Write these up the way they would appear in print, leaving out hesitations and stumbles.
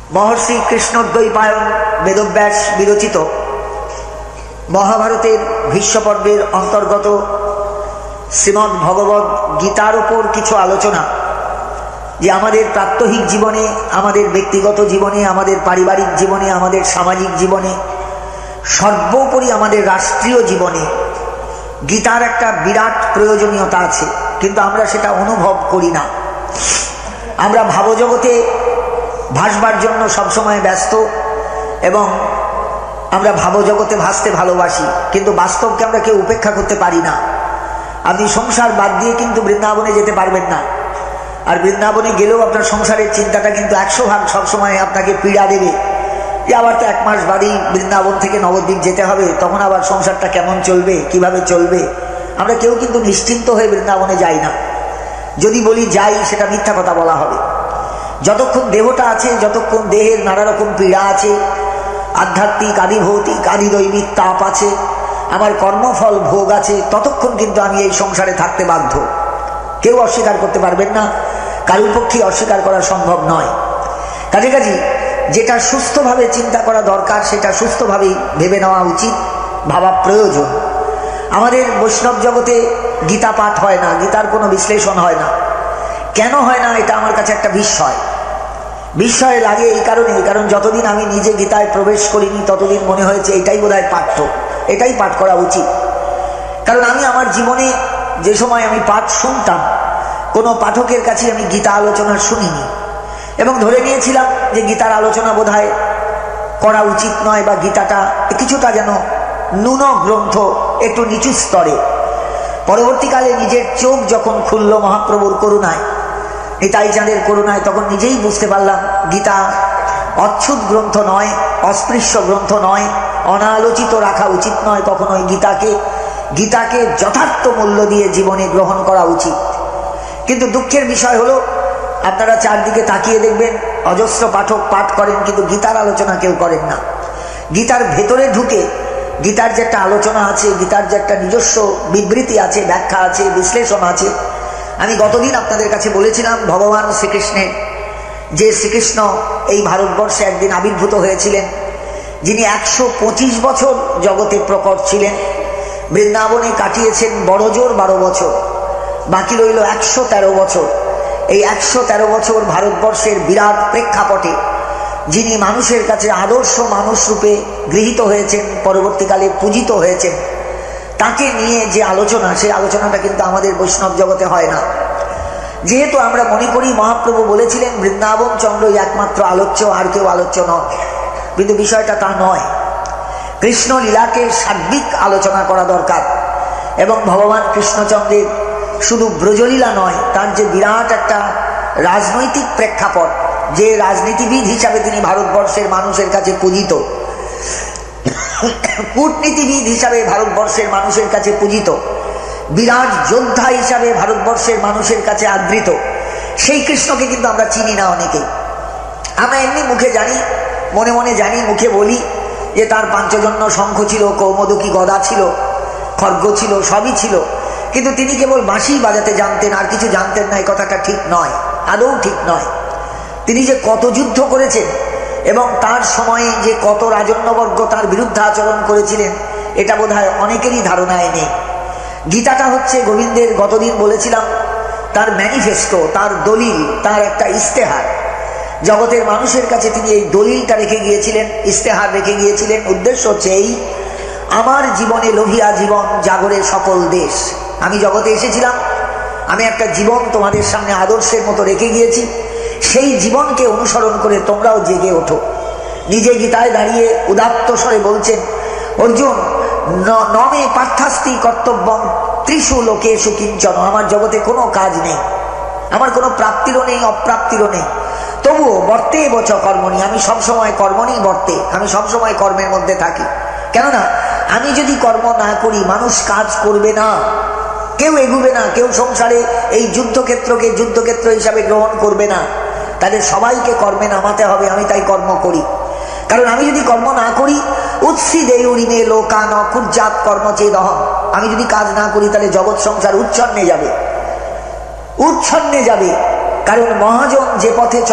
महर्षि कृष्णद्वैपायन वेदव्यास विरचित महाभारतेर भीष्म पर्वेर अंतर्गत श्रीमद् भगवद गीतार ओपर किछु आलोचना जे आमादेर प्रात्यहिक जीवने, आमादेर व्यक्तिगत जीवने, आमादेर पारिवारिक जीवने, आमादेर सामाजिक जीवने, सर्वोपरि आमादेर राष्ट्रीय जीवने गीतार एकटा बिराट प्रयोजनीयता आछे, किन्तु आमरा सेटा अनुभव करी ना। आमरा भावजगते भासबार जन्य सब समय व्यस्त एवं आमरा भावजगते भासते भालोबासी, किन्तु बास्तवके आमरा केउ उपेक्षा करते पारी ना। आपनि संसार बाद दिए किन्तु बृंदाबने जेते पारबेन ना, और बृंदाबने गेलेও আপনার সংসারের চিন্তাটা কিন্তু 100 ভাগ সব সময় আপনাকে পীড়া দেবে যে আবার তো এক মাস বাদই বৃন্দাবন থেকে নবদ্বীপ যেতে হবে, তখন আবার সংসারটা কেমন চলবে, কিভাবে চলবে। আমরা কেউ কিন্তু নিশ্চিন্ত হয়ে বৃন্দাবনে যাই না। যদি বলি যাই সেটা মিথ্যা কথা বলা হবে। যতক্ষণ দেহটা আছে, যতক্ষণ দেহের নানা রকম পীড়া আছে, আধ্যাত্মিক আদি ভৌতিক আদি দৈবিক তাপ আছে, আমার কর্মফল ভোগ আছে, ততক্ষণ কিন্তু আমি এই সংসারে থাকতে বাধ্য। কেউ অস্বীকার করতে পারবেন না, কারোর পক্ষে অস্বীকার করা সম্ভব নয়। কাজে যেটা সুস্থভাবে চিন্তা করা দরকার সেটা সুস্থভাবেই ভেবে নেওয়া উচিত, ভাবা প্রয়োজন। আমাদের বৈষ্ণব জগতে গীতা পাঠ হয় না, গীতার কোনো বিশ্লেষণ হয় না। কেন হয় না এটা আমার কাছে একটা বিস্ময় লাগে এই কারণেই, কারণ যতদিন আমি নিজে গীতায় প্রবেশ করিনি ততদিন মনে হয়েছে এটাই বোধহয় পাঠ্য, এটাই পাঠ করা উচিত। কারণ আমি আমার জীবনে যে সময় আমি পাঠ শুনতাম, কোনো পাঠকের কাছে আমি গীতা আলোচনা শুনিনি এবং ধরে নিয়েছিলাম যে গীতার আলোচনা বোধহয় করা উচিত নয়, বা গীতাটা কিছুটা যেন ন্যূন গ্রন্থ, একটু নিচু স্তরে। পরবর্তীকালে নিজের চোখ যখন খুলল মহাপ্রভুর করুণায়, নিতাই চাঁদের করুণায়, তখন নিজেই বুঝতে পারলাম গীতা অচ্ছুত গ্রন্থ নয়, অস্পৃশ্য গ্রন্থ নয়, অনালোচিত রাখা উচিত নয় কখনোই। গীতাকে যথার্থ মূল্য দিয়ে জীবনে গ্রহণ করা উচিত। কিন্তু দুঃখের বিষয় হলো আপনারা চারদিকে তাকিয়ে দেখবেন অজস্র পাঠক পাঠ করেন, কিন্তু গীতার আলোচনা কেউ করেন না। গীতার ভেতরে ঢুকে গীতার যে একটা আলোচনা আছে, গীতার যে একটা নিজস্ব বিবৃতি আছে, ব্যাখ্যা আছে, বিশ্লেষণ আছে। আমি গতদিন আপনাদের কাছে বলেছিলাম ভগবান শ্রীকৃষ্ণের, যে শ্রীকৃষ্ণ এই ভারতবর্ষে একদিন আবির্ভূত হয়েছিলেন, যিনি 125 বছর জগতে প্রকট ছিলেন, বৃন্দাবনে কাটিয়েছেন বড়জোর 12 বছর, বাকি রইল 113 বছর। এই 113 বছর ভারতবর্ষের বিরাট প্রেক্ষাপটে যিনি মানুষের কাছে আদর্শ মানুষ রূপে গৃহীত হয়েছেন, পরবর্তীকালে পূজিত হয়েছেন, তাকে নিয়ে যে আলোচনা, সেই আলোচনাটা কিন্তু আমাদের বৈষ্ণব জগতে হয় না। যেহেতু আমরা মনে করি মহাপ্রভু বলেছিলেন বৃন্দাবন চন্দ্রই একমাত্র আলোচ্য, আর কেউ আলোচ্য নয়, কিন্তু বিষয়টা তা নয়। কৃষ্ণ লীলাকে সার্বিক আলোচনা করা দরকার এবং ভগবান কৃষ্ণচন্দ্রের শুধু ব্রজলীলা নয়, তার যে বিরাট একটা রাজনৈতিক প্রেক্ষাপট, যে রাজনীতিবিদ হিসাবে তিনি ভারতবর্ষের মানুষের কাছে পূজিত, কূটনীতিবিদ হিসাবে ভারতবর্ষের মানুষের কাছে পূজিত, বিরাট যোদ্ধা হিসাবে ভারতবর্ষের মানুষের কাছে আদৃত, সেই কৃষ্ণকে কিন্তু আমরা চিনি না অনেকেই। আমরা এমনি মুখে জানি, মনে মনে জানি, মুখে বলি যে তার পাঞ্চজন্য শঙ্খ ছিল, কৌমোদকী গদা ছিল, খড়গ ছিল, সবই ছিল, কিন্তু তিনি কেবল বাঁশি বাজাতে জানতেন, আর কিছু জানতেন না। এই কথাটা ঠিক নয়, আদৌ ঠিক নয়। তিনি যে কত যুদ্ধ করেছেন এবং তার সময়ে যে কত রাজন্যবর্গ তার বিরুদ্ধে আচরণ করেছিলেন, এটা বোধহয় অনেকেরই ধারণায় নেই। গীতাটা হচ্ছে গোবিন্দের, গতদিন বলেছিলাম, তার ম্যানিফেস্টো, তার দলিল, তার একটা ইস্তেহার। জগতের মানুষের কাছে তিনি এই দলিলটা রেখে গিয়েছিলেন, ইস্তেহার রেখে গিয়েছিলেন। উদ্দেশ্য হচ্ছে এই, আমার জীবনে লোভিয়া জীবন জাগরে সকল দেশ। আমি জগতে এসেছিলাম, আমি একটা জীবন তোমাদের সামনে আদর্শের মতো রেখে গিয়েছি, সেই জীবনকে অনুসরণ করে তোমরাও জেগে ওঠো। নিজে গীতায় দাঁড়িয়ে উদাত্ত স্বরে বলছেন, অর্জুন নমে পার্থাস্তি কর্তব্যম ত্রিষু লোকেষু কিঞ্চন। আমার জগতে কোনো কাজ নেই, আমার কোনো প্রাপ্তিরও নেই, অপ্রাপ্তিরও নেই, তবুও বর্তে বচ কর্মণি, আমি সবসময় কর্মণই বর্তে, আমি সবসময় কর্মের মধ্যে থাকি। কেননা আমি যদি কর্ম না করি মানুষ কাজ করবে না, কেউ এগুবে না, কেউ সংসারে এই যুদ্ধক্ষেত্রকে যুদ্ধক্ষেত্র হিসাবে গ্রহণ করবে না, তাদের সবাইকে কর্মে নামাতে হবে। আমি তাই কর্ম করি, কারণ আমি যদি কর্ম না করি, উৎসিদেয়ুরিমে লোকান কুর্জাত কর্মচেদহম, আমি যদি কাজ না করি তাহলে জগৎ সংসার উচ্ছন্নে যাবে। কারণ মহাজন যে পথে চলে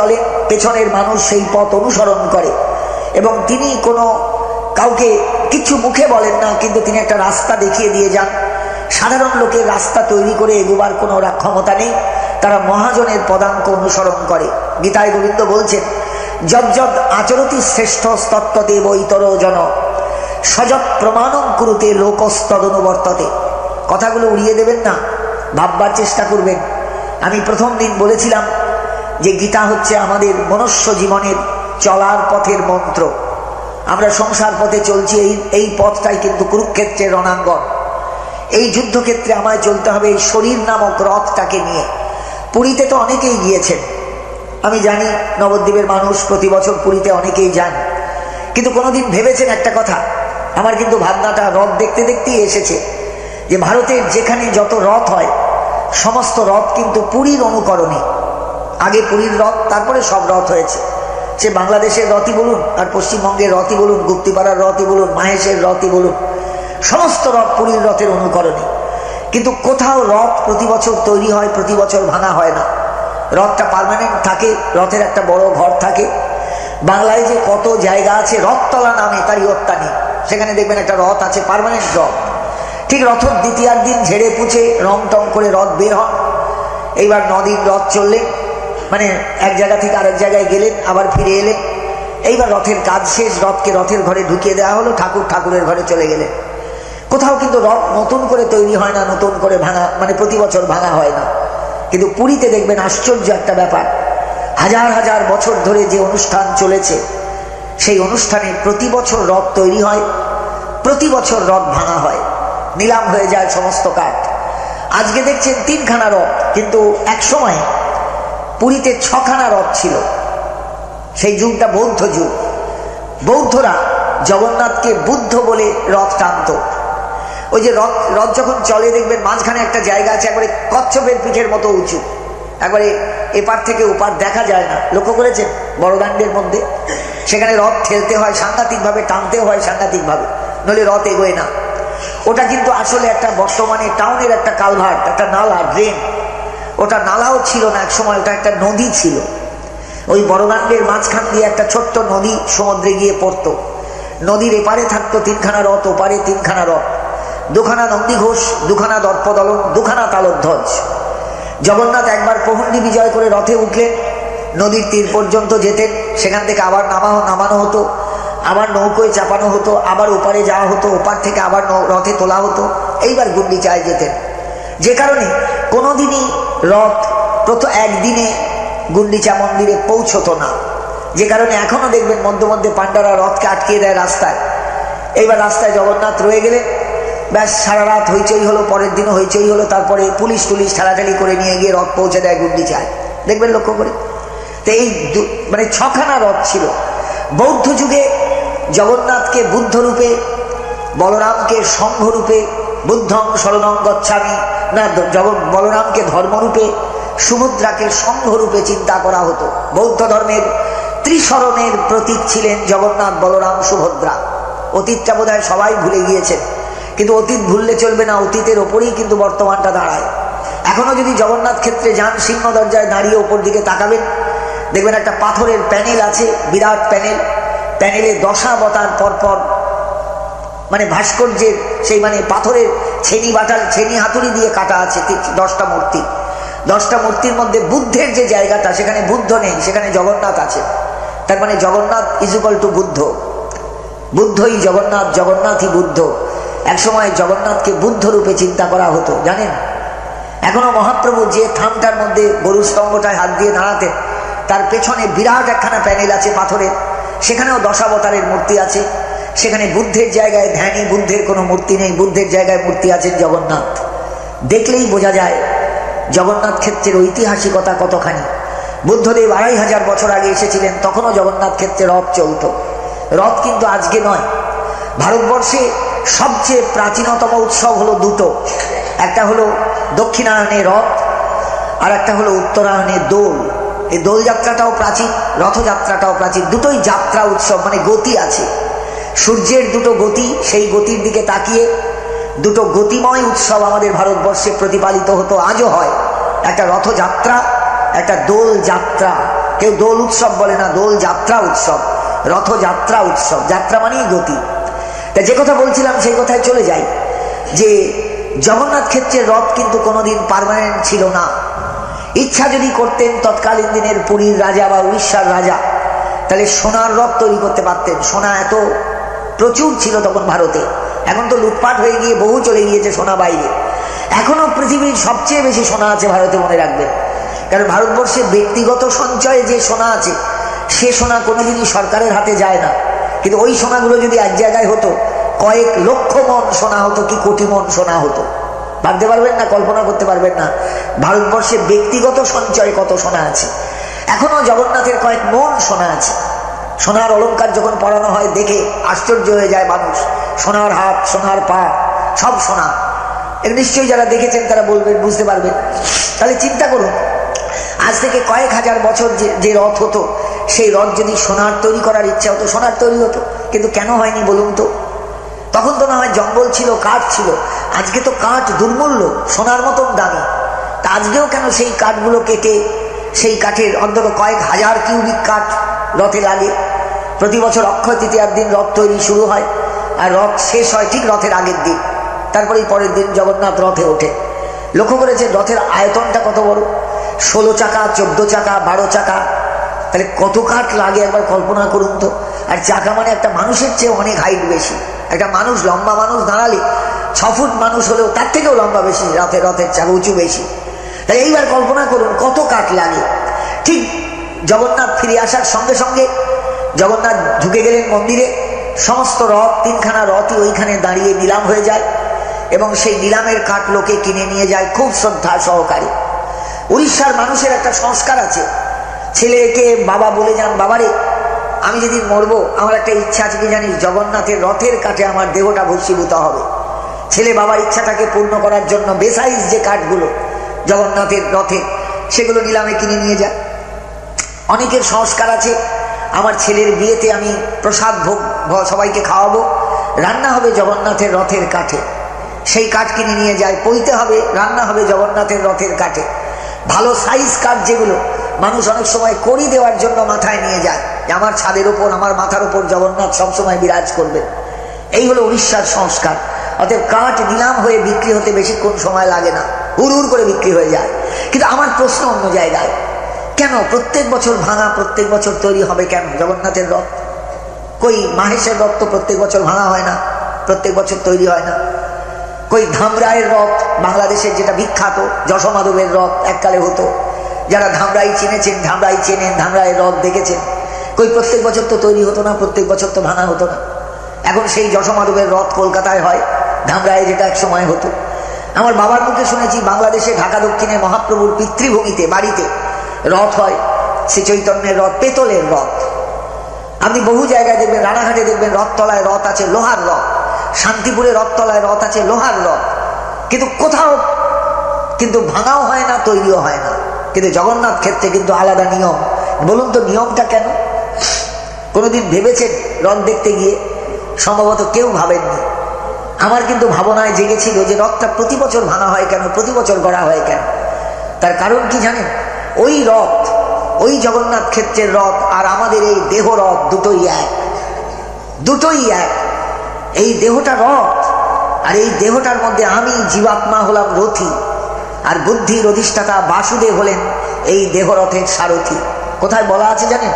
পেছনের মানুষ সেই পথ অনুসরণ করে এবং তিনি কোনো কাউকে কিছু মুখে বলেন না, কিন্তু তিনি একটা রাস্তা দেখিয়ে দিয়ে যান। সাধারণ লোকের রাস্তা তৈরি করে এগোবার কোনো ক্ষমতা নেই, তারা মহাজনের পদাঙ্ক অনুসরণ করে। গীতায় গোবিন্দ বলছেন, যজ্জদ আচরতি শ্রেষ্ঠ তত্ত্বদেব ইতর জন সযৎ প্রমাণং কুরুতে লোকস্তদনুবর্ততে। কথাগুলো উড়িয়ে দেবেন না, ভাববার চেষ্টা করবেন। আমি প্রথম দিন বলেছিলাম যে গীতা হচ্ছে আমাদের মনুষ্য জীবনের চলার পথের মন্ত্র। আমরা সংসার পথে চলছি, এই পথটাই কিন্তু কুরুক্ষেত্রের রণাঙ্গন। এই যুদ্ধক্ষেত্রে আমায় চলতে হবে এই শরীর নামক রথটাকে নিয়ে। পুরীতে তো অনেকেই গিয়েছেন, আমি জানি নবদ্বীপের মানুষ প্রতি বছর পুরীতে অনেকেই যান, কিন্তু কোনোদিন ভেবেছেন একটা কথা? আমার কিন্তু ভাবনাটা রথ দেখতে দেখতেই এসেছে যে ভারতের যেখানে যত রথ হয় সমস্ত রথ কিন্তু পুরীর অনুকরণে। আগে পুরীর রথ, তারপরে সব রথ হয়েছে। সে বাংলাদেশের রথই বলুন আর পশ্চিমবঙ্গের রথই বলুন, গুপ্তিপাড়ার রথই বলুন, মাহেশের রথই বলুন, সমস্ত রথ পুরীর রথের অনুকরণে। কিন্তু কোথাও রথ প্রতি বছর তৈরি হয়, প্রতি বছর ভাঙা হয় না। রথটা পার্মানেন্ট থাকে, রথের একটা বড় ঘর থাকে। বাংলায় যে কত জায়গা আছে রথতলা নামে, তার ইয়ত্তা নেই। সেখানে দেখবেন একটা রথ আছে, পার্মানেন্ট রথ। ঠিক রথের দ্বিতীয়ার দিন ঝেড়ে পুছে রং টং করে রথ বের হন। এইবার নদীর রথ চললেন, মানে এক জায়গা থেকে আরেক জায়গায় গেলেন, আবার ফিরে এলেন। এইবার রথের কাজ শেষ, রথকে রথের ঘরে ঢুকিয়ে দেওয়া হলো, ঠাকুরের ঘরে চলে গেলেন। কোথাও কিন্তু রথ নতুন করে তৈরি হয় না, নতুন করে ভাঙা, মানে প্রতি বছর ভাঙা হয় না। কিন্তু পুরীতে দেখবেন আশ্চর্য একটা ব্যাপার, হাজার হাজার বছর ধরে যে অনুষ্ঠান চলেছে সেই অনুষ্ঠানে প্রতি বছর রথ তৈরি হয়, প্রতি বছর রথ ভাঙা হয়, নিলাম হয়ে যায় সমস্ত কাঠ। আজকে দেখছেন 3খানা রথ, কিন্তু এক সময় পুরীতে 6খানা রথ ছিল। সেই যুগটা বৌদ্ধ যুগ। বৌদ্ধরা জগন্নাথকে বুদ্ধ বলে রথ টানত। ওই যে রথ যখন চলে দেখবেন মাঝখানে একটা জায়গা আছে, একবারে কচ্ছপের পিঠের মতো উঁচু, একবারে এপার থেকে ওপার দেখা যায় না। লক্ষ্য করেছেন বড়দাণ্ডের মধ্যে? সেখানে রথ ঠেলতে হয় সাংঘাতিকভাবে, টানতে হয় সাংঘাতিকভাবে, নইলে রথ এগোয় না। ওটা কিন্তু আসলে একটা বর্তমানে টাউনের একটা কালভার্ট, একটা নালা, ড্রেন। ওটা নালাও ছিল না এক সময়, ওটা একটা নদী ছিল। ওই বড়দাণ্ডের মাঝখান দিয়ে একটা ছোট্ট নদী সমুদ্রে গিয়ে পড়তো। নদীর এপারে থাকতো 3খানা রথ, ওপারে 3খানা রথ, 2খানা নন্দী ঘোষ, 2খানা দর্পদলন, 2খানা তালধ্বজ। জগন্নাথ একবার প্রহণ্ডি বিজয় করে রথে উঠলেন, নদীর তীর পর্যন্ত যেতেন, সেখান থেকে আবার নামানো হতো, আবার নৌকোয় চাপানো হতো, আবার ওপারে যাওয়া হতো, ওপার থেকে আবার রথে তোলা হতো, এইবার গুন্ডিচায় যেতেন। যে কারণে কোনোদিনই রথ প্রথম একদিনে গুন্ডিচা মন্দিরে পৌঁছতো না। যে কারণে এখনো দেখবেন মধ্যে মধ্যে পাণ্ডারা রথকে আটকিয়ে দেয় রাস্তায়। এইবার রাস্তায় জগন্নাথ রয়ে গেলেন, ব্যাস সারা রাত হইচই হলো, পরের দিনও হইচই হলো, তারপরে পুলিশ ঠেলাঠালি করে নিয়ে গিয়ে রথ পৌঁছে দেয় গুন্ডিচায়। দেখবেন লক্ষ্য করে। তো এই মানে 6খানা রথ ছিল। বৌদ্ধ যুগে জগন্নাথকে বুদ্ধ রূপে, বলরামকে সংঘ রূপে, বুদ্ধং শরণং গচ্ছামি, না বলরামকে ধর্মরূপে, সুভদ্রাকে সংঘ রূপে চিন্তা করা হতো। বৌদ্ধ ধর্মের ত্রিশরণের প্রতীক ছিলেন জগন্নাথ, বলরাম, সুভদ্রা। অতীতটা বোধহয় সবাই ভুলে গিয়েছেন, কিন্তু অতীত ভুললে চলবে না, অতীতের ওপরেই কিন্তু বর্তমানটা দাঁড়ায়। এখনো যদি জগন্নাথ ক্ষেত্রে যান, সিংহ দরজায় দাঁড়িয়ে ওপর দিকে তাকাবেন, দেখবেন একটা পাথরের প্যানেল আছে, বিরাট প্যানেল। প্যানেলে দশাবতার পরপর, মানে ভাস্কর্যের সেই মানে পাথরের ছেনি হাতুড়ি দিয়ে কাটা আছে 10টা মূর্তি। 10টা মূর্তির মধ্যে বুদ্ধের যে জায়গাটা, সেখানে বুদ্ধ নেই, সেখানে জগন্নাথ আছে। তার মানে Jagannath is equal to Buddha, বুদ্ধই জগন্নাথ, জগন্নাথই বুদ্ধ। একসময় জগন্নাথকে বুদ্ধ রূপে চিন্তা করা হতো, জানেন? এখনো মহাপ্রভু যে থামটার মধ্যে গরুর স্তম্ভটায় হাত দিয়ে দাঁড়াতেন, তার পেছনে বিরাট একখানা প্যানেল আছে পাথরের, সেখানেও দশাবতারের মূর্তি আছে। সেখানে বুদ্ধের জায়গায় ধ্যানী বুদ্ধের কোনো মূর্তি নেই, বুদ্ধের জায়গায় মূর্তি আছেন জগন্নাথ। দেখলেই বোঝা যায় জগন্নাথ ক্ষেত্রের ঐতিহাসিকতা কতখানি। বুদ্ধদেব 2500 বছর আগে এসেছিলেন, তখনও জগন্নাথ ক্ষেত্রে রথ চলত। রথ কিন্তু আজকে নয়। ভারতবর্ষে সবচেয়ে প্রাচীনতম উৎসব হলো দুটো, একটা হলো দক্ষিণায়নে রথ, আর একটা হলো উত্তরায়ণে দোল। এই দোলযাত্রাটাও প্রাচীন, রথযাত্রাটাও প্রাচীন। দুটোই যাত্রা উৎসব, মানে গতি আছে। সূর্যের দুটো গতি, সেই গতির দিকে তাকিয়ে দুটো গতিময় উৎসব আমাদের ভারতবর্ষে প্রতিপালিত হতো, আজও হয়। একটা রথযাত্রা, একটা দোল যাত্রা। কেউ দোল উৎসব বলে না, দোল যাত্রা উৎসব, রথযাত্রা উৎসব। যাত্রা মানেই গতি। তা যে কথা বলছিলাম সেই কথায় চলে যাই, যে জগন্নাথ ক্ষেত্রের রথ কিন্তু কোনোদিন পার্মানেন্ট ছিল না। ইচ্ছা যদি করতেন তৎকালীন দিনের পুরীর রাজা বা উড়িষ্যার রাজা, তাহলে সোনার রথ তৈরি করতে পারতেন। সোনা এত প্রচুর ছিল তখন ভারতে। এখন তো লুটপাট হয়ে গিয়ে বহু চলে গিয়েছে সোনা বাইরে। এখনো পৃথিবীর সবচেয়ে বেশি সোনা আছে ভারতে, মনে রাখবেন। কারণ ভারতবর্ষে ব্যক্তিগত সঞ্চয়ে যে সোনা আছে, সে সোনা কোনোদিনই সরকারের হাতে যায় না। কিন্তু ওই সোনাগুলো যদি এক জায়গায় হতো, কয়েক লক্ষ মন সোনা হতো, কি কোটি মন সোনা হতো। ভাবতে পারবেন না, কল্পনা করতে পারবেন না ভারতবর্ষে ব্যক্তিগত সঞ্চয় কত সোনা আছে। এখনো জগন্নাথের কয়েক মন সোনা আছে। সোনার অলংকার যখন পরানো হয় দেখে আশ্চর্য হয়ে যায় মানুষ। সোনার হাত, সোনার পা, সব সোনা। এর নিশ্চয়ই যারা দেখেছেন তারা বলবেন, বুঝতে পারবেন। তাহলে চিন্তা করুন, আজ থেকে কয়েক হাজার বছর যে রথ হতো, সেই রথ যদি সোনার তৈরি করার ইচ্ছা হতো, সোনার তৈরি হতো। কিন্তু কেন হয়নি বলুন তো? তখন তো না হয় জঙ্গল ছিল, কাঠ ছিল। আজকে তো কাঠ দুর্মূল্য, সোনার মতন দামি। তা আজকেও কেন সেই কাঠগুলো কেটে, সেই কাঠের অন্তত কয়েক হাজার কিউবিক কাঠ রথে লাগে। প্রতি বছর অক্ষয় তৃতীয়ার দিন রথ তৈরি শুরু হয়, আর রথ শেষ হয় ঠিক রথের আগের দিন। তারপরেই পরের দিন জগন্নাথ রথে ওঠে। লক্ষ্য করেছে রথের আয়তনটা কত বড়? 16 চাকা, 14 চাকা, 12 চাকা। তাহলে কত কাঠ লাগে একবার কল্পনা করুন তো। আর চাকা মানে একটা মানুষের চেয়ে অনেক হাইট বেশি। একটা মানুষ, লম্বা মানুষ দাঁড়ালে 6 ফুট মানুষ হলেও তার থেকেও লম্বা বেশি, রথের চাকা উঁচু বেশি। তাই এইবার কল্পনা করুন কত কাঠ লাগে। ঠিক জগন্নাথ ফিরে আসার সঙ্গে সঙ্গে জগন্নাথ ঢুকে গেলেন মন্দিরে। সমস্ত রথ, 3খানা রথই ওইখানে দাঁড়িয়ে নিলাম হয়ে যায়, এবং সেই নিলামের কাঠ লোকে কিনে নিয়ে যায় খুব শ্রদ্ধা সহকারে। উড়িষ্যার মানুষের একটা সংস্কার আছে, ছেলেকে বাবা বলে যান, বাবারে আমি যেদিন মরবো আমার একটা ইচ্ছা আছে, কি জানিস? জগন্নাথের রথের কাঠে আমার দেহটা ভস্মীভূত হবে। ছেলে বাবার ইচ্ছাটাকে পূর্ণ করার জন্য বেসাইজ যে কাঠগুলো জগন্নাথের রথে, সেগুলো নিলামে কিনে নিয়ে যায়। অনেকের সংস্কার আছে, আমার ছেলের বিয়েতে আমি প্রসাদ ভোগ সবাইকে খাওয়াবো, রান্না হবে জগন্নাথের রথের কাঠে। সেই কাঠ কিনে নিয়ে যায়, পইতে হবে, রান্না হবে জগন্নাথের রথের কাঠে। ভালো সাইজ কাঠ যেগুলো মানুষ অনেক সময় কড়ি দেওয়ার জন্য মাথায় নিয়ে যায়, যে আমার ছাদের ওপর, আমার মাথার ওপর জগন্নাথ সবসময় বিরাজ করবেন। এই হলো উড়িষ্যার সংস্কার। অতএব কাঠ নিলাম হয়ে বিক্রি হতে বেশিক্ষণ সময় লাগে না, হুড় করে বিক্রি হয়ে যায়। কিন্তু আমার প্রশ্ন অন্য জায়গায়, কেন প্রত্যেক বছর ভাঙা, প্রত্যেক বছর তৈরি হবে কেন জগন্নাথের রথ? কই মাহেশের রথ তো প্রত্যেক বছর ভাঙা হয় না, প্রত্যেক বছর তৈরি হয় না। কই ধামরায়ের রথ, বাংলাদেশের যেটা বিখ্যাত যশোমাধবের রথ এককালে হতো, যারা ধামরাই চিনেছেন, ধামরাই চেনেন, ধামরায়ের রথ দেখেছেন, কই প্রত্যেক বছর তো তৈরি হতো না, প্রত্যেক বছর তো ভাঙা হতো না। এখন সেই যশোমাধবের রথ কলকাতায় হয়, ধামরায়ে যেটা এক সময় হতো। আমার বাবার মুখে শুনেছি বাংলাদেশে ঢাকা দক্ষিণে মহাপ্রভুর পিতৃভূমিতে বাড়িতে রথ হয়, শ্রী চৈতন্যের রথ, পেতলের রথ। আপনি বহু জায়গায় দেখবেন, রানাঘাটে দেখবেন রথতলায় রথ আছে লোহার রথ, শান্তিপুরে রথতলায় রথ আছে লোহার রথ। কিন্তু কোথাও কিন্তু ভাঙাও হয় না, তৈরিও হয় না। কিন্তু জগন্নাথ ক্ষেত্রে কিন্তু আলাদা নিয়ম। বলুন তো নিয়মটা কেন? কোনোদিন ভেবেছেন রথ দেখতে গিয়ে? সম্ভবত কেউ ভাবেননি। আমার কিন্তু ভাবনায় জেগেছিল যে রথটা প্রতি বছর ভাঙা হয় কেন, প্রতি বছর গড়া হয় কেন। তার কারণ কি জানেন? ওই রথ, ওই জগন্নাথ ক্ষেত্রের রথ আর আমাদের এই দেহ রথ দুটোই এক, দুটোই এক। এই দেহটা রথ, আর এই দেহটার মধ্যে আমি জীবাত্মা হলাম রথী, আর বুদ্ধির অধিষ্ঠাতা বাসুদেব হলেন এই দেহরথের সারথী। কোথায় বলা আছে জানেন?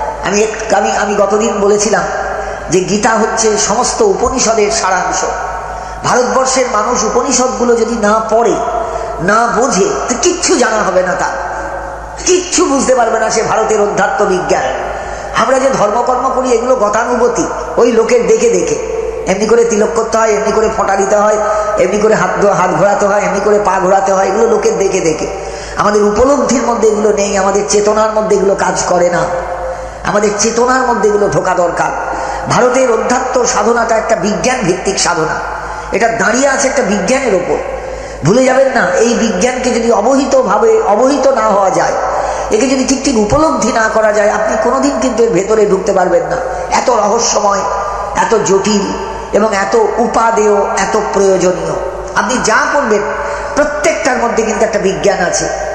আমি গতদিন বলেছিলাম যে গীতা হচ্ছে সমস্ত উপনিষদের সারাংশ। ভারতবর্ষের মানুষ উপনিষদগুলো যদি না পড়ে, না বোঝে, তো কিচ্ছু জানা হবে না, তার কিচ্ছু বুঝতে পারবে না সে ভারতের অধ্যাত্ম বিজ্ঞান। আমরা যে ধর্মকর্ম করি এগুলো গতানুগতি, ওই লোকের দেখে দেখে। এমনি করে তিলক করতে হয়, এমনি করে ফোঁটা দিতে হয়, এমনি করে হাত ঘোরাতে হয়, এমনি করে পা ঘোরাতে হয়, এগুলো লোকের দেখে দেখে। আমাদের উপলব্ধির মধ্যে এগুলো নেই, আমাদের চেতনার মধ্যে এগুলো কাজ করে না। আমাদের চেতনার মধ্যে এগুলো ঢোকা দরকার। ভারতের অধ্যাত্ম সাধনাটা একটা বিজ্ঞান ভিত্তিক সাধনা, এটা দাঁড়িয়ে আছে একটা বিজ্ঞানের ওপর। ভুলে যাবেন না, এই বিজ্ঞানকে যদি অবহিত না হওয়া যায়, একে যদি ঠিক ঠিক উপলব্ধি না করা যায়, আপনি কোনোদিন কিন্তু এর ভেতরে ঢুকতে পারবেন না। এত রহস্যময়, এত জটিল এবং এত উপাদেয়, এত প্রয়োজনীয়। আপনি যা করবেন প্রত্যেকটার মধ্যে কিন্তু একটা বিজ্ঞান আছে,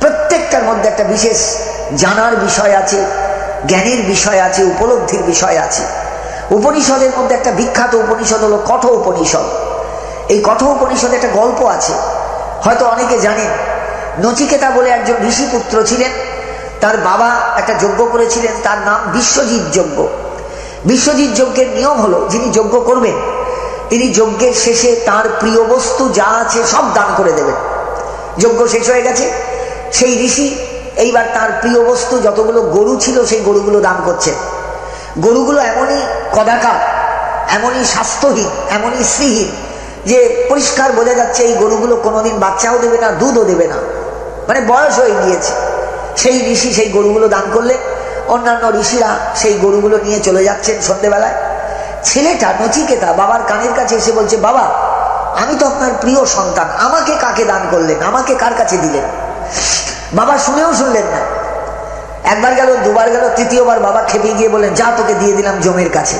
প্রত্যেকটার মধ্যে একটা বিশেষ জানার বিষয় আছে, জ্ঞানের বিষয় আছে, উপলব্ধির বিষয় আছে। উপনিষদের মধ্যে একটা বিখ্যাত উপনিষদ হলো কঠ উপনিষদ। এই কঠ উপনিষদে একটা গল্প আছে, হয়তো অনেকে জানেন। নচিকেতা বলে একজন ঋষিপুত্র ছিলেন, তার বাবা একটা যজ্ঞ করেছিলেন, তার নাম বিশ্বজিৎ যজ্ঞ। বিশ্বজিৎ যজ্ঞের নিয়ম হলো, যিনি যজ্ঞ করবেন তিনি যজ্ঞের শেষে তার প্রিয় বস্তু যা আছে সব দান করে দেবেন। যজ্ঞ শেষ হয়ে গেছে, সেই ঋষি এইবার তার প্রিয় বস্তু যতগুলো গরু ছিল সেই গরুগুলো দান করছেন। গরুগুলো এমনই কদাকার, এমনই স্বাস্থ্যহীন, এমনই শ্রীহীন যে পরিষ্কার বোঝা যাচ্ছে এই গরুগুলো কোনোদিন বাচ্চাও দেবে না, দুধও দেবে না, মানে বয়স হয়ে গিয়েছে। সেই ঋষি সেই গরুগুলো দান করলেন। অন্যান্য ঋষিরা সেই গরুগুলো নিয়ে চলে যাচ্ছেন সন্ধ্যেবেলায়। ছেলেটা নচিকেতা বাবার কানের কাছে এসে বলছে, বাবা আমি তো আপনার প্রিয় সন্তান, আমাকে কাকে দান করলেন, আমাকে কার কাছে দিলেন? বাবা শুনেও শুনলেন না। একবার গেল, দুবার গেল, তৃতীয়বার বাবা খেপে গিয়ে বললেন, যা তোকে দিয়ে দিলাম জমের কাছে।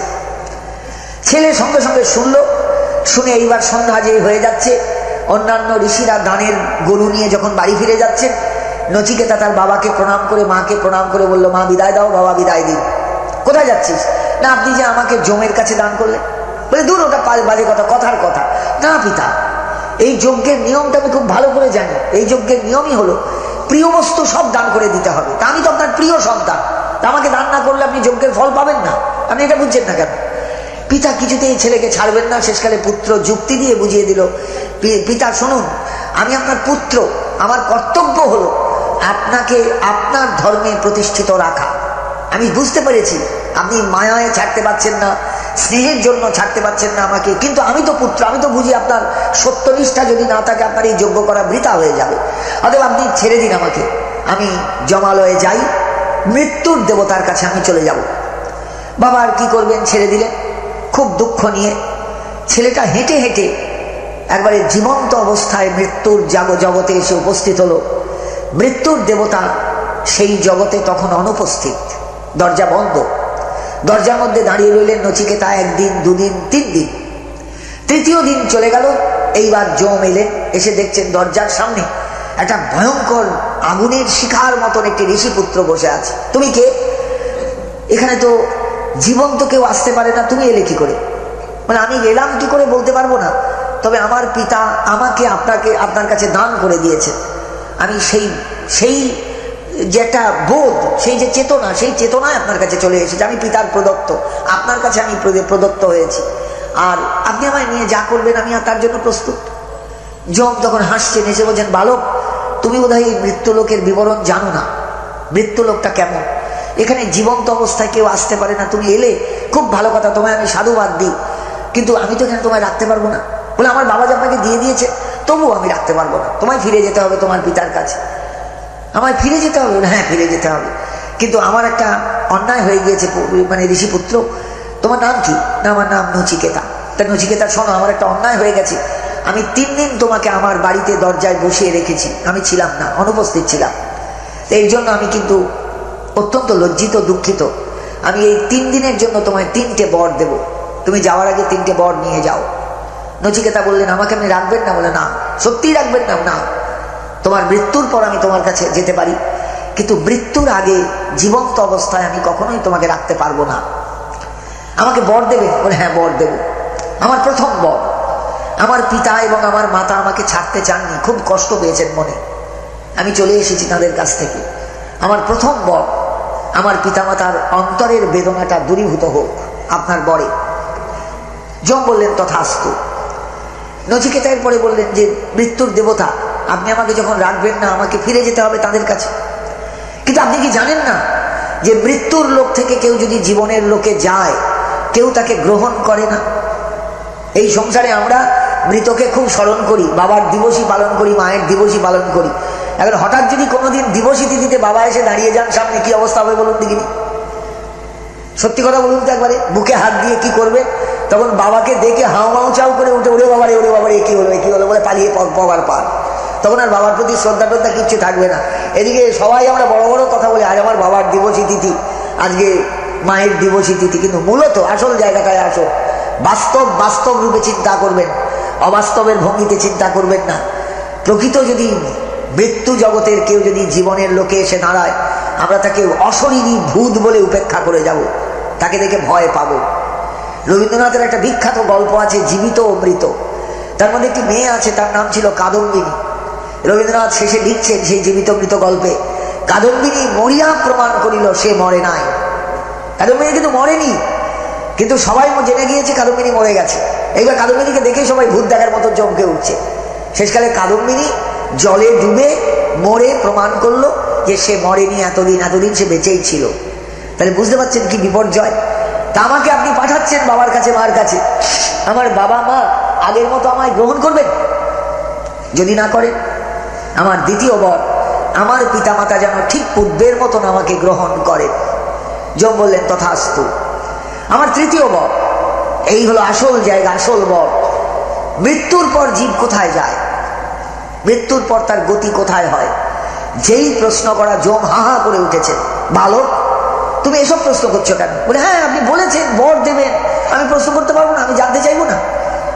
ছেলে সঙ্গে সঙ্গে শুনলো, শুনে এইবার সন্ধ্যা যে হয়ে যাচ্ছে, অন্যান্য ঋষিরা দানের গরু নিয়ে যখন বাড়ি ফিরে যাচ্ছেন, নচিকেতা তার বাবাকে প্রণাম করে, মাকে প্রণাম করে বলল, মা বিদায় দাও, বাবা বিদায় দিন। কোথায় যাচ্ছিস? না আপনি যে আমাকে জমের কাছে দান করলেন। বলে দূর, ওটা বাজে কথা, কথার কথা। না পিতা, এই যজ্ঞের নিয়মটা আমি খুব ভালো করে জানি। এই যজ্ঞের নিয়মই হলো প্রিয় বস্তু সব দান করে দিতে হবে। তা আমি তো আপনার প্রিয় সন্তান, তা আমাকে দান না করলে আপনি যজ্ঞের ফল পাবেন না। আপনি এটা বুঝছেন না কেন? পিতা কিছুতেই ছেলেকে ছাড়বেন না। শেষকালে পুত্র যুক্তি দিয়ে বুঝিয়ে দিল, পিতা শুনুন, আমি আপনার পুত্র, আমার কর্তব্য হলো আপনাকে আপনার ধর্মে প্রতিষ্ঠিত রাখা। আমি বুঝতে পেরেছি আপনি মায়ায় ছাড়তে পারছেন না, স্নেহের জন্য ছাড়তে পারছেন না আমাকে, কিন্তু আমি তো পুত্র, আমি তো বুঝি আপনার সত্যনিষ্ঠা যদি না থাকে আপনার এই যজ্ঞ করা বৃথা হয়ে যাবে। অতএব আপনি ছেড়ে দিন আমাকে, আমি জমালয়ে যাই, মৃত্যুর দেবতার কাছে আমি চলে যাব। বাবা আর কি করবেন, ছেড়ে দিলেন। খুব দুঃখ নিয়ে ছেলেটা হেঁটে হেঁটে একবারে জীবন্ত অবস্থায় মৃত্যুর জগতে এসে উপস্থিত হলো। মৃত্যুর দেবতা সেই জগতে তখন অনুপস্থিত, দরজা বন্ধ। দরজার মধ্যে দাঁড়িয়ে রইলেন নচিকেতা। একদিন, দুদিন, 3 দিন, তৃতীয় দিন চলে গেল। এইবার যম এলেন, এসে দেখছেন দরজার সামনে একটা ভয়ঙ্কর আগুনের শিখার মতন একটি ঋষিপুত্র বসে আছে। তুমি কে? এখানে তো জীবন্ত কেউ আসতে পারে না, তুমি এলে কি করে? মানে আমি এলাম কি করে বলতে পারবো না, তবে আমার পিতা আমাকে আপনার কাছে দান করে দিয়েছে। আমি সেই যে একটা বোধ, সেই যে চেতনা, সেই চেতনায় আপনার কাছে চলে এসেছি। আমি পিতার প্রদত্ত, আপনার কাছে আমি প্রদত্ত হয়েছি, আর আপনি আমায় নিয়ে যা করবেন আমি তার জন্য প্রস্তুত। যম তখন হাসছেন, এসে বলছেন, বালক তুমি বোধহয় এই মৃত্যুলোকের বিবরণ জানো না। মৃত্যুলোকটা কেমন, এখানে জীবন্ত অবস্থায় কেউ আসতে পারে না। তুমি এলে খুব ভালো কথা, তোমায় আমি সাধুবাদ দিই, কিন্তু আমি তো এখানে তোমায় রাখতে পারবো না। বলে আমার বাবা যে আপনাকে দিয়ে দিয়েছে, তবুও আমি রাখতে পারবো না, তোমায় ফিরে যেতে হবে তোমার পিতার কাছে। আমায় ফিরে যেতে হবে? হ্যাঁ ফিরে যেতে হবে, কিন্তু আমার একটা অন্যায় হয়ে গিয়েছে। মানে ঋষিপুত্র, তোমার নাম কি? না আমার নাম নচিকেতা। তা নচিকেতা শোনো, আমার একটা অন্যায় হয়ে গেছে। আমি 3 দিন তোমাকে আমার বাড়িতে দরজায় বসিয়ে রেখেছি, আমি ছিলাম না, অনুপস্থিত ছিলাম। এই জন্য আমি কিন্তু অত্যন্ত লজ্জিত, দুঃখিত। আমি এই 3 দিনের জন্য তোমায় 3টে বর দেব, তুমি যাওয়ার আগে 3টে বর নিয়ে যাও। নচিকেতা বললেন, আমাকে আপনি রাখবেন না? বলে না, সত্যিই রাখবেন না? না, তোমার মৃত্যুর পর আমি তোমার কাছে যেতে পারি, কিন্তু মৃত্যুর আগে জীবন্ত অবস্থায় আমি কখনোই তোমাকে রাখতে পারবো না। আমাকে বর দেবে? বলে হ্যাঁ বর দেব। আমার প্রথম বর, আমার পিতা এবং আমার মাতা আমাকে ছাড়তে চাননি, খুব কষ্ট পেয়েছেন মনে। আমি চলে এসেছি তাদের কাছ থেকে। আমার প্রথম বর, আমার পিতামাতার অন্তরের বেদনাটা দূরীভূত হোক আপনার বরে। যম বললেন তথাস্তু। নচিকেতার পরে বললেন যে মৃত্যুর দেবতা, আপনি আমাকে যখন রাখবেন না, আমাকে ফিরে যেতে হবে তাদের কাছে। কিন্তু আপনি কি জানেন না যে মৃত্যুর লোক থেকে কেউ যদি জীবনের লোকে যায়, কেউ তাকে গ্রহণ করে না। এই সংসারে আমরা মৃতকে খুব স্মরণ করি, বাবার দিবসই পালন করি, মায়ের দিবসই পালন করি। এখন হঠাৎ যদি কোনোদিন দিবসী তিথিতে বাবা এসে দাঁড়িয়ে যান সামনে, কি অবস্থা হবে বলুন দেখিনি? সত্যি কথা বলুন তো একবারে, বুকে হাত দিয়ে কি করবে? তখন বাবাকে দেখে হাউ মাউ চাউ করে উঠে, ওরে বাবারে ওরে বাবারে কি হলো কি হলো বলে পালিয়ে পগার পার। তখন আর বাবার প্রতি শ্রদ্ধা টদ্ধা কিচ্ছু থাকবে না। এদিকে সবাই আমরা বড় বড় কথা বলি, আজ আমার বাবার দিবসী তিথি, আজকে মায়ের দিবসী তিথি, কিন্তু মূলত আসল জায়গাটায় আসো। বাস্তব রূপে চিন্তা করবেন, অবাস্তবের ভঙ্গিতে চিন্তা করবেন না। প্রকৃত যদি মৃত্যু জগতের কেউ যদি জীবনের লোকে এসে দাঁড়ায়, আমরা তাকে অশরীরী ভূত বলে উপেক্ষা করে যাব, তাকে দেখে ভয় পাবো। রবীন্দ্রনাথের একটা বিখ্যাত গল্প আছে, জীবিত ও মৃত। তার মধ্যে একটি মেয়ে আছে, তার নাম ছিল কাদম্বিনী। রবীন্দ্রনাথ শেষে লিখছেন সেই জীবিত মৃত গল্পে, কাদম্বিনী মরিয়া প্রমাণ করিল সে মরে নাই। কাদম্বিনী কিন্তু মরেনি, কিন্তু সবাই জেনে গিয়েছে কাদম্বিনী মরে গেছে। এইবার কাদম্বিনীকে দেখে সবাই ভূত দেখার মতো চমকে উঠছে। শেষকালে কাদম্বিনী জলে ডুবে মরে প্রমাণ করলো যে সে মরেনি, এতদিন সে বেঁচেই ছিল। তাহলে বুঝতে পারছেন কি বিপর্যয়। তা আমাকে আপনি পাঠাচ্ছেন বাবার কাছে, মার কাছে। আমার বাবা মা আগের মতো আমায় গ্রহণ করবেন? যদি না করেন, আমার দ্বিতীয় বর, আমার পিতামাতা যেন ঠিক পূর্বের মতন আমাকে গ্রহণ করেন। যম বললেন তথাস্তু। আমার তৃতীয় বর, এই হলো আসল জায়গা, আসল বর। মৃত্যুর পর জীব কোথায় যায়, মৃত্যুর পর তার গতি কোথায় হয়? যেই প্রশ্ন করা, যম হা হা করে উঠেছে। বালক, তুমি এসব প্রশ্ন করছো কেন? বলে, হ্যাঁ আপনি বলেছেন বর দেবেন, আমি প্রশ্ন করতে পারবো না, আমি জানতে চাইবো না,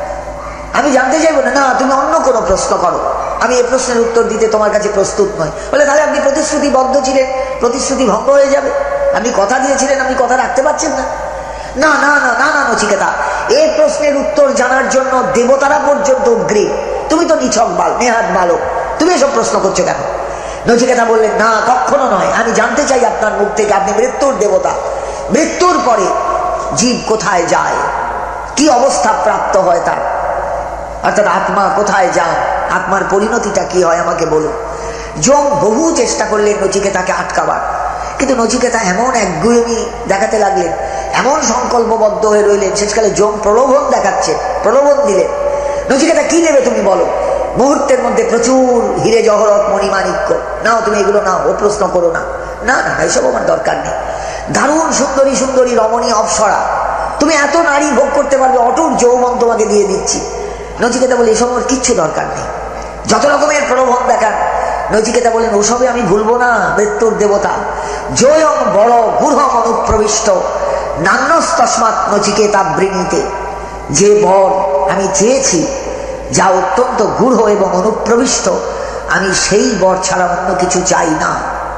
আমি জানতে চাইবো না। না, তুমি অন্য কোনো প্রশ্ন করো, আমি এই প্রশ্নের উত্তর দিতে তোমার কাছে প্রস্তুত নই। বলে, তাহলে আপনি প্রতিশ্রুতিবদ্ধ ছিলেন, প্রতিশ্রুতি ভঙ্গ হয়ে যাবে। আপনি কথা দিয়েছিলেন, আপনি কথা রাখতে পারছেন না। না না না না না নচিকেতা, এই প্রশ্নের উত্তর জানার জন্য দেবতারা পর্যন্ত উদ্গ্রীব। তুমি তো নিছক বাল, নেহাত বালক, তুমি এসব প্রশ্ন করছো কেন? নচিকেতা বললেন, না কখনো নয়, আমি জানতে চাই আপনার মুখ থেকে, আপনি মৃত্যুর দেবতা, মৃত্যুর পরে জীব কোথায় যায়, কি অবস্থা প্রাপ্ত হয় তার, অর্থাৎ আত্মা কোথায় যায়, আত্মার পরিণতিটা কি হয়, আমাকে বলুন। যম বহু চেষ্টা করলেন নচিকেতাকে আটকাবার, কিন্তু নচিকেতা এমন একগুঁয়েমি দেখাতে লাগলেন, এমন সংকল্পবদ্ধ হয়ে রইলেন। শেষকালে যম প্রলোভন দেখাচ্ছে, প্রলোভন দিলেন। নচিকেতা কি নেবে তুমি বলো? মুহূর্তের মধ্যে প্রচুর হিরে জহরত মণিমাণিক্য নাও, তুমি এগুলো নাও, ও প্রশ্ন করো না। না না, এইসব আমার দরকার নেই। দারুণ সুন্দরী সুন্দরী রমণী অপ্সরা, তুমি এত নারী ভোগ করতে পারবে, অটুট যৌবন তোমাকে দিয়ে দিচ্ছি। নচিকেতা বলে, এসব আমার কিচ্ছু দরকার নেই। যত রকমের প্রলোভন দেখান। নচিকেতা বলেন, ওসবে আমি ভুলবো না, মৃত্যুর দেবতা। জয়ং বড় গূঢ়ম অনুপ্রবিষ্ট নান্যস্তস্মাৎ নচিকেতা বৃণীতে। যে বর আমি চেয়েছি, যা অত্যন্ত গূঢ় এবং অনুপ্রবিষ্ট, আমি সেই বর ছাড়া অন্য কিছু চাই না।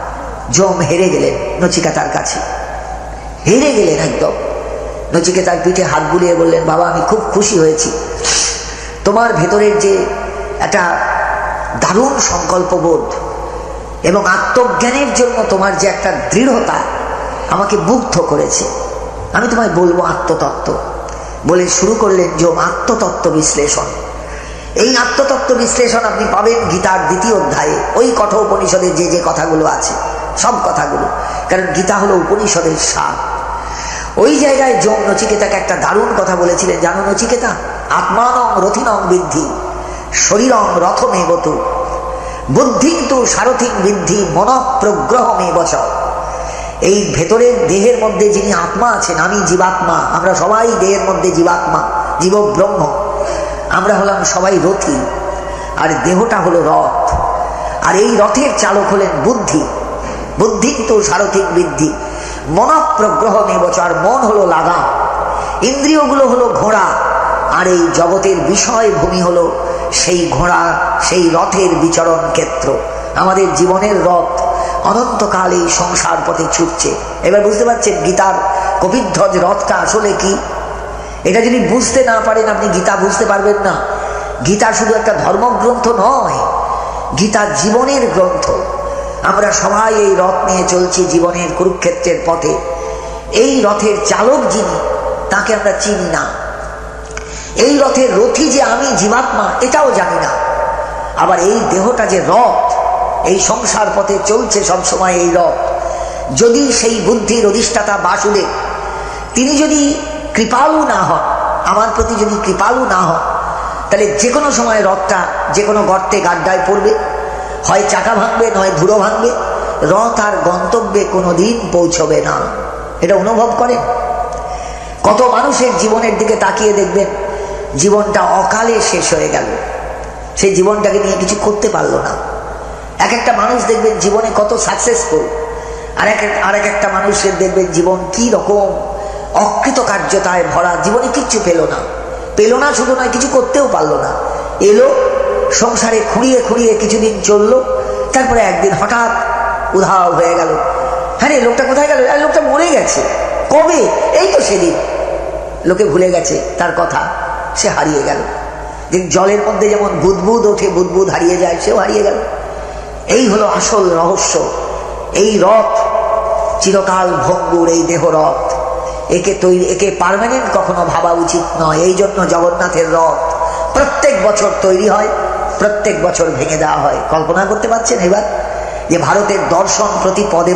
যম হেরে গেলেন নচিকেতার কাছে, হেরে গেলেন একদম। নচিকেতার পিঠে হাত বুলিয়ে বললেন, বাবা আমি খুব খুশি হয়েছি, তোমার ভেতরের যে একটা দারুণ সংকল্পবোধ এবং আত্মজ্ঞানের জন্য তোমার যে একটা দৃঢ়তা আমাকে মুগ্ধ করেছে। আমি তোমায় বলবো আত্মতত্ত্ব। বলে শুরু করলেন যম আত্মতত্ত্ব বিশ্লেষণ। এই আত্মতত্ত্ব বিশ্লেষণ আপনি পাবেন গীতার 2য় অধ্যায়ে, ওই কঠোপনিষদের যে যে কথাগুলো আছে, সব কথাগুলো, কারণ গীতা হলো উপনিষদের সার। ওই জায়গায় যম নচিকেতাকে একটা দারুণ কথা বলেছিলেন, জানো নচিকেতা? আত্মানং রথিনং বৃদ্ধি শরীরং রথমেবতু বুদ্ধিং তু সারথিং বৃদ্ধি মনঃপ্রগ্রহমেবচ। এই ভেতরের দেহের মধ্যে যিনি আত্মা আছেন, আমি জীবাত্মা, আমরা সবাই দেহের মধ্যে জীবাত্মা, জীবব্রহ্ম। আমরা হলাম সবাই রথী, আর দেহটা হলো রথ, আর এই রথের চালক হলেন বুদ্ধি। বুদ্ধিং তু সারথিং বৃদ্ধি মনঃপ্রগ্রহমেবচ। আর মন হলো লাগাম, ইন্দ্রিয়গুলো হলো ঘোড়া, আর এই জগতের বিষয় ভূমি হলো সেই ঘোড়া, সেই রথের বিচরণ ক্ষেত্র। আমাদের জীবনের রথ অনন্তকাল এই সংসার পথে ছুটছে। এবার বুঝতে পারছেন গীতার কপিধ্বজ রথটা আসলে কি? এটা যদি বুঝতে না পারেন, আপনি গীতা বুঝতে পারবেন না। গীতা শুধু একটা ধর্মগ্রন্থ নয়, গীতা জীবনের গ্রন্থ। আমরা সবাই এই রথ নিয়ে চলছি জীবনের কুরুক্ষেত্রের পথে। এই রথের চালক যিনি, তাকে আমরা চিনি না। এই রথের রথী যে আমি জীবাত্মা, এটাও জানি না। আবার এই দেহটা যে রথ, এই সংসার পথে চলছে সবসময় এই রথ। যদি সেই বুদ্ধির অধিষ্ঠাতা বাসুদেব, তিনি যদি কৃপালু না হন, আমার প্রতি যদি কৃপালু না হন, তাহলে যে কোনো সময় রথটা যে কোনো গর্তে গাড্ডায় পড়বে, হয় চাকা ভাঙবে, নয় ধুলো ভাঙবে, রথ আর গন্তব্যে কোনোদিন পৌঁছবে না। এটা অনুভব করেন? কত মানুষের জীবনের দিকে তাকিয়ে দেখবেন জীবনটা অকালে শেষ হয়ে গেল, সেই জীবনটাকে নিয়ে কিছু করতে পারলো না। এক একটা মানুষ দেখবেন জীবনে কত সাকসেসফুল, আর একটা মানুষের দেখবেন জীবন কি রকম অকৃতকার্যতায় ভরা, জীবনে কিচ্ছু পেল না। পেল না শুধু নয়, কিছু করতেও পারলো না। এলো সংসারে খুঁড়িয়ে খুঁড়িয়ে কিছুদিন চললো, তারপরে একদিন হঠাৎ উধাও হয়ে গেল। হ্যাঁ রে, লোকটা কোথায় গেল? আর লোকটা মরে গেছে। কবে? এই তো সেদিন। লোকে ভুলে গেছে তার কথা, সে হারিয়ে গেল। জলের মধ্যে যেমন বুদবুদ ওঠে, বুদবুদ হারিয়ে যায়, সেও হারিয়ে গেল। এই হলো আসল রহস্য। এই রথ চিরকাল ভঙ্গুর, এই দেহ রথ, একে পার্মানেন্ট কখনো ভাবা উচিত নয়। এই জন্য জগন্নাথের রথ প্রত্যেক বছর তৈরি হয়, প্রত্যেক বছর ভেঙে দেওয়া হয়। কল্পনা করতে পারছেন এবার যে ভারতের দর্শন প্রতি পদে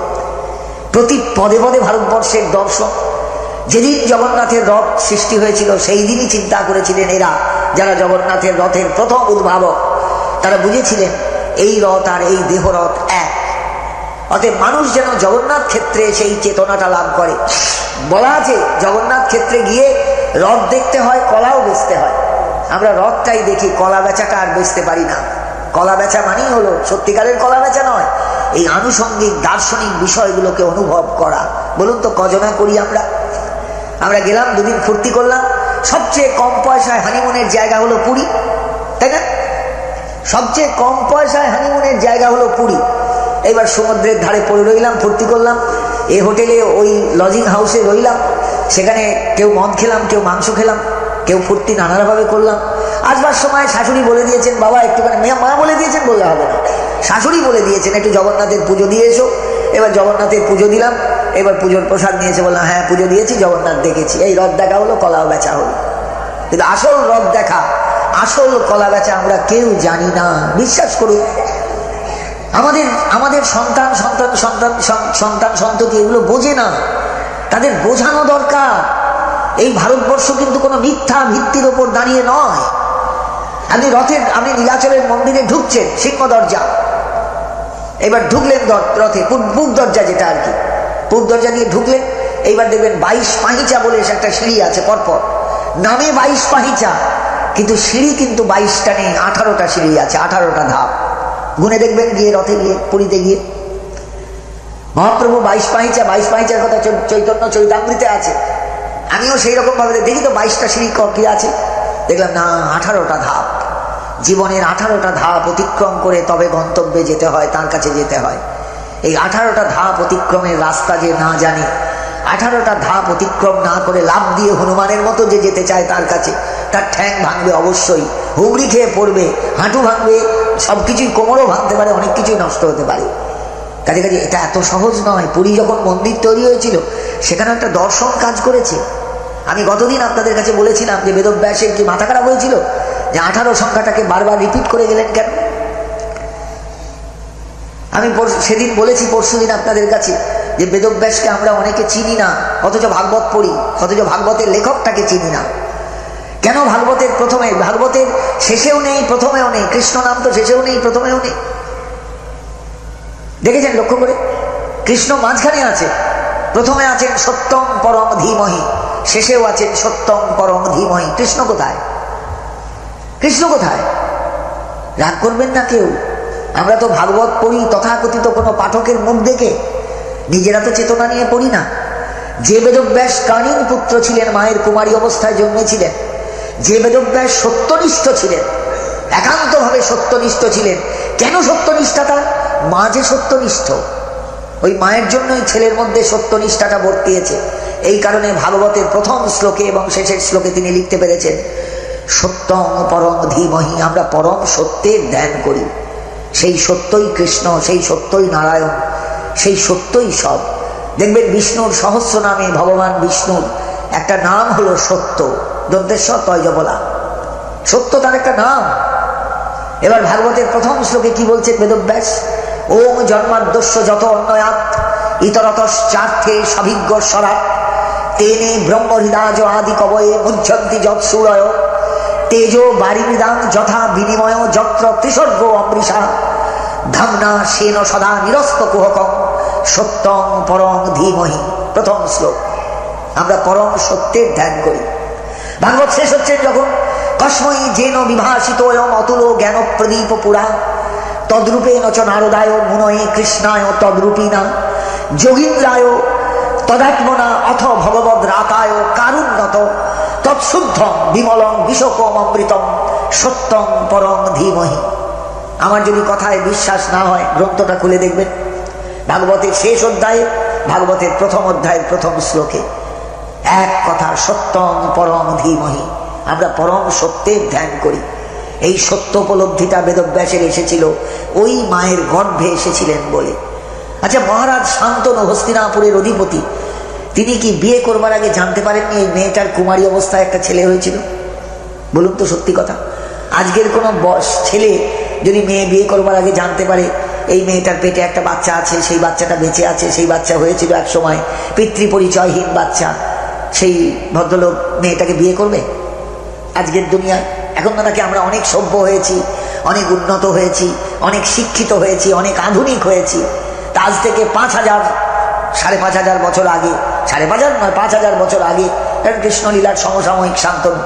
পদে ভারতবর্ষের দর্শন। যেদিন জগন্নাথের রথ সৃষ্টি হয়েছিল সেই দিনই চিন্তা করেছিলেন এরা, যারা জগন্নাথের রথের প্রথম উদ্ভাবক, তারা বুঝেছিলেন এই রথ আর এই দেহ রথ এক। অতএব মানুষ যেন জগন্নাথ ক্ষেত্রে সেই চেতনাটা লাভ করে। বলা আছে জগন্নাথ ক্ষেত্রে গিয়ে রথ দেখতে হয়, কলাও বেচতে হয়। আমরা রথটাই দেখি, কলা বেচাটা আর বেচতে পারি না। কলা বেচা মানেই হলো সত্যিকারের কলা বেচা নয়, এই আনুষঙ্গিক দার্শনিক বিষয়গুলোকে অনুভব করা। বলুন তো কজনা করি আমরা গেলাম, দুদিন ফুর্তি করলাম। সবচেয়ে কম পয়সায় হানিমুনের জায়গা হলো পুরী, তাই না? সবচেয়ে কম পয়সায় হানিমুনের জায়গা হলো পুরী। এবার সমুদ্রের ধারে পড়ে রইলাম, ফুর্তি করলাম। এই হোটেলে ওই লজিং হাউসে রইলাম, সেখানে কেউ মদ খেলাম, কেউ মাংস খেলাম, কেউ ফুর্তি নানাভাবে করলাম। আসবার সময় শাশুড়ি বলে দিয়েছেন, বাবা একটুখানি, মা বলে দিয়েছেন বললে হবে না, শাশুড়ি বলে দিয়েছেন একটু জগন্নাথের পুজো দিয়ে এসো। এবার জগন্নাথের পুজো দিলাম। এবার পুজোর প্রসাদ নিয়েছে, বললাম হ্যাঁ পুজো দিয়েছি, জগন্নাথ দেখেছি। এই রথ দেখা হলো, কলাও বেচা হলো। কিন্তু আসল রথ দেখা, আসল কলা বেচা আমরা কেউ জানি না। বিশ্বাস করুন, আমাদের সন্তান সন্ততি এগুলো বোঝে না, তাদের বোঝানো দরকার। এই ভারতবর্ষ কিন্তু কোনো মিথ্যা ভিত্তির ওপর দাঁড়িয়ে নয়। আপনি নীলাচলের মন্দিরে ঢুকছেন, সিংহ দরজা, এবার ঢুকলেন রথে পূর্ব দরজা, যেটা আর কি পূর্ব দরজা দিয়ে ঢুকলেন। এইবার দেখবেন 22 পাহিচা বলে একটা সিঁড়ি আছে, পরপর নামে 22 পাহিচা, কিন্তু সিঁড়ি কিন্তু 22টা নেই, 18টা সিঁড়ি আছে, 18টা ধাপ। গুনে দেখবেন গিয়ে, রথে গিয়ে, পুরীতে গিয়ে। মহাপ্রভু 22 পাহিচার কথা চৈতন্য চৈতামৃতে আছে। আমিও সেই রকম ভাবে দেখি তো 22টা সিঁড়ি কি আছে, দেখলাম না, 18টা ধাপ। জীবনের 18টা ধাপ অতিক্রম করে তবে গন্তব্যে যেতে হয়, তার কাছে যেতে হয়। এই 18টা ধাপ অতিক্রমের রাস্তা যে না জানে, 18টা ধাপ অতিক্রম না করে লাফ দিয়ে হনুমানের মতো যে যেতে চায় তার কাছে, তার ঠ্যাং ভাঙবে অবশ্যই, হুমড়ি খেয়ে পড়বে, হাঁটু ভাঙবে, সবকিছুই, কোমরও ভাঙতে পারে, অনেক কিছুই নষ্ট হতে পারে। কাজে এটা এত সহজ নয়। পুরী যখন মন্দির তৈরি হয়েছিল সেখানে একটা দর্শন কাজ করেছে। আমি গতদিন আপনাদের কাছে বলেছিলাম যে বেদব্যাসের কি মাথা খারাপ হয়েছিল যে 18 সংখ্যাটাকে বারবার রিপিট করে গেলেন কেন। আমি সেদিন বলেছি, পরশুদিন আপনাদের কাছে, যে বেদব্যাসকে আমরা অনেকে চিনি না, অথচ ভাগবত পড়ি, অথচ ভাগবতের লেখকটাকে চিনি না। কেন ভাগবতের প্রথমে, ভাগবতের শেষেও নেই, প্রথমেও নেই, কৃষ্ণ নাম তো শেষেও নেই, প্রথমেও নেই। দেখেছেন লক্ষ্য করে? কৃষ্ণ মাঝখানে আছে, প্রথমে আছেন সত্যং পরম ধীমহি, শেষেও আছেন সত্যং পরম ধীমহি। কৃষ্ণ কোথায়? কৃষ্ণ কোথায়? রাগ করবেন না কেউ। আমরা তো ভাগবত পড়ি তথাকথিত কোনো পাঠকের মুখ দেখে, নিজেরা তো চেতনা নিয়ে পড়ি না। যে বেদব্যাস কানীন পুত্র ছিলেন, মায়ের কুমারী অবস্থায় জন্মেছিলেন, যে বেদব্যাস সত্যনিষ্ঠ ছিলেন, একান্তভাবে সত্যনিষ্ঠ ছিলেন। কেন সত্যনিষ্ঠা? তার মা যে সত্যনিষ্ঠ, ওই মায়ের জন্যই ছেলের মধ্যে সত্যনিষ্ঠাটা বর্তিয়েছে। এই কারণে ভাগবতের প্রথম শ্লোকে এবং শেষের শ্লোকে তিনি লিখতে পেরেছেন সত্যং পরম ধীমহি। আমরা পরম সত্যের ধ্যান করি, সেই সত্যই কৃষ্ণ, সেই সত্যই নারায়ণ, সেই সত্যই সব। দেখবেন বিষ্ণুর সহস্র নামে ভগবান বিষ্ণুর একটা নাম হলো সত্য, দন্তেশ্বর তয়জবলা, সত্য তার একটা নাম। এবার ভাগবতের প্রথম শ্লোকে কি বলছেন বেদব্যাস? ওম জন্মাদ্যস্য যত অন্নয়াত ইতরতশ্চার্থে সভিজ্ঞ স্বরাট তেনে ব্রহ্মহৃদাজ আদি কবয়ে মুহ্যন্তি যৎসূরয় তেজো বারিমৃদাং যথা বিনিময় যত্র ত্রিসর্গ অমৃষা ধামনা সেন সদা নিরস্ত কুহকং সত্যং পরম ধীমহি। প্রথম শ্লোক। আমরা পরম সত্যের ধ্যান করি। ভাগবত শেষ হচ্ছে যখন কস্মৈ যেন বিভাসিত অতুল জ্ঞান প্রদীপ পুরা তদ্রূপেণ চ নারদায় মুনয়ে কৃষ্ণায় তদ্রূপীনা যোগীন্দ্রায় তদাত্মনা অথ ভগবদ রাতায় কারুণ্যত তৎশুদ্ধম বিমলং বিশোকম অমৃতম সত্যং পরম ধীমহি। আমার যদি কথায় বিশ্বাস না হয় গ্রন্থটা খুলে দেখবেন, ভাগবতের শেষ অধ্যায়ে, ভাগবতের প্রথম অধ্যায়ের প্রথম শ্লোকে এক কথা, সত্যং পরম ধীমহি। আমরা পরম সত্যের ধ্যান করি। এই সত্য উপলব্ধিটা বেদব্যাসের এসেছিল ওই মায়ের গর্ভে এসেছিলেন বলে। আচ্ছা, মহারাজ শান্তনু হস্তিনাপুরের অধিপতি, তিনি কি বিয়ে করবার আগে জানতে পারেননি এই মেয়েটার কুমারী অবস্থায় একটা ছেলে হয়েছিল? বলুন তো সত্যি কথা। আজকের কোনো ছেলে যদি মেয়ে বিয়ে করবার আগে জানতে পারে এই মেয়েটার পেটে একটা বাচ্চা আছে, সেই বাচ্চাটা বেঁচে আছে, সেই বাচ্চা হয়েছিল এক সময় পিতৃপরিচয়হীন বাচ্চা, সেই ভদ্রলোক মেয়েটাকে বিয়ে করবে? আজকের দুনিয়ায় এখন তো নাকি আমরা অনেক সভ্য হয়েছি, অনেক উন্নত হয়েছি, অনেক শিক্ষিত হয়েছি, অনেক আধুনিক হয়েছি। তা আজ থেকে 5000 5,500 বছর আগে, 5,500 নয় 5000 বছর আগে কৃষ্ণলীলার সমসাময়িক শান্তনু,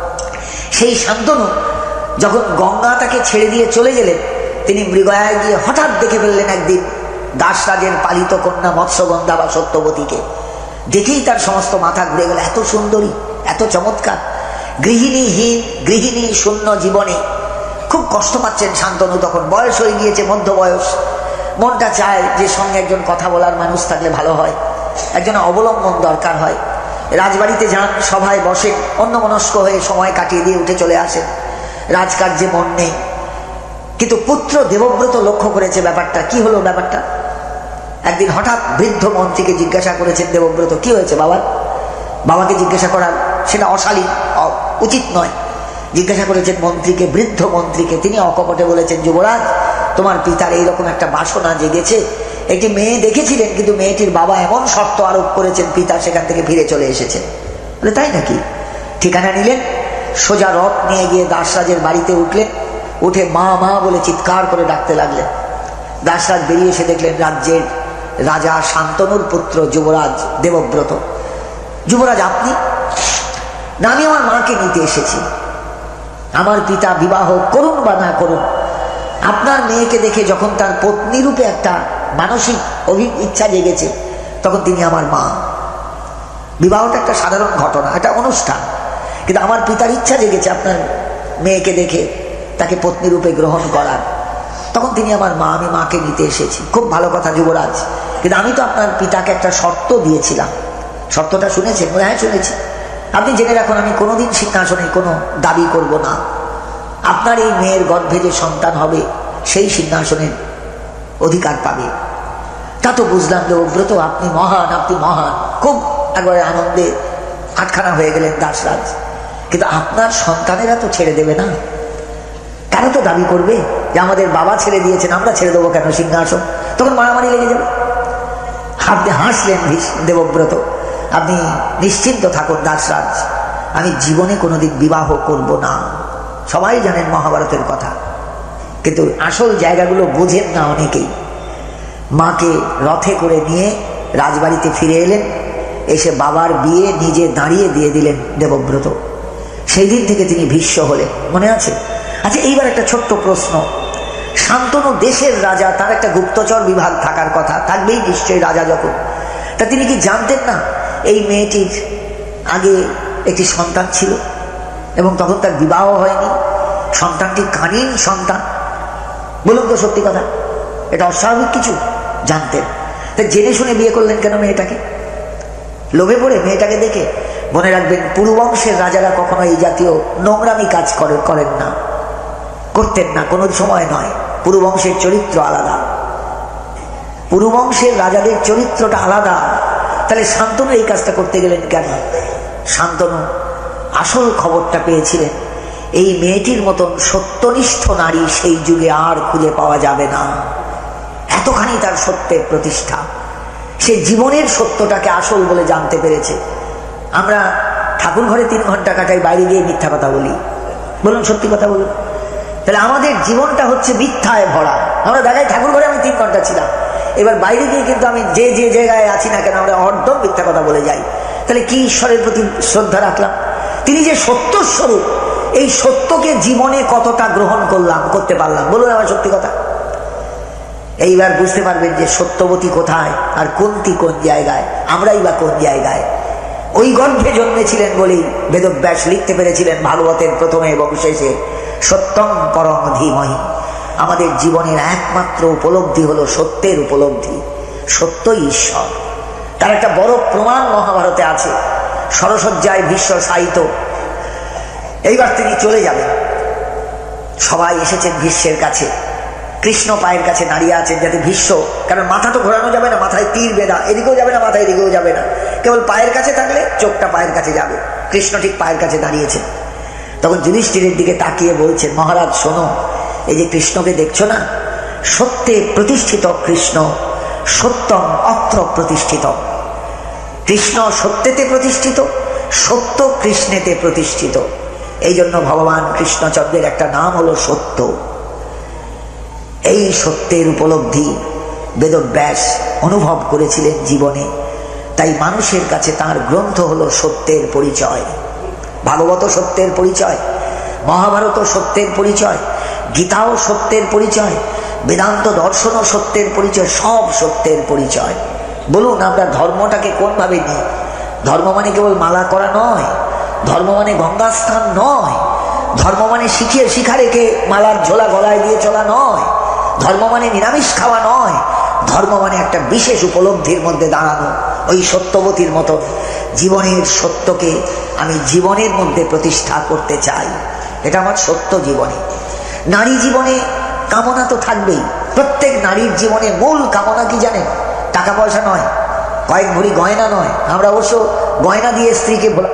সেই শান্তনু যখন গঙ্গা তাকে ছেড়ে দিয়ে চলে গেলেন, তিনি মৃগয়ায় গিয়ে হঠাৎ দেখে ফেললেন একদিন দাসরাজের পালিত কন্যা মৎস্যগন্ধা বা সত্যবতীকে। দেখেই তার সমস্ত মাথা ঘুরে গেল, এত সুন্দরী, এত চমৎকার। গৃহিণীহীন, গৃহিণী শূন্য জীবনে খুব কষ্ট পাচ্ছেন শান্তনু। তখন বয়স হয়ে গিয়েছে, মধ্য বয়স। মনটা চায় যে সঙ্গে একজন কথা বলার মানুষ থাকলে ভালো হয়, একজন অবলম্বন দরকার হয়। রাজবাড়িতে যান, সভায় বসেন, অন্যমনস্ক হয়ে সময় কাটিয়ে দিয়ে উঠে চলে আসেন। রাজকার্যে মন নেই। কিন্তু পুত্র দেবব্রত লক্ষ্য করেছে ব্যাপারটা। কি হলো ব্যাপারটা? একদিন হঠাৎ বৃদ্ধ মন্ত্রীকে জিজ্ঞাসা করেছেন দেবব্রত, কি হয়েছে বাবা? বাবাকে জিজ্ঞাসা করার সেটা অশালীন, উচিত নয়। জিজ্ঞাসা করেছেন মন্ত্রীকে, বৃদ্ধ মন্ত্রীকে। তিনি অকপটে বলেছেন, যুবরাজ, তোমার পিতার এইরকম একটা বাসনা জেগেছে। একটি মেয়ে দেখেছিলেন, কিন্তু মেয়েটির বাবা এমন শর্ত আরোপ করেছেন, পিতা সেখান থেকে ফিরে চলে এসেছেন। বলে, তাই নাকি? ঠিকানা নিলেন, সোজা রথ নিয়ে গিয়ে দাসরাজের বাড়িতে উঠলেন। উঠে মা মা বলে চিৎকার করে ডাকতে লাগলেন। দাসরাজ বেরিয়ে এসে দেখলেন রাজ্যের রাজা শান্তনুর পুত্র যুবরাজ দেবব্রত। যুবরাজ, আপনি? না, আমি আমার মাকে নিতে এসেছি। আমার পিতা বিবাহ করুন বা না করুন, আপনার মেয়েকে দেখে যখন তার পত্নী রূপে একটা মানসিক ইচ্ছা জেগেছে, তখন তিনি আমার মা। বিবাহটা একটা সাধারণ ঘটনা, একটা অনুষ্ঠান, কিন্তু আমার পিতার ইচ্ছা জেগেছে আপনার মেয়েকে দেখে তাকে পত্নী রূপে গ্রহণ করার। তখন তিনি আমার মা, আমি মাকে নিতে এসেছি। খুব ভালো কথা যুবরাজ, কিন্তু আমি তো আপনার পিতাকে একটা শর্ত দিয়েছিলাম। শর্তটা শুনেছেন? হ্যাঁ শুনেছি। আপনি জেনে রাখুন, আমি কোনোদিন সিংহাসনে কোনো দাবি করব না। আপনার এই মেয়ের গর্ভে যে সন্তান হবে সেই সিংহাসনের অধিকার পাবে। তা তো বুঝলাম দেবব্রত, আপনি মহান, আপনি মহান। খুব একবারে আনন্দে আটখানা হয়ে গেলেন দাসরাজ। কিন্তু আপনার সন্তানেরা তো ছেড়ে দেবে না। কেন তো দাবি করবে যে আমাদের বাবা ছেড়ে দিয়েছেন, আমরা ছেড়ে দেবো কেন সিংহাসন? তখন মারামারি লেগে যাবে। আপনি হাসলেন দেবব্রত। আপনি নিশ্চিন্ত থাকুন দাসরাজ, আমি জীবনে কোনোদিন বিবাহ করব না। সবাই জানেন মহাভারতের কথা, কিন্তু আসল জায়গাগুলো বোঝেন না অনেকেই। মাকে রথে করে নিয়ে রাজবাড়িতে ফিরে এলেন। এসে বাবার বিয়ে নিজে দাঁড়িয়ে দিয়ে দিলেন দেবব্রত। সেই দিন থেকে তিনি ভীষ্ম হলেন, মনে আছে? আচ্ছা, এইবার একটা ছোট্ট প্রশ্ন। শান্তনু দেশের রাজা, তার একটা গুপ্তচর বিভাগ থাকার কথা, থাকবেই নিশ্চয়ই রাজা যখন। তা তিনি কি জানতেন না এই মেয়েটির আগে একটি সন্তান ছিল এবং তখন তার বিবাহ হয়নি? সন্তানটি কানিন সন্তান। বলুন তো সত্যি কথা, এটা অস্বাভাবিক কিছু? জানতেন। তা জেনে শুনে বিয়ে করলেন কেন মেয়েটাকে? লোভে পড়ে মেয়েটাকে দেখে? মনে রাখবেন, পুরুবংশের রাজারা কখনো এই জাতীয় নোংরামি কাজ করেন না, করতেন না, কোনো সময় নয়। পুরুবংশের চরিত্র আলাদা, পুরুবংশের রাজাদের চরিত্রটা আলাদা। তাহলে শান্তনু এই কাজটা করতে গেলেন কেন? শান্তনু আসল খবরটা পেয়েছিলেন, এই মেয়েটির মতন সত্যনিষ্ঠ নারী সেই যুগে আর খুঁজে পাওয়া যাবে না। এতখানি তার সত্যের প্রতিষ্ঠা, সে জীবনের সত্যটাকে আসল বলে জানতে পেরেছে। আমরা ঠাকুর ঘরে 3 ঘন্টা কাটাই, বাইরে গিয়ে মিথ্যা কথা বলি। বলুন সত্যি কথা বলুন। তাহলে আমাদের জীবনটা হচ্ছে মিথ্যায় ভরা। আমরা দেখাই ঠাকুর ঘরে আমি 3 ঘন্টা ছিলাম, এবার বাইরে গিয়ে কিন্তু আমি যে যে জায়গায় আছি না কেন, আমরা অর্ধম মিথ্যা কথা বলে যাই। তাহলে কি ঈশ্বরের প্রতি শ্রদ্ধা রাখলাম? তিনি যে সত্য স্বরূপ, এই সত্যকে জীবনে কতটা গ্রহণ করতে পারলাম? বলুন আমার সত্যি কথা। এইবার বুঝতে পারবেন যে সত্যবতী কোথায় আর কুন্তি কোন জায়গায়, আমরাই বা কোন জায়গায়। ওই গর্ভে জন্মেছিলেন বলেই বেদব্যাস লিখতে পেরেছিলেন ভাগবতের প্রথমে এবং শেষে সত্যং পরম ধীমহি। আমাদের জীবনের একমাত্র উপলব্ধি হলো সত্যের উপলব্ধি, সত্যই ঈশ্বর। তার একটা বড় প্রমাণ মহাভারতে আছে। সরসজ্জায় ভীষ্ম সাহিত্য, এইবার তিনি চলে যাবেন। সবাই এসেছেন ভীষ্মের কাছে, কৃষ্ণ পায়ের কাছে দাঁড়িয়ে আছেন যাতে ভীষ্ম, কারণ মাথা তো ঘোরানো যাবে না, মাথায় তীর বেঁধা, এদিকেও যাবে না মাথা এদিকেও যাবে না, কেবল পায়ের কাছে থাকলে চোখটা পায়ের কাছে যাবে। কৃষ্ণ ঠিক পায়ের কাছে দাঁড়িয়েছেন। তখন যুধিষ্ঠিরের দিকে তাকিয়ে বলছেন, মহারাজ শোনো, এই যে কৃষ্ণকে দেখছো না, সত্যে প্রতিষ্ঠিত কৃষ্ণ, সত্যম অত্র প্রতিষ্ঠিত। কৃষ্ণ সত্যেতে প্রতিষ্ঠিত, সত্য কৃষ্ণেতে প্রতিষ্ঠিত। এই জন্য ভগবান কৃষ্ণচন্দ্রের একটা নাম হলো সত্য। এই সত্যের উপলব্ধি বেদব্যাস অনুভব করেছিলেন জীবনে, তাই মানুষের কাছে তার গ্রন্থ হলো সত্যের পরিচয়। ভাগবত সত্যের পরিচয়, মহাভারত সত্যের পরিচয়, গীতাও সত্যের পরিচয়, বেদান্ত দর্শনও সত্যের পরিচয়, সব সত্যের পরিচয়। বলুন আমরা ধর্মটাকে কোনভাবে নিই? ধর্ম মানে কেবল মালা করা নয়, ধর্ম মানে গঙ্গা স্নান নয়, ধর্ম মানে শিখা রেখে মালার ঝোলা গলায় দিয়ে চলা নয়, ধর্ম মানে নিরামিষ খাওয়া নয়, ধর্ম মানে একটা বিশেষ উপলব্ধির মধ্যে দাঁড়ানো। ওই সত্যবতীর মতো জীবনের সত্যকে আমি জীবনের মধ্যে প্রতিষ্ঠা করতে চাই, এটা আমার সত্য জীবনে। নারী জীবনে কামনা তো থাকবেই। প্রত্যেক নারীর জীবনে মূল কামনা কি জানেন? টাকা পয়সা নয়, কয়েক ভরি গয়না নয়। আমরা অবশ্য গয়না দিয়ে স্ত্রীকে ভোলা,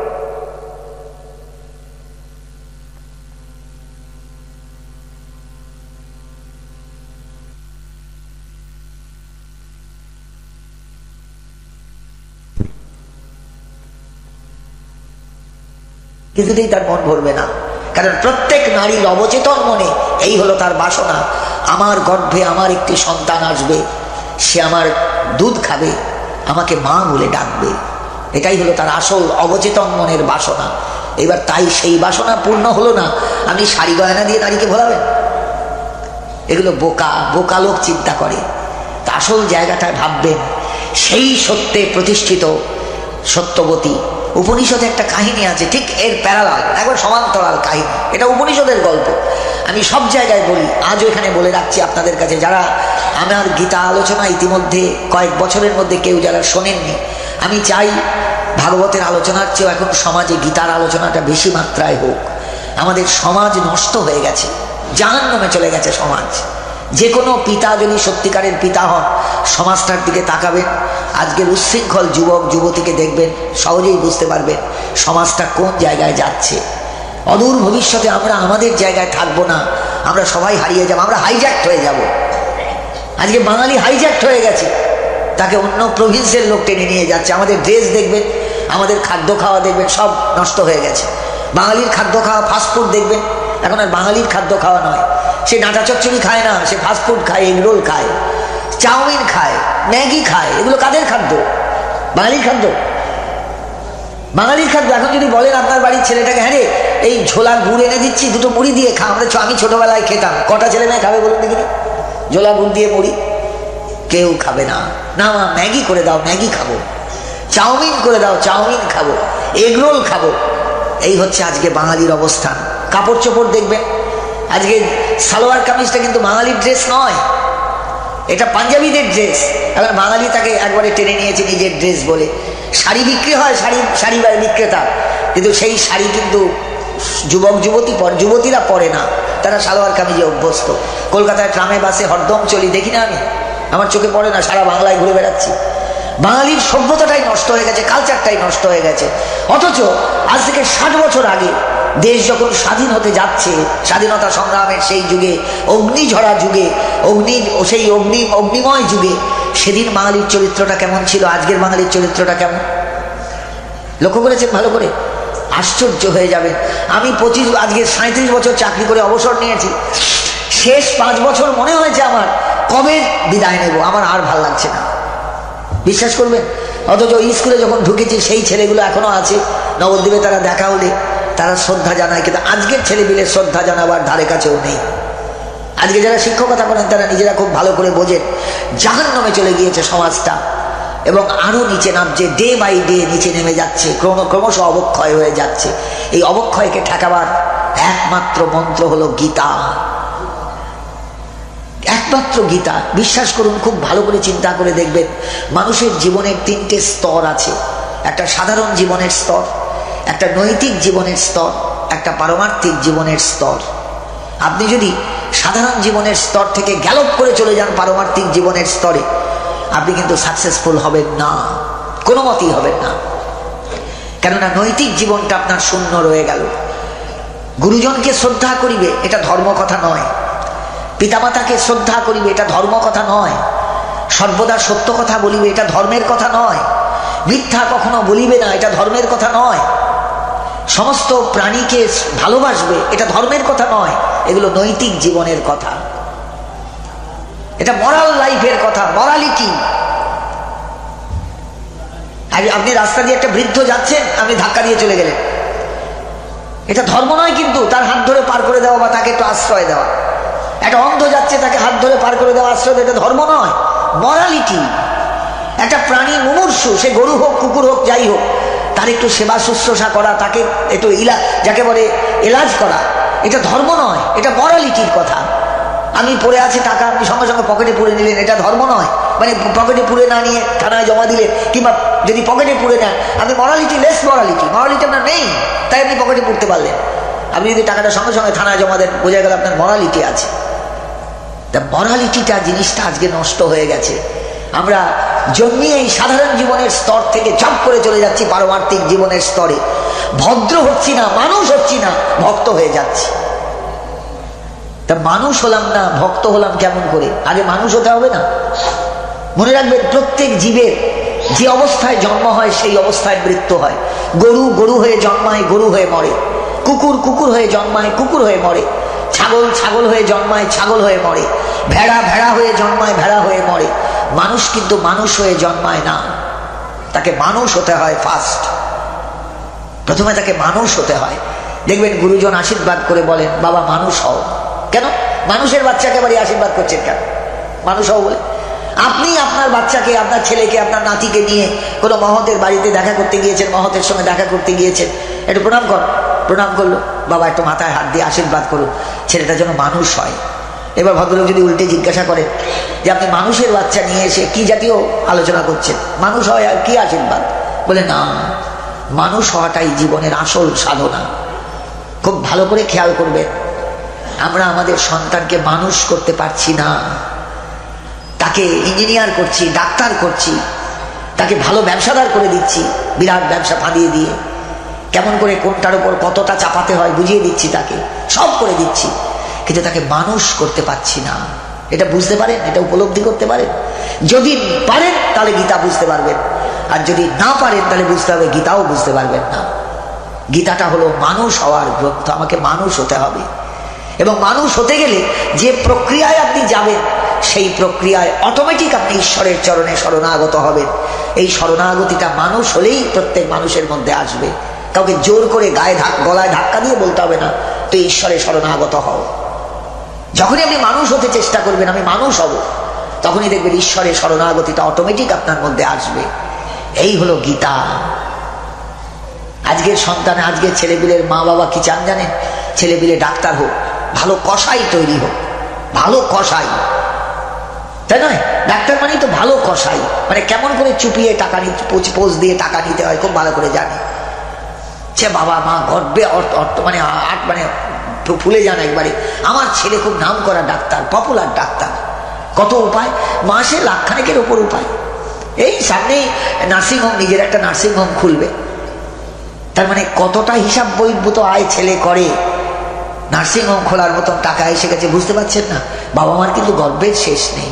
কিছুতেই তার মন ভরবে না। কারণ প্রত্যেক নারীর অবচেতন মনে এই হলো তার বাসনা, আমার গর্ভে আমার একটি সন্তান আসবে, সে আমার দুধ খাবে, আমাকে মা বলে ডাকবে। এটাই হলো তার আসল অবচেতন মনের বাসনা। এবার তাই সেই বাসনা পূর্ণ হলো না, আপনি শাড়ি গয়না দিয়ে নারীকে ভোলাবেন? এগুলো বোকা বোকা লোক চিন্তা করে। তা আসল জায়গাটায় ভাববেন, সেই সত্যে প্রতিষ্ঠিত সত্যবতী। উপনিষদে একটা কাহিনী আছে, ঠিক এর প্যারালাল, একবার সমান্তরাল কাহিনী। এটা উপনিষদের গল্প, আমি সব জায়গায় বলি, আজও এখানে বলে রাখছি আপনাদের কাছে। যারা আমার গীতা আলোচনা ইতিমধ্যে কয়েক বছরের মধ্যে কেউ যারা শোনেননি, আমি চাই ভাগবতের আলোচনার চেয়েও এখন সমাজে গীতার আলোচনাটা বেশি মাত্রায় হোক। আমাদের সমাজ নষ্ট হয়ে গেছে, জাহান্নামে চলে গেছে সমাজ। যে কোনো পিতা যদি সত্যিকারের পিতা হন, সমাজটার দিকে তাকাবেন, আজকের উচ্ছৃঙ্খল যুবক যুবতীকে দেখবেন, সহজেই বুঝতে পারবেন সমাজটা কোন জায়গায় যাচ্ছে। অদূর ভবিষ্যতে আমরা আমাদের জায়গায় থাকবো না, আমরা সবাই হারিয়ে যাব, আমরা হাইজ্যাক্ট হয়ে যাব। আজকে বাঙালি হাইজ্যাক্ট হয়ে গেছে, তাকে অন্য প্রভিন্সের লোক টেনে নিয়ে যাচ্ছে। আমাদের ড্রেস দেখবেন, আমাদের খাদ্য খাওয়া দেখবেন, সব নষ্ট হয়ে গেছে। বাঙালির খাদ্য খাওয়া, ফাস্টফুড দেখবেন, এখন আর বাঙালির খাদ্য খাওয়া নয়। সে ডাঁটা চচ্চড়ি খায় না, সে ফাস্টফুড খায়, এগরোল খায়, চাউমিন খায়, ম্যাগি খায়। এগুলো কাদের খাদ্য? বাঙালির খাদ্য। বাঙালির খাদ্য। এখন যদি বলেন আপনার বাড়ির ছেলেটাকে, হ্যাঁ রে এই ঝোলা গুড় এনে দিচ্ছি, দুটো মুড়ি দিয়ে খা, আমি ছোটবেলায় খেতাম, কটা ছেলে মেয়ে খাবে বলুন দেখিনি? ঝোলা গুড় দিয়ে মুড়ি কেউ খাবে না। না মা ম্যাগি করে দাও, ম্যাগি খাবো, চাউমিন করে দাও, চাউমিন খাবো, এগরোল খাবো। এই হচ্ছে আজকে বাঙালির অবস্থান। কাপড় চোপড় দেখবেন, আজকে সালোয়ার কামিজটা কিন্তু বাঙালির ড্রেস নয়, এটা পাঞ্জাবিদের ড্রেস। এখন বাঙালি তাকে একবারে টেনে নিয়েছে নিজের ড্রেস বলে। শাড়ি বিক্রি হয়, শাড়ি বিক্রেতা, কিন্তু সেই শাড়ি কিন্তু যুবতীরা পরে না, তারা সালোয়ার কামিজে অভ্যস্ত। কলকাতায় ট্রামে বাসে হরদম চলি, দেখি না আমি, আমার চোখে পড়ে না, সারা বাংলায় ঘুরে বেড়াচ্ছি। বাঙালির সভ্যতাটাই নষ্ট হয়ে গেছে, কালচারটাই নষ্ট হয়ে গেছে। অথচ আজ থেকে 60 বছর আগে দেশ যখন স্বাধীন হতে যাচ্ছে, স্বাধীনতা সংগ্রামের সেই যুগে, অগ্নিঝরা যুগে, সেই অগ্নিময় যুগে, সেদিন বাঙালির চরিত্রটা কেমন ছিল, আজকের বাঙালির চরিত্রটা কেমন লক্ষ্য করেছেন ভালো করে? আশ্চর্য হয়ে যাবে। আমি আজকে 37 বছর চাকরি করে অবসর নিয়েছি। শেষ 5 বছর মনে হয়েছে আমার কবে বিদায় নেব, আমার আর ভাল লাগছে না, বিশ্বাস করবেন। অথচ স্কুলে যখন ঢুকেছি সেই ছেলেগুলো এখনো আছে, নবদ্বীপে তারা দেখা হলে তারা শ্রদ্ধা জানায়, কিন্তু আজকের ছেলেপিলের শ্রদ্ধা জানাবার ধারে কাছেও নেই। আজকে যারা শিক্ষকতা করেন তারা নিজেরা খুব ভালো করে বোঝেন জাহান্নামে চলে গিয়েছে সমাজটা, এবং আরো নিচে নামছে, ডে বাই ডে নিচে নেমে যাচ্ছে, ক্রমশ অবক্ষয় হয়ে যাচ্ছে। এই অবক্ষয়কে ঠেকাবার একমাত্র মন্ত্র হলো গীতা। একমাত্র গীতা। বিশ্বাস করুন, খুব ভালো করে চিন্তা করে দেখবেন, মানুষের জীবনের তিনটে স্তর আছে। একটা সাধারণ জীবনের স্তর, একটা নৈতিক জীবনের স্তর, একটা পারমার্থিক জীবনের স্তর। আপনি যদি সাধারণ জীবনের স্তর থেকে গ্যালপ করে চলে যান পারমার্থিক জীবনের স্তরে, আপনি কিন্তু সাকসেসফুল হবেন না, কোনো মতেই হবেন না। কেননা নৈতিক জীবনটা আপনার শূন্য রয়ে গেল। গুরুজনকে শ্রদ্ধা করিবে, এটা ধর্ম কথা নয়। পিতামাতাকে শ্রদ্ধা করিবে, এটা ধর্ম কথা নয়। সর্বদা সত্য কথা বলিবে, এটা ধর্মের কথা নয়। মিথ্যা কখনো বলিবে না, এটা ধর্মের কথা নয়। সমস্ত প্রাণীকে ভালোবাসবে, এটা ধর্মের কথা নয়। এগুলো নৈতিক জীবনের কথা, এটা মরাল লাইফের কথা, মরালিটি। আপনি রাস্তা দিয়ে একটা বৃদ্ধ যাচ্ছেন, আপনি ধাক্কা দিয়ে চলে গেলেন, এটা ধর্ম নয়। কিন্তু তার হাত ধরে পার করে দেওয়া বা তাকে একটু আশ্রয় দেওয়া। একটা অন্ধ যাচ্ছে, তাকে হাত ধরে পার করে দেওয়া, আশ্রয় দেওয়া, এটা ধর্ম নয়, মরালিটি। একটা প্রাণী মুমূর্ষু, সে গরু হোক, কুকুর হোক, যাই হোক, তার একটু সেবা শুশ্রূষা করা, তাকে একটু যাকে বলে এলাজ করা, এটা ধর্ম নয়, এটা মরালিটির কথা। আমি পড়ে আছি টাকা, আপনি সঙ্গে সঙ্গে পকেটে পুরে নিলেন, এটা ধর্ম নয়। মানে পকেটে পুরে না নিয়ে থানায় জমা দিলেন, কিংবা যদি পকেটে পুরে নেন, আপনি মরালিটি লেস, মরালিটি আপনার নেই, তাই আপনি পকেটে পুরতে পারলেন। আপনি যদি টাকাটা সঙ্গে সঙ্গে থানায় জমা দেন, বোঝা গেল আপনার মরালিটি আছে। তা মরালিটিটা জিনিসটা আজকে নষ্ট হয়ে গেছে। আমরা জন্মিয়ে এই সাধারণ জীবনের স্তর থেকে ঝপ করে চলে যাচ্ছি পারমার্থিক জীবনের স্তরে। ভদ্র হচ্ছি না, মানুষ হচ্ছি না, ভক্ত হয়ে যাচ্ছি। তা মানুষ হলাম না, ভক্ত হলাম কেমন করে? আগে মানুষ হতে হবে না? মনে রাখবেন, প্রত্যেক জীবের যে অবস্থায় জন্ম হয় সেই অবস্থায় মৃত্যু হয়। গরু গরু হয়ে জন্মায়, গরু হয়ে মরে। কুকুর কুকুর হয়ে জন্মায়, কুকুর হয়ে মরে। ছাগল ছাগল হয়ে জন্মায়, ছাগল হয়ে মরে। ভেড়া ভেড়া হয়ে জন্মায়, ভেড়া হয়ে মরে। মানুষ কিন্তু মানুষ হয়ে জন্মায় না, তাকে মানুষ হতে হয়। ফার্স্ট প্রথমে তাকে মানুষ হতে হয়। দেখবেন গুরুজন আশীর্বাদ করে বলেন, বাবা মানুষ হও। কেন? মানুষের বাচ্চাকে বাড়ি আশীর্বাদ করছেন কেন? মানুষ হও বলে। আপনি আপনার বাচ্চাকে, আপনার ছেলেকে, আপনার নাতিকে নিয়ে কোনো মহতের বাড়িতে দেখা করতে গিয়েছেন, মহতের সঙ্গে দেখা করতে গিয়েছেন, একটু প্রণাম কর। প্রণাম করলো, বাবা একটু মাথায় হাত দিয়ে আশীর্বাদ করুন, ছেলেটা যেন মানুষ হয়। এবার ভদ্রলোক যদি উল্টে জিজ্ঞাসা করেন যে আপনি মানুষের বাচ্চা নিয়ে এসে কি জাতীয় আলোচনা করছেন, মানুষ হয় আর কি আশীর্বাদ? বলে না, মানুষ হওয়াটাই জীবনের আসল সাধনা। খুব ভালো করে খেয়াল করবেন, আমরা আমাদের সন্তানকে মানুষ করতে পারছি না। তাকে ইঞ্জিনিয়ার করছি, ডাক্তার করছি, তাকে ভালো ব্যবসাদার করে দিচ্ছি, বিরাট ব্যবসা ফাঁদিয়ে দিয়ে কেমন করে কোনটার উপর কতটা চাপাতে হয় বুঝিয়ে দিচ্ছি, তাকে সব করে দিচ্ছি, কিন্তু তাকে মানুষ করতে পারছি না। এটা বুঝতে পারেন? এটা উপলব্ধি করতে পারেন? যদি পারেন তাহলে গীতা বুঝতে পারবেন, আর যদি না পারেন তাহলে বুঝতে হবে গীতাও বুঝতে পারবেন না। গীতাটা হলো মানুষ হওয়ার গ্রন্থ। আমাকে মানুষ হতে হবে, এবং মানুষ হতে গেলে যে প্রক্রিয়ায় আপনি যাবেন সেই প্রক্রিয়ায় অটোমেটিক আপনি ঈশ্বরের চরণে শরণাগত হবেন। এই শরণাগতিটা মানুষ হলেই প্রত্যেক মানুষের মধ্যে আসবে। কাউকে জোর করে গলায় ধাক্কা দিয়ে বলতে হবে না তো ঈশ্বরের শরণাগত হও। যখনই আপনি মানুষ হতে চেষ্টা করবেন, আমি মানুষ হব, তখনই দেখবেন ঈশ্বরের শরণাগতিটা অটোমেটিক আপনার মধ্যে আসবে। এই হলো গীতা। আজকের সন্তান, আজকের ছেলেপিলের মা বাবা কি চান জানেন? ছেলেপিলে ডাক্তার হোক, ভালো কসাই তৈরি হোক, ভালো কসাই, তাই নয়? ডাক্তার মানেই তো ভালো কসাই, মানে কেমন করে চুপিয়ে টাকা নিতে, পোজ দিয়ে টাকা নিতে হয় খুব ভালো করে জানে। সে বাবা মা গর্বে মানে ফুলে যান একবারে, আমার ছেলে খুব নাম করা ডাক্তার, পপুলার ডাক্তার। কত উপায়, মাসে লাখখানেকের ওপর উপায়। এই সামনেই নার্সিংহোম, নিজের একটা নার্সিংহোম খুলবে, তার মানে কতটা হিসাব বহির্ভূত আয় ছেলে করে। নার্সিংহোম খোলার মতন টাকা এসে গেছে, বুঝতে পারছেন না? বাবা মার কিন্তু গর্বের শেষ নেই।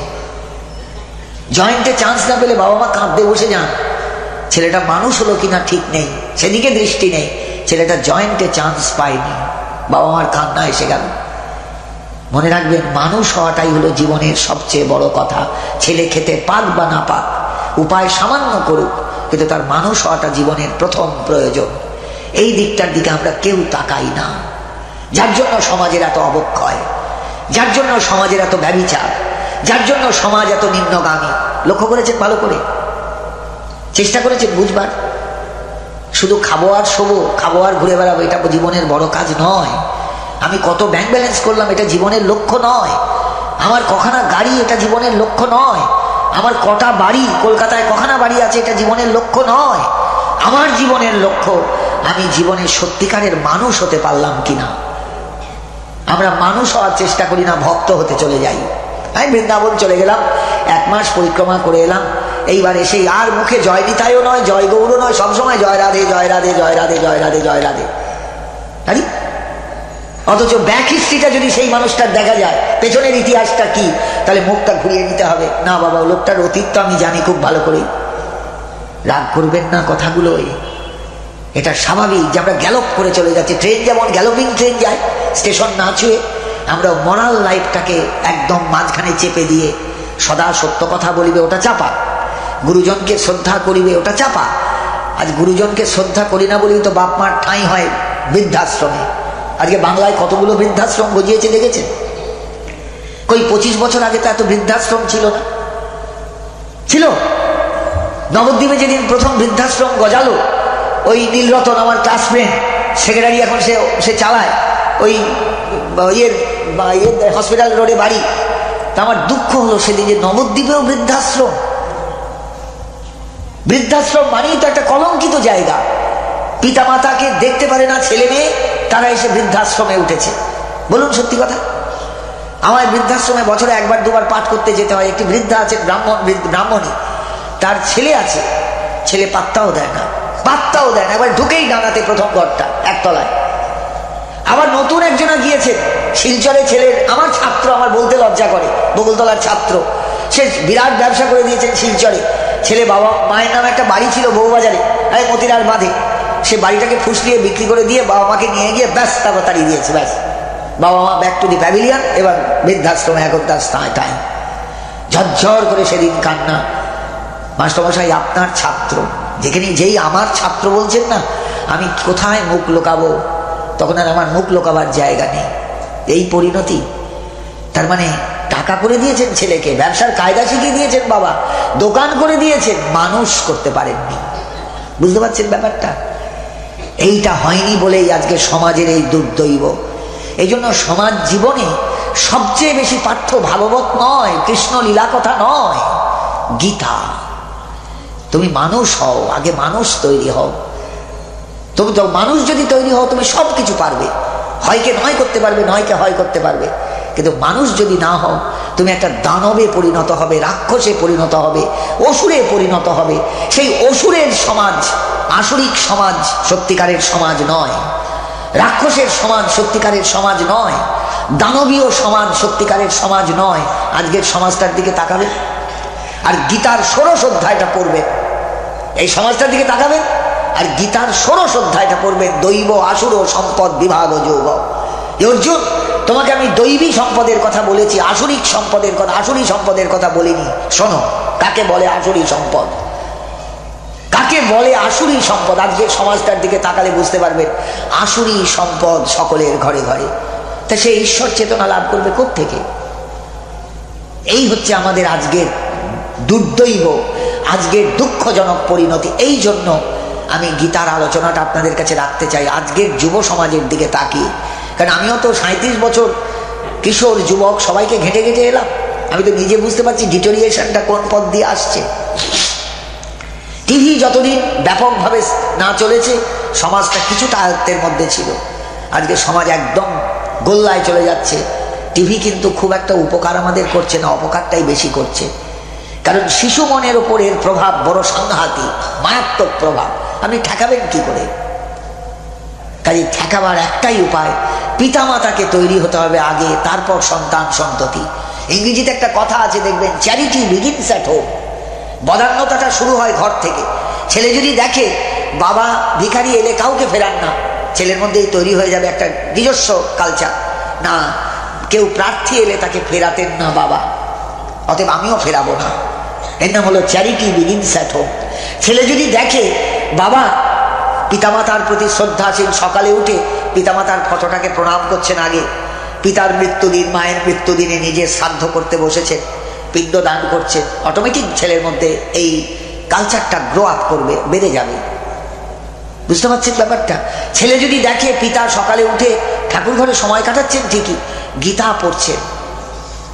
জয়েন্টে চান্স না পেলে বাবা মা কাঁদতে বসে যান, ছেলেটা মানুষ হলো কিনা ঠিক নেই, সেদিকে দৃষ্টি নেই। ছেলেটা জয়েন্টে চান্স পায়নি, বাবা মার কান্না এসে গেল। মনে রাখবেন, মানুষ হওয়াটাই হলো জীবনের সবচেয়ে বড় কথা। ছেলে খেতে পাক বা না পাক, উপায় সামান্য করুক, কিন্তু তার মানুষ হওয়াটা জীবনের প্রথম প্রয়োজন। এই দিকটার দিকে আমরা কেউ তাকাই না, যার জন্য সমাজের এত অবক্ষয়, যার জন্য সমাজের এত ব্যভিচার, যার জন্য সমাজ এত নিম্নগামী। লক্ষ্য করেছেন? ভালো করে চেষ্টা করেছেন বুঝবার? শুধু খাবো আর শোবো, খাবো আর ঘুরে বেড়াবো, এটা জীবনের বড় কাজ নয়। আমি কত ব্যাংক ব্যালেন্স করলাম, এটা জীবনের লক্ষ্য নয়। আমার কখানা গাড়ি এটা জীবনের লক্ষ্য নয়। আমার কটা বাড়ি, কলকাতায় কখানা বাড়ি আছে এটা জীবনের লক্ষ্য নয়। আমার জীবনের লক্ষ্য আমি জীবনে সত্যিকারের মানুষ হতে পারলাম কিনা। আমরা মানুষ হওয়ার চেষ্টা করি না, ভক্ত হতে চলে যাই। আমি বৃন্দাবন চলে গেলাম, 1 মাস পরিক্রমা করে এলাম। এইবার এসে আর মুখে জয় নিতাইও নয়, জয় গৌরও নয়, সবসময় জয় রাধে জয় রাধে জয় রাধে জয় রাধে জয় রাধে। আরে অথচ ব্যাক হিস্ট্রিটা যদি সেই মানুষটার দেখা যায়, পেছনের ইতিহাসটা কি, তাহলে মুখটা ঘুরিয়ে নিতে হবে। না বাবা, লোকটার অতীত তো আমি জানি খুব ভালো করে। রাগ করবেন না কথাগুলো, এটা স্বাভাবিক যে আমরা গ্যালপ করে চলে যাচ্ছি। ট্রেন যেমন গ্যালোপিং ট্রেন যায় স্টেশন না ছুঁয়ে, আমরা মোরাল লাইফটাকে একদম মাঝখানে চেপে দিয়ে সদা সত্য কথা বলিবে ওটা চাপা, গুরুজনকে শ্রদ্ধা করিবে ওটা চাপা। আজ গুরুজনকে শ্রদ্ধা করি না বলেই তো বাপ মার ঠাঁই হয় বৃদ্ধাশ্রমে। আজকে বাংলায় কতগুলো বৃদ্ধাশ্রম গজিয়েছে দেখেছেন? কই 25 বছর আগে তো এত বৃদ্ধাশ্রম ছিল না। ছিল নবদ্বীপে যেদিন প্রথম বৃদ্ধাশ্রম গজালো, ওই নীলরতন আমার ক্লাস ফ্রেন্ড, সেক্রেটারি এখন সে চালায় ওই হসপিটাল রোডে বাড়ি। তা আমার দুঃখ হলো সেদিন যে নবদ্বীপেও বৃদ্ধাশ্রম। বৃদ্ধাশ্রম মানেই তো একটা কলঙ্কিত জায়গা। পিতা মাতাকে দেখতে পারে না ছেলে মেয়ে, তারা এসে বৃদ্ধাশ্রমে উঠেছে। বলুন সত্যি কথা। আমার বৃদ্ধাশ্রমে বছরে 1-2 পাঠ করতে যেতে হয়। একটি বৃদ্ধা আছে, ব্রাহ্মণী, তার ছেলে আছে, ছেলে পাত্তাও দেয় না, পাত্তাও দেয় না। একবার ঢুকেই ডানাতে প্রথম ঘরটা একতলায়। আবার নতুন একজনা গিয়েছে শিলচরে, ছেলের আমার ছাত্র, আমার বলতে লজ্জা করে, বকুলতলার ছাত্র, সে বিরাট ব্যবসা করে দিয়েছেন শিলচরে। ছেলে বাবা মায়ের নামে একটা বাড়ি ছিল বউবাজারে, মতিরার বাঁধে, সে বাড়িটাকে ফুসলিয়ে বিক্রি করে দিয়ে বাবা মাকে নিয়ে গিয়ে ব্যাস তারপর তাড়িয়ে দিয়েছে। ব্যাস বাবা মা ব্যাক টু দি প্যাভিলিয়ন, এবার বৃদ্ধাশ্রমে এখন তার টাইম। ঝরঝর করে সেদিন কান্না। মাস্টারমশাই আপনার ছাত্র, যেখানে যেই আমার ছাত্র বলছেন না, আমি কোথায় মুখ লুকাবো? তখন আর আমার মুখ লুকাবার জায়গা নেই। এই পরিণতি। তার মানে টাকা করে দিয়েছেন ছেলেকে, ব্যবসার কায়দা শিখিয়ে দিয়েছেন বাবা, দোকান করে দিয়েছেন, মানুষ করতে পারেননি। বুঝতে পারছেন ব্যাপারটা? এইটা হয়নি বলেই আজকে সমাজের এই দুর্দৈব। এই জন্য সমাজ জীবনে সবচেয়ে বেশি পাঠ্য ভাগবত নয়, কৃষ্ণ লীলা কথা নয়, গীতা। তুমি মানুষ হও, আগে মানুষ তৈরি হও। তুমি তো মানুষ যদি তৈরি হও, তুমি সব কিছু পারবে। হয়কে নয় করতে পারবে, নয়কে হয় করতে পারবে। কিন্তু মানুষ যদি না হও, তুমি একটা দানবে পরিণত হবে, রাক্ষসে পরিণত হবে, অসুরে পরিণত হবে। সেই অসুরের সমাজ আসরিক সমাজ, সত্যিকারের সমাজ নয়। রাক্ষসের সমাজ সত্যিকারের সমাজ নয়। দানবীয় সমাজ সত্যিকারের সমাজ নয়। আজকের সমাজটার দিকে তাকাবেন আর গীতার ষোড়শ অধ্যায়টা পড়বেন। এই সমাজটার দিকে তাকাবেন আর গীতার ষোড়শ অধ্যায়টা পড়বেন। দৈব আসুর সম্পদ বিভাগ যোগ। অর্জুন, তোমাকে আমি দৈবী সম্পদের কথা বলেছি, আসুরিক সম্পদের কথা, আসুরি সম্পদের কথা বলিনি। শোনো, কাকে বলে আসুরি সম্পদ, কাকে বলে আসুরি সম্পদ। আজকের সমাজটার দিকে তাকালে বুঝতে পারবেন আসুরি সম্পদ সকলের ঘরে ঘরে। তা সে ঈশ্বর চেতনা লাভ করবে কোত্থেকে? এই হচ্ছে আমাদের আজকের দুর্দৈব, আজকের দুঃখজনক পরিণতি। এই জন্য আমি গীতার আলোচনাটা আপনাদের কাছে রাখতে চাই আজকের যুব সমাজের দিকে তাকিয়ে। কারণ আমিও তো 37 বছর কিশোর যুবক, সবাইকে ঘেঁটে ঘেঁটে এলাম। আমি তো নিজে বুঝতে পারছি ডিটোরিয়েশনটা কোন পথ দিয়ে আসছে। টিভি যতদিন ব্যাপকভাবে না চলেছে, সমাজটা কিছুটা আয়ত্তের মধ্যে ছিল। আজকে সমাজ একদম গোল্লায় চলে যাচ্ছে। টিভি কিন্তু খুব একটা উপকার আমাদের করছে না, অপকারটাই বেশি করছে। কারণ শিশু মনের ওপর এর প্রভাব বড় সাংঘাতিক, মারাত্মক প্রভাব। আপনি ঠেকাবেন কি করে? কাজে ঠেকাবার একটাই উপায়, পিতামাতাকে তৈরি হতে হবে আগে, তারপর সন্তান সন্ততি। ইংরেজিতে একটা কথা আছে দেখবেন, চ্যারিটি বিগিনস অ্যাট হোম। বদান্যতাটা শুরু হয় ঘর থেকে। ছেলে যদি দেখে বাবা ভিখারি এলে কাউকে ফেরান না, ছেলের মধ্যেই তৈরি হয়ে যাবে একটা নিজস্ব কালচার। না, কেউ প্রার্থী এলে তাকে ফেরাতেন না বাবা, অতএব আমিও ফেরাবো না। এর নাম হলো চ্যারিটি বিগিনস অ্যাট হোম। ছেলে যদি দেখে বাবা পিতামাতার প্রতি শ্রদ্ধাশীল, সকালে উঠে পিতামাতার ফটোটাকে প্রণাম করছেন, আগে পিতার মৃত্যুদিন, মায়ের মৃত্যুদিনে নিজের শ্রাদ্ধ করতে বসেছেন, পিণ্ড দান করছেন, অটোমেটিক ছেলের মধ্যে এই কালচারটা গ্রো আপ করবে, বেড়ে যাবে। বুঝতে পারছেন ব্যাপারটা? ছেলে যদি দেখে পিতা সকালে উঠে ঠাকুর ঘরে সময় কাটাচ্ছেন ঠিকই, গীতা পড়ছেন,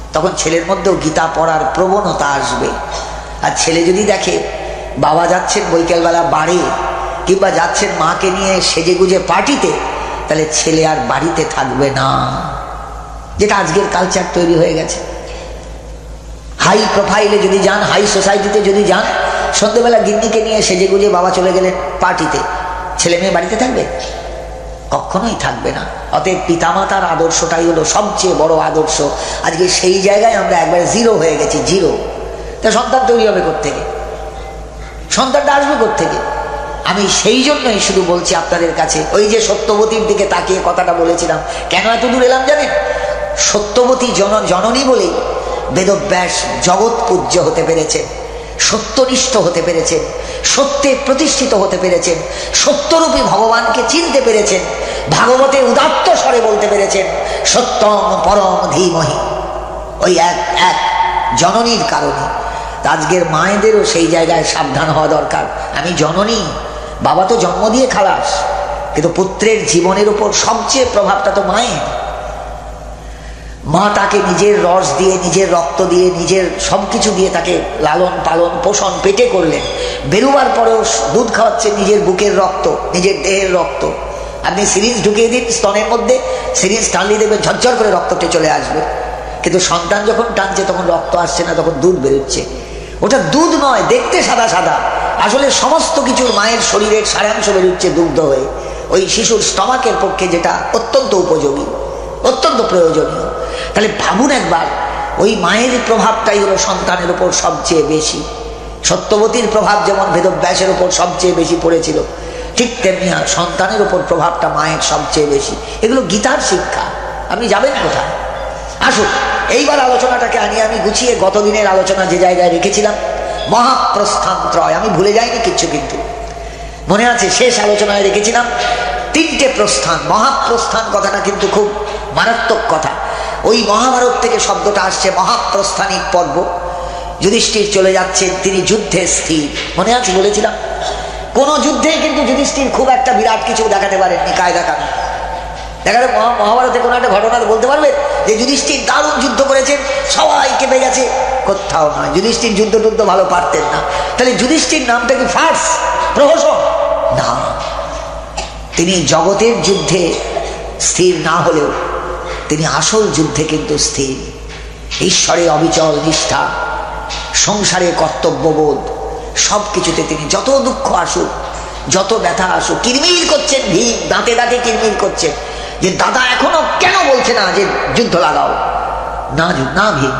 তখন ছেলের মধ্যেও গীতা পড়ার প্রবণতা আসবে। আর ছেলে যদি দেখে বাবা যাচ্ছেন বৈকালবেলা বাড়ি, কিংবা যাচ্ছেন মাকে নিয়ে সেজে গুজে পার্টিতে, তাহলে ছেলে আর বাড়িতে থাকবে না, যেটা আজকের কালচার তৈরি হয়ে গেছে। হাই প্রোফাইলে যদি যান, হাই সোসাইটিতে যদি যান, সন্ধ্যেবেলা গিন্নিকে নিয়ে সেজে গুজে বাবা চলে গেলেন পার্টিতে, ছেলে মেয়ে বাড়িতে থাকবে? কখনোই থাকবে না। অতএব পিতামাতার আদর্শটাই হলো সবচেয়ে বড় আদর্শ। আজকে সেই জায়গায় আমরা একবার জিরো হয়ে গেছি, জিরো। তা সন্তান তৈরি হবে কোত্থেকে? সন্তানটা আসবে কোত্থেকে? আমি সেই জন্যই শুধু বলছি আপনাদের কাছে, ওই যে সত্যবতীর দিকে তাকিয়ে কথাটা বলেছিলাম, কেন এত দূর এলাম জানেন? সত্যবতী জননী বলেই বেদব্যাস জগৎ পূজ্য হতে পেরেছেন, সত্যনিষ্ঠ হতে পেরেছেন, সত্যে প্রতিষ্ঠিত হতে পেরেছেন, সত্যরূপী ভগবানকে চিনতে পেরেছেন, ভাগবতে উদাত্ত স্বরে বলতে পেরেছেন সত্যম পরম ধীমহি। ওই এক জননীর কারণে। আজকের মায়েদেরও সেই জায়গায় সাবধান হওয়া দরকার। আমি জননী, বাবা তো জন্ম দিয়ে খালাস, কিন্তু পুত্রের জীবনের উপর সবচেয়ে প্রভাবটা তো মায়ের। মা তাকে নিজের রস দিয়ে, নিজের রক্ত দিয়ে, নিজের সবকিছু দিয়ে তাকে লালন পালন পোষণ পেটে করলেন। বেরোবার পরেও দুধ খাওয়াচ্ছেন নিজের বুকের রক্ত, নিজের দেহের রক্ত। আপনি সিরিঞ্জ ঢুকিয়ে দিন স্তনের মধ্যে, সিরিঞ্জ টানলে দেখবেন ঝরঝর করে রক্তটা চলে আসবে। কিন্তু সন্তান যখন টানছে তখন রক্ত আসছে না, তখন দুধ বেরোচ্ছে। ওটা দুধ নয়, দেখতে সাদা সাদা, আসলে সমস্ত কিছুর মায়ের শরীরের সারাংশ বেরোচ্ছে দুগ্ধ হয়ে। ওই শিশুর স্টমাকের পক্ষে যেটা অত্যন্ত উপযোগী, অত্যন্ত প্রয়োজনীয়। তাহলে ভাবুন একবার, ওই মায়ের প্রভাবটাই হলো সন্তানের উপর সবচেয়ে বেশি। সত্যবতীর প্রভাব যেমন বেদব্যাসের উপর সবচেয়ে বেশি পড়েছিল, ঠিক তেমনি সন্তানের উপর প্রভাবটা মায়ের সবচেয়ে বেশি। এগুলো গীতার শিক্ষা। আপনি যাবেন কোথায়? আসুন এইবার আলোচনাটাকে আনি আমি গুছিয়ে। গতদিনের আলোচনা যে জায়গায় রেখেছিলাম, মহাপ্রস্থান ত্রয়, আমি ভুলে যাইনি কিচ্ছু, কিন্তু মনে আছে শেষ আলোচনায় রেখেছিলাম 3টে প্রস্থান। মহাপ্রস্থান কথাটা কিন্তু খুব মারাত্মক কথা। ওই মহাভারত থেকে শব্দটা আসছে, মহাপ্রস্থানিক পর্ব। যুধিষ্ঠির চলে যাচ্ছেন, তিনি যুদ্ধে স্থির। মনে আছে বলেছিলাম, কোন যুদ্ধে কিন্তু যুধিষ্ঠির খুব একটা বিরাট কিছু দেখাতে পারেননি, কায়দা কানুন দেখাতে। মহাভারতে কোনো একটা ঘটনা বলতে পারবে যে যুধিষ্ঠির দারুণ যুদ্ধ করেছেন, সবাই কেঁপে গেছে? কোথাও নয়। যুধিষ্ঠির যুদ্ধ টুদ্ধ ভালো পারতেন না। তাহলে যুধিষ্ঠির নামটা কি ফার্স, প্রহসন? না, তিনি জগতের যুদ্ধে স্থির না হলেও তিনি আসল যুদ্ধে কিন্তু স্থির। ঈশ্বরে অবিচল নিষ্ঠা, সংসারে কর্তব্যবোধ, সব কিছুতে তিনি যত দুঃখ আসুক, যত ব্যথা আসুক, কিরমির করছেন, ভীম দাঁতে দাঁতে কিরমির করছেন যে দাদা এখনো কেন বলছে না যে যুদ্ধ লাগাও। না না ভীম,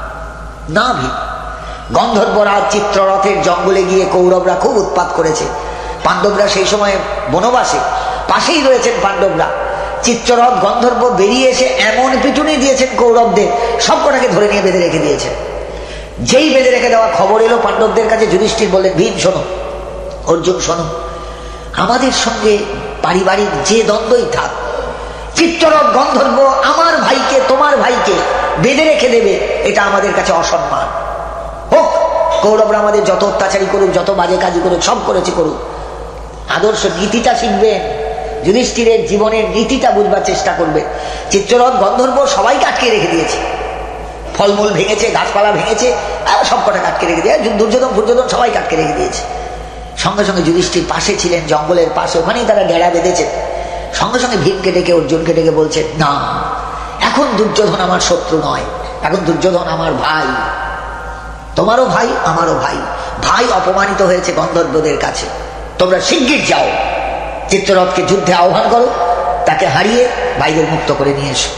না ভীম। গন্ধর্বরাজ চিত্ররথের জঙ্গলে গিয়ে কৌরবরা খুব উৎপাত করেছে। পাণ্ডবরা সেই সময় বনবাসে, পাশেই রয়েছেন পাণ্ডবরা। চিত্ররথ গন্ধর্ব বেরিয়ে এসে এমন পিটুনি দিয়েছেন কৌরবদের, সব কটাকে ধরে নিয়ে বেঁধে রেখে দিয়েছেন। যেই বেঁধে রেখে দেওয়া খবর এলো পাণ্ডবদের কাছে, যুধিষ্ঠির বললেন, ভীম শোনো, অর্জুন শোনো, আমাদের সঙ্গে পারিবারিক যে দ্বন্দ্বই থাক, চিত্ররথ গন্ধর্ব আমার ভাইকে তোমার ভাইকে বেঁধে রেখে দেবে, এটা আমাদের কাছে অসম্মান। হোক, কৌরবরা আমাদের যত অত্যাচারী করুক, যত বাজে কাজ করুক, সব করেছে করুক, আদর্শ নীতিটা শিখবেন। যুধিষ্ঠিরের জীবনের নীতিটা বুঝবার চেষ্টা করবে। চিত্ররথ গন্ধর্ব সবাইকে আটকে রেখে দিয়েছে, ফলমূল ভেঙেছে, গাছপালা ভেঙেছে, সব কটা আটকে রেখে দিয়েছে। দুর্যোধন সবাইকে আটকে রেখে দিয়েছে। সঙ্গে সঙ্গে যুধিষ্ঠির পাশে ছিলেন, জঙ্গলের পাশে, ওখানেই তারা ডেরা বেঁধেছে। সঙ্গে সঙ্গে ভীমকে ডেকে অর্জুনকে ডেকে বলছেন, না, এখন দুর্যোধন আমার শত্রু নয়, এখন দুর্যোধন আমার ভাই, তোমারও ভাই আমারও ভাই। ভাই অপমানিত হয়েছে গন্ধর্বদের কাছে, তোমরা শিগগির যাও, চিত্ররথকে যুদ্ধে আহ্বান করো, তাকে হারিয়ে ভাইদের মুক্ত করে নিয়ে এসো।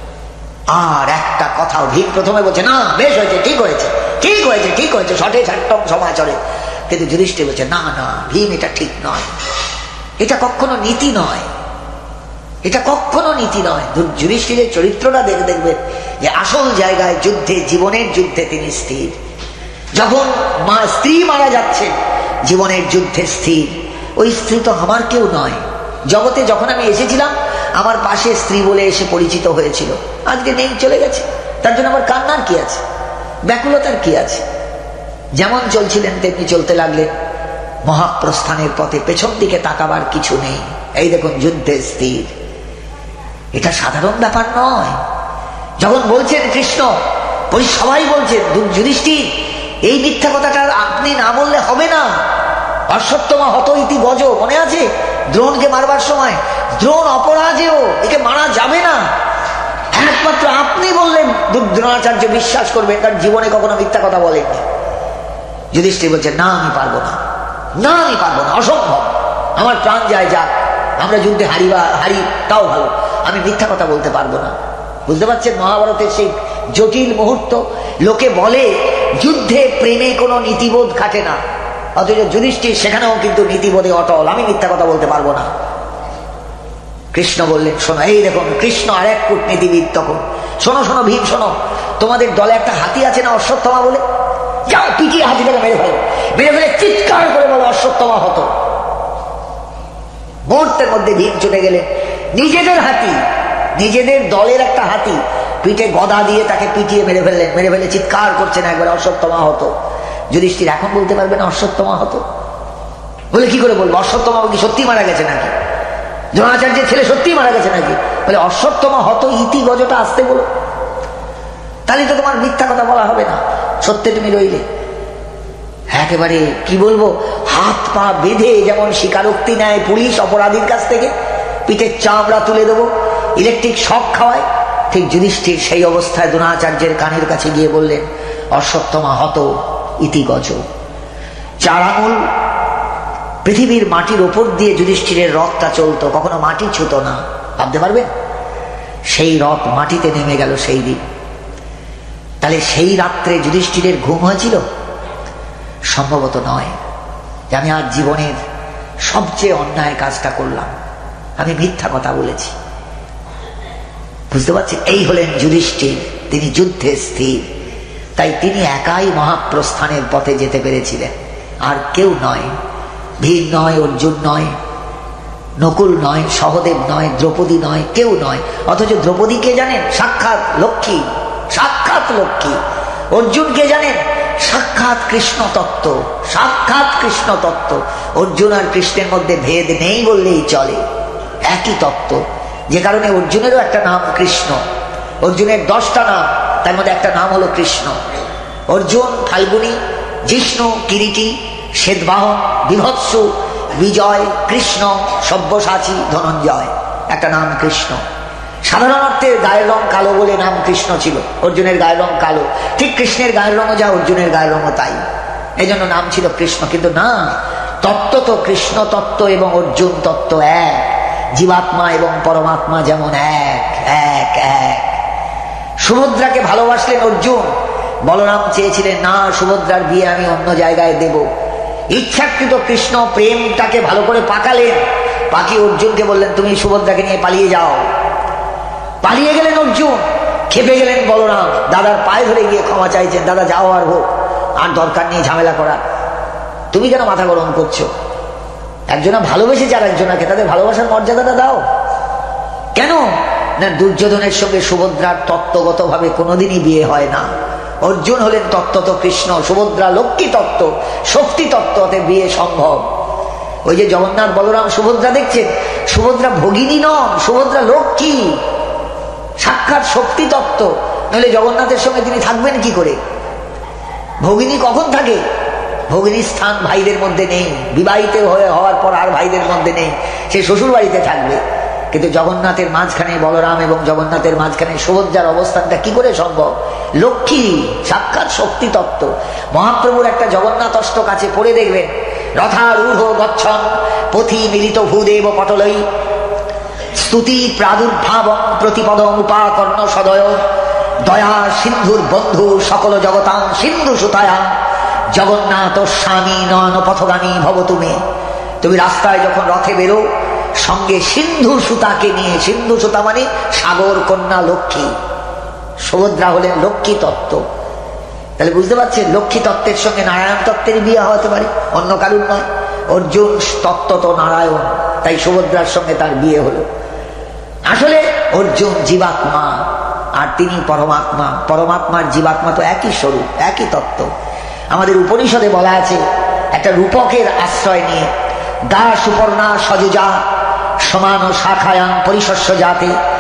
আর একটা কথাও ভীম প্রথমে বলছে, না বেশ হয়েছে, ঠিক হয়েছে, ঠিক হয়েছে, ঠিক হয়েছে, শটে ছাট্টম সমাচরে। কিন্তু যুধিষ্ঠির বলছে, না না ভীম, এটা ঠিক নয়, এটা কখনো নীতি নয়, এটা কখনো নীতি নয়। যুধিষ্ঠিরের চরিত্রটা দেখবেন যে আসল জায়গায় যুদ্ধে, জীবনের যুদ্ধে তিনি স্থির। যখন স্ত্রী মারা যাচ্ছে, জীবনের যুদ্ধে স্থির। ওই স্ত্রী তো আমার কেউ নয়। জগতে যখন আমি এসেছিলাম আমার পাশে স্ত্রী বলে এসে পরিচিত হয়েছিল, আজকে নেই, চলে গেছে। তার জন্য আমার কান্নার কি আছে, ব্যাকুলতার কি আছে? যেমন চলছিলেন তেমনি চলতে লাগলেন। মহাপ্রস্থানের পথে পেছন দিকে তাকাবার কিছু নেই। এই দেখুন, যুদ্ধে স্থির। এটা সাধারণ ব্যাপার নয়। যখন বলছেন কৃষ্ণ সবাই বলছে যুধিষ্ঠির এই মিথ্যা কথাটা আপনি না বললে হবে না। অশ্বত্থমা হত ইতি গজ, মনে আছে দ্রোণকে মারবার সময়? দ্রোণ অপরাজেয়, একে মারা যাবে না, একমাত্র আপনি বললেন দ্রোণাচার্য বিশ্বাস করবেন, তার জীবনে কখনো মিথ্যা কথা বলেননি। যুধিষ্ঠির বলছে না আমি পারবো না, না আমি পারবো না, অসম্ভব, আমার প্রাণ যায় যাক, আমরা যুদ্ধে হারি তাও ভালো, আমি মিথ্যা কথা বলতে পারবো না। বুঝতে পারছেন মহাভারতের সেই জটিল মুহূর্ত? লোকে বলে যুদ্ধে প্রেমে কোনো নীতিবোধ খাটে না, অথচ যুধিষ্ঠির সেখানেও কিন্তু নীতিবোধে অটল, আমি মিথ্যা কথা বলতে পারবো না। কৃষ্ণ বললেন শোনো, এই দেখুন কৃষ্ণ আর এক কূটনীতিবিদ তখন, শোনো শোনো ভীম শোনো, তোমাদের দলে একটা হাতি আছে না অশ্বত্থমা বলে, যাও পিটিয়ে হাতিটাকে মেরে ফেলো, মেরে ফেলে চিৎকার করে বলো অশ্বত্থমা হত। মুহূর্তের মধ্যে ভীম চলে গেলেন, নিজেদের হাতি, নিজেদের দলের একটা হাতি পিঠে গদা দিয়ে তাকে পিটিয়ে মেরে ফেললেন, মেরে ফেলে চিৎকার করছেন একবার অশ্বত্থমা হত। যুধিষ্ঠির এখন বলতে পারবে না অশ্বত্থমা হত? বলে কি করে বলবো? অশ্বত্থমা কি সত্যি মারা গেছে নাকি? দ্রোণাচার্যের ছেলে সত্যি মারা গেছে নাকি? বলে অশ্বত্থমা হত ইতি গজটা আসতে বলো, তাহলে তো তোমার মিথ্যা কথা বলা হবে না, সত্যে তুমি রইলে। একেবারে কি বলবো, হাত পা বেঁধে যেমন স্বীকারোক্তি নেয় পুলিশ অপরাধীর কাছ থেকে, পিঠের চামড়া তুলে দেবো, ইলেকট্রিক শক খাওয়ায়, ঠিক যুধিষ্ঠির সেই অবস্থায় দ্রোণাচার্যের কানের কাছে গিয়ে বললেন অশ্বত্থমা হত ইতি গজ। 4 আঙুল পৃথিবীর মাটির ওপর দিয়ে যুধিষ্ঠিরের রথটা চলতো, কখনো মাটি ছুতো না, ভাবতে পারবেন? সেই রথ মাটিতে নেমে গেল সেই দিন। তাহলে সেই রাত্রে যুধিষ্ঠিরের ঘুম হয়েছিল? সম্ভবত নয়, যে আমি আজ জীবনের সবচেয়ে অন্যায় কাজটা করলাম, আমি মিথ্যা কথা বলেছি। বুঝতে পারছি? এই হলেন যুধিষ্ঠির, তিনি যুদ্ধে স্থির, তাই তিনি একাই মহাপ্রস্থানের পথে যেতে পেরেছিলেন, আর কেউ নয়। ভীম নয়, অর্জুন নয়, নকুল নয়, সহদেব নয়, দ্রৌপদী নয়, কেউ নয়। অথচ দ্রৌপদী কে জানেন? সাক্ষাৎ লক্ষ্মী, সাক্ষাৎ লক্ষ্মী। অর্জুন কে জানেন? সাক্ষাৎ কৃষ্ণ তত্ত্ব, সাক্ষাৎ কৃষ্ণ তত্ত্ব। অর্জুন আর কৃষ্ণের মধ্যে ভেদ নেই বললেই চলে, একই তত্ত্ব। যে কারণে অর্জুনেরও একটা নাম কৃষ্ণ, অর্জুনের 10টা নাম, তার মধ্যে একটা নাম হলো কৃষ্ণ। অর্জুন ফাল্গুনী, জিষ্ণু কিরীটী, শ্বেতবাহন, বিভৎসু, বিজয়, কৃষ্ণ, সব্যসাচী, ধনঞ্জয়, একটা নাম কৃষ্ণ। সাধারণ অর্থে গায়ের রং কালো বলে নাম কৃষ্ণ ছিল, অর্জুনের গায়ের রং কালো, ঠিক কৃষ্ণের গায়ের রঙও যা অর্জুনের গায়ের রঙও তাই, এই জন্য নাম ছিল কৃষ্ণ। কিন্তু না, তত্ত্ব তো কৃষ্ণ তত্ত্ব এবং অর্জুন তত্ত্ব এক, জীবাত্মা এবং পরমাত্মা যেমন এক এক এক। সুভদ্রাকে ভালোবাসলেন অর্জুন, বলরাম চেয়েছিলেন না সুভদ্রার বিয়ে আমি অন্য জায়গায় দেব, ইচ্ছাকৃত কৃষ্ণ প্রেমটাকে ভালো করে পাকালেন, পাকিয়ে অর্জুনকে বললেন তুমি সুভদ্রাকে নিয়ে পালিয়ে যাও। পালিয়ে গেলেন অর্জুন, খেপে গেলেন বলরাম, দাদার পায়ে ধরে গিয়ে ক্ষমা চাইছেন, দাদা যাও আর হোক, আর দরকার নেই ঝামেলা করা, তুমি কেন মাথা গরম করছো? একজনা ভালোবেসেছে আর একজনাকে, তাদের ভালোবাসার মর্যাদাটা দাও। কেন না, দুর্যোধনের সঙ্গে সুভদ্রার তত্ত্বগতভাবে কোনোদিনই বিয়ে হয় না। অর্জুন হলেন তত্ত্বত কৃষ্ণ, সুভদ্রা লক্ষ্মী তত্ত্ব, শক্তি তত্ত্বতে বিয়ে সম্ভব। ওই যে জগন্নাথ বলরাম সুভদ্রা দেখছেন, সুভদ্রা ভগিনী নন, সুভদ্রা লক্ষ্মী, সাক্ষাৎ শক্তি তত্ত্ব। নইলে জগন্নাথের সঙ্গে তিনি থাকবেন কি করে? ভগিনী কখন থাকে? ভগিনীর স্থান ভাইদের মধ্যে নেই, বিবাহিত হওয়ার পর আর ভাইদের মধ্যে নেই, সে শ্বশুর বাড়িতে থাকবে। কিন্তু জগন্নাথের মাঝখানে বলরাম এবং জগন্নাথের মাঝখানে সুভদ্রার অবস্থানটা কি করে সম্ভব? লক্ষ্মী, সাক্ষাৎ শক্তি তত্ত্ব। মহাপ্রভুর একটা জগন্নাথ অষ্টক আছে, পড়ে দেখবেন, রথারূঢ় গচ্ছন পথি মিলিত ভূদেব পটলই স্তুতি প্রাদুর্ভাবং প্রতিপদং উপাকর্ণ সদয় দয়া সিন্ধুর বন্ধু সকল জগতাং সিন্ধু সুতায়া জগন্নাথ স্বামী নয়ন পথগামী ভব তুমি। তুমি রাস্তায় যখন রথে বেরো, সঙ্গে সিন্ধু সুতাকে নিয়ে, সিন্ধু সুতা মানে সাগর কন্যা লক্ষ্মী, সুভদ্রা হলেন লক্ষ্মী তত্ত্ব। তাহলে বুঝতে পারছেন, লক্ষ্মী তত্ত্বের সঙ্গে নারায়ণ তত্ত্বের বিয়ে হতে পারে, অন্য কারুর নয়। অর্জুন তত্ত্ব তো নারায়ণ, তাই সুভদ্রার সঙ্গে তার বিয়ে হলো। আসলে অর্জুন জীবাত্মা আর তিনি পরমাত্মা, পরমাত্মার জীবাত্মা তো একই স্বরূপ, একই তত্ত্ব। আমাদের উপনিষদে বলা আছে, একটা রূপকের আশ্রয় নিয়ে দা সুপর্ণা সযুজা সমান শাখায়াং পরিশস্য জাতে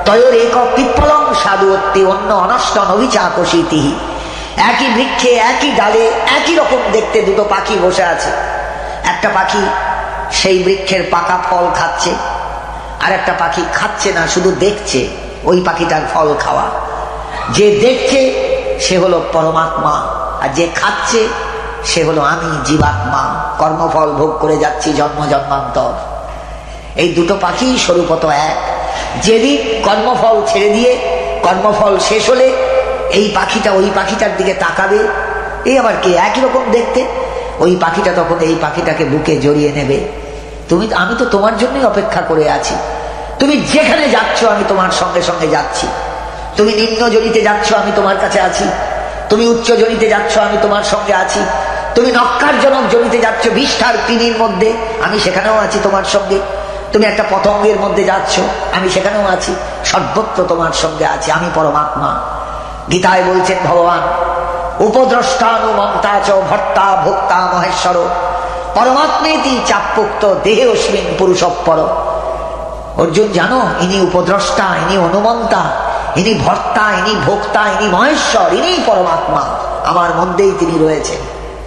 তয়োর এক পিপ্পলং সাধুত্তি অন্য অনষ্ট নবিচাকশীতি। একই বৃক্ষে একই ডালে একই রকম দেখতে দুটো পাখি বসে আছে। একটা পাখি সেই বৃক্ষের পাকা ফল খাচ্ছে, আর একটা পাখি খাচ্ছে না, শুধু দেখছে। ওই পাখিটার ফল খাওয়া। যে দেখছে সে হলো পরমাত্মা, আর যে খাচ্ছে সে হলো আমি জীবাত্মা, কর্মফল ভোগ করে যাচ্ছি জন্ম জন্মান্তর। এই দুটো পাখি স্বরূপত এক। যেদিন কর্মফল ছেড়ে দিয়ে কর্মফল শেষ হলে এই পাখিটা ওই পাখিটার দিকে তাকাবে, এই আবার কে, একই রকম দেখতে। ওই পাখিটা তখন এই পাখিটাকে বুকে জড়িয়ে নেবে। আমি তো তোমার জন্যই অপেক্ষা করে আছি। তুমি যেখানে যাচ্ছ আমি তোমার সঙ্গে সঙ্গে যাচ্ছি। তুমি নিম্ন জনিতে যাচ্ছ আমি তোমার কাছে আছি, তুমি উচ্চ জনিতে যাচ্ছ আমি তোমার সঙ্গে আছি, তুমি নক্কারজনক জনিতে যাচ্ছ বিষ্ঠার তিনির মধ্যে, আমি সেখানেও আছি তোমার সঙ্গে। তুমি একটা পতঙ্গের মধ্যে যাচ্ছ, আমি সেখানেও আছি। সর্বত্র তোমার সঙ্গে আছি, আমি পরমাত্মা। গীতায় বলছেন ভগবান, উপদ্রষ্টানুমন্তা চ ভর্তা ভোক্তা মহেশ্বর পরমাত্মেতি চাপ্যুক্ত দেহে অস্মিন পুরুষপর। অর্জুন জানো, ইনি উপদ্রষ্টা, ইনি অনুমন্তা, ইনি ভর্তা, ইনি ভোক্তা, ইনি মহেশ্বর, ইনি পরমাত্মা, আমার মধ্যেই তিনি রয়েছেন।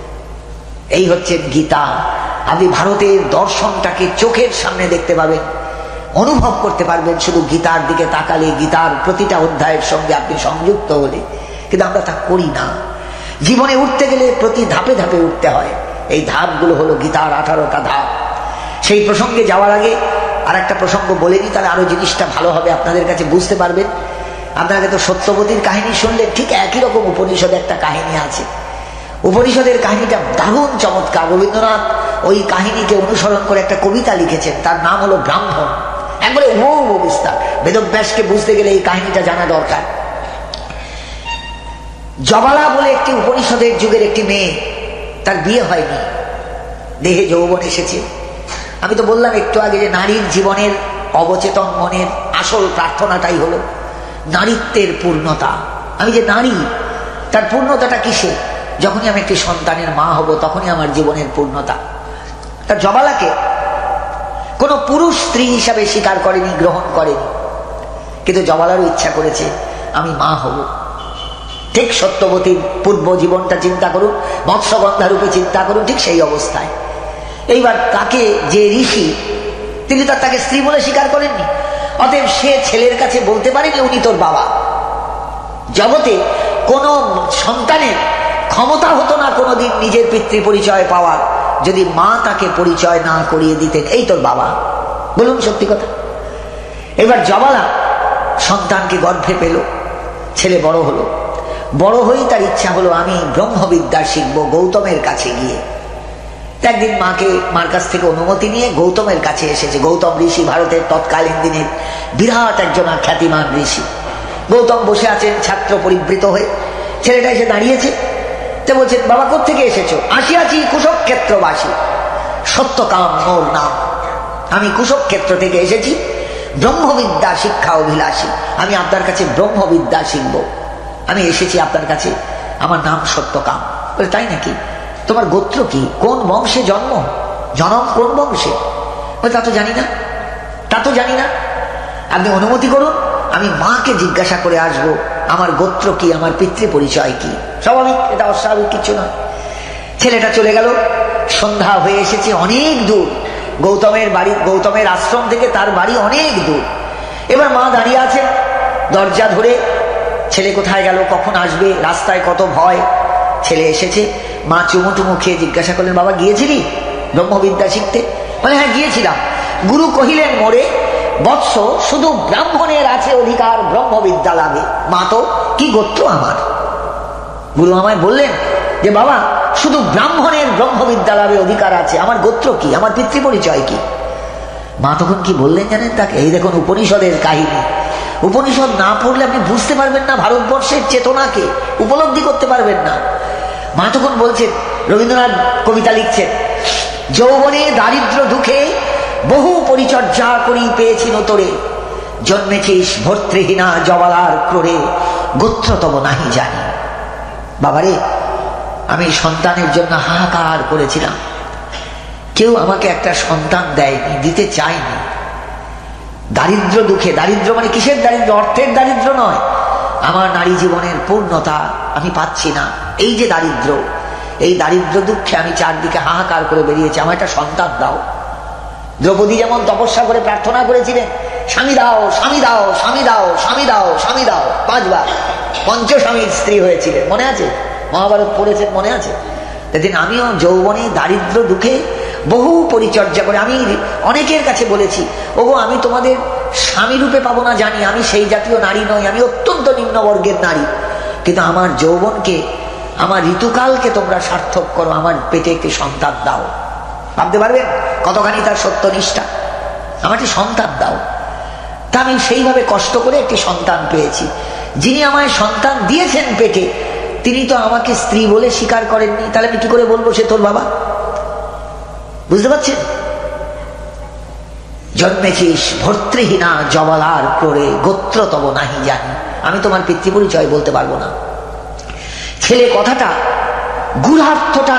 এই হচ্ছে গীতা। আপনি ভারতের দর্শনটাকে চোখের সামনে দেখতে পাবেন, অনুভব করতে পারবেন শুধু গীতার দিকে তাকালে, গীতার প্রতিটা অধ্যায়ের সঙ্গে আপনি সংযুক্ত হলে। কিন্তু আমরা তা করি না। জীবনে উঠতে গেলে প্রতি ধাপে ধাপে উঠতে হয়। এই ধাপগুলো হলো গীতার 18টা ধাপ। সেই প্রসঙ্গে যাওয়ার আগে আর একটা প্রসঙ্গ বলে নিই, তাহলে আরো জিনিসটা ভালো হবে, আপনাদের কাছে বুঝতে পারবেন। আপনারা তো সত্যবতীর কাহিনী শুনলেন, ঠিক একই রকম উপনিষদে একটা কাহিনী আছে। উপনিষদের কাহিনীটা দারুণ চমৎকার। রবীন্দ্রনাথ ওই কাহিনীকে অনুসরণ করে একটা কবিতা লিখেছেন, তার নাম হলো ব্রাহ্মণ। একবারে ও বিস্তার। বেদব্যাসকে বুঝতে গেলে এই কাহিনীটা জানা দরকার। জবালা বলে একটি উপনিষদের যুগের একটি মেয়ে, তার বিয়ে হয়নি, দেহে যৌবন এসেছে। আমি তো বললাম একটু আগে যে নারীর জীবনের অবচেতন মনের আসল প্রার্থনাটাই হলো নারীত্বের পূর্ণতা। আমি যে নারী, তার পূর্ণতাটা কিসে? যখনই আমি একটি সন্তানের মা হব তখনই আমার জীবনের পূর্ণতা। তার জবালাকে কোনো পুরুষ স্ত্রী হিসাবে স্বীকার করেনি, গ্রহণ করেনি, কিন্তু জবালারও ইচ্ছা করেছে আমি মা হব। ঠিক সত্যবতীর পূর্ব জীবনটা চিন্তা করুন, মৎস্যগন্ধা রূপে চিন্তা করুন, ঠিক সেই অবস্থায়। এইবার তাকে যে ঋষি, তিনি তাকে স্ত্রী বলে স্বীকার করেননি। অতএব সে ছেলের কাছে বলতে পারেনি উনি তোর বাবা। জগতে কোনো সন্তানের ক্ষমতা হতো না কোনোদিন নিজের পিতৃ পরিচয় পাওয়ার, যদি মা তাকে পরিচয় না করিয়ে দিতেন এই তোর বাবা। বলুন সত্যি কথা। এবার জবালা সন্তানকে গর্ভে পেল, ছেলে বড় হলো। বড় হয়েই তার ইচ্ছা হলো আমি ব্রহ্মবিদ্যা শিখবো গৌতমের কাছে গিয়ে। একদিন মার কাছ থেকে অনুমতি নিয়ে গৌতমের কাছে এসেছে। গৌতম ঋষি ভারতের তৎকালীন দিনের বিরাট একজন খ্যাতিমান ঋষি। গৌতম বসে আছেন ছাত্র পরিবৃত হয়ে। ছেলেটা এসে দাঁড়িয়েছে, তো বলছেন বাবা কোত্থেকে এসেছো? আসিয়াছি কুশক্ষেত্রবাসী, সত্যকাম মোর নাম। আমি কুশক্ষেত্র থেকে এসেছি, ব্রহ্মবিদ্যা শিক্ষা অভিলাষী। আমি আপনার কাছে ব্রহ্মবিদ্যা শিখবো, আমি এসেছি আপনার কাছে, আমার নাম সত্যকাম। বলে তাই নাকি? তোমার গোত্র কি? কোন বংশে জন্ম? জনম কোন বংশে? বলে তা তো জানি না, তা তো জানি না। আপনি অনুমতি করুন, আমি মাকে জিজ্ঞাসা করে আসবো আমার গোত্র কি, আমার পিতৃ পরিচয় কি। স্বাভাবিক, এটা অস্বাভাবিক কিছু নয়। ছেলেটা চলে গেল। সন্ধ্যা হয়ে এসেছে, অনেক দূর গৌতমের বাড়ি, গৌতমের আশ্রম থেকে তার বাড়ি অনেক দূর। এবার মা দাঁড়িয়ে আছেন দরজা ধরে, ছেলে কোথায় গেল, কখন আসবে, রাস্তায় কত ভয়। ছেলে এসেছে, মা চুমু টুমু খেয়ে জিজ্ঞাসা করলেন বাবা গিয়েছিলি ব্রহ্মবিদ্যা শিখতে? বলে হ্যাঁ গিয়েছিলাম। গুরু কহিলেন মোরে বৎস শুধু ব্রাহ্মণের আছে অধিকার ব্রহ্মবিদ্যা লাভে। মা তো কি গোত্র আমার? গুরু আমায় বললেন যে বাবা শুধু ব্রাহ্মণের ব্রহ্মবিদ্যা লাভে অধিকার আছে, আমার গোত্র কি, আমার পিতৃ পরিচয় কি? মা তখন কি বললেন জানেন তাকে? এই দেখুন উপনিষদের কাহিনী। উপনিষদ না পড়লে আপনি বুঝতে পারবেন না ভারতবর্ষের চেতনাকে, উপলব্ধি করতে পারবেন না। মা তখন বলছেন, রবীন্দ্রনাথ কবিতা লিখছেন, যৌবনে দারিদ্র দুঃখে বহু পরিচর্যা করি পেয়েছি নতরে, জন্মেছিস ভর্তৃহীনা জবালার ক্রোড়ে, গোত্র তব নাহি জানি। বাবারে, আমি সন্তানের জন্য হাহাকার করেছিলাম, কেউ আমাকে একটা সন্তান দেয়নি, দিতে চায়নি। দারিদ্র দুঃখে, দারিদ্র মানে কিসের দারিদ্র? অর্থের দারিদ্র নয়, আমার নারী জীবনের পূর্ণতা আমি পাচ্ছি না, এই যে দারিদ্র, এই দারিদ্র দুঃখে আমি চারদিকে হাহাকার করে বেরিয়েছি, আমার একটা সন্তান দাও। দ্রৌপদী যেমন তপস্যা করে প্রার্থনা করেছিলেন, স্বামী দাও, স্বামী দাও, স্বামী দাও, স্বামী দাও, স্বামী দাও, 5 বার পঞ্চস্বামীর স্ত্রী হয়েছিলেন, মনে আছে? মহাভারত পড়েছেন, মনে আছে? সেদিন আমিও যৌবনে দারিদ্র দুঃখে বহু পরিচর্যা করে আমি অনেকের কাছে বলেছি, ওগো আমি তোমাদের স্বামী রূপে পাবো না জানি, আমি সেই জাতীয় নারী নই, আমি অত্যন্ত নিম্নবর্গের নারী, কিন্তু আমার যৌবনকে, আমার ঋতুকালকে তোমরা সার্থক করো, আমার পেটে একটি সন্তান দাও। ভাবতে পারবেন কতখানি তার সত্যনিষ্ঠা, আমার একটি সন্তান দাও। তা আমি সেইভাবে কষ্ট করে একটি সন্তান পেয়েছি। যিনি আমায় সন্তান দিয়েছেন পেটে, তিনি তো আমাকে স্ত্রী বলে স্বীকার করেননি, তাহলে আমি কি করে বলবো সে তোর বাবা? বুঝতে পারছেন? জন্মেছিস ভর্তৃহীনা জবালার ক্রোড়ে, গোত্র তব নাহি জানি। আমি তোমার পিতৃপরিচয় বলতে পারবো না। ছেলে কথাটা গূঢ়ার্থটা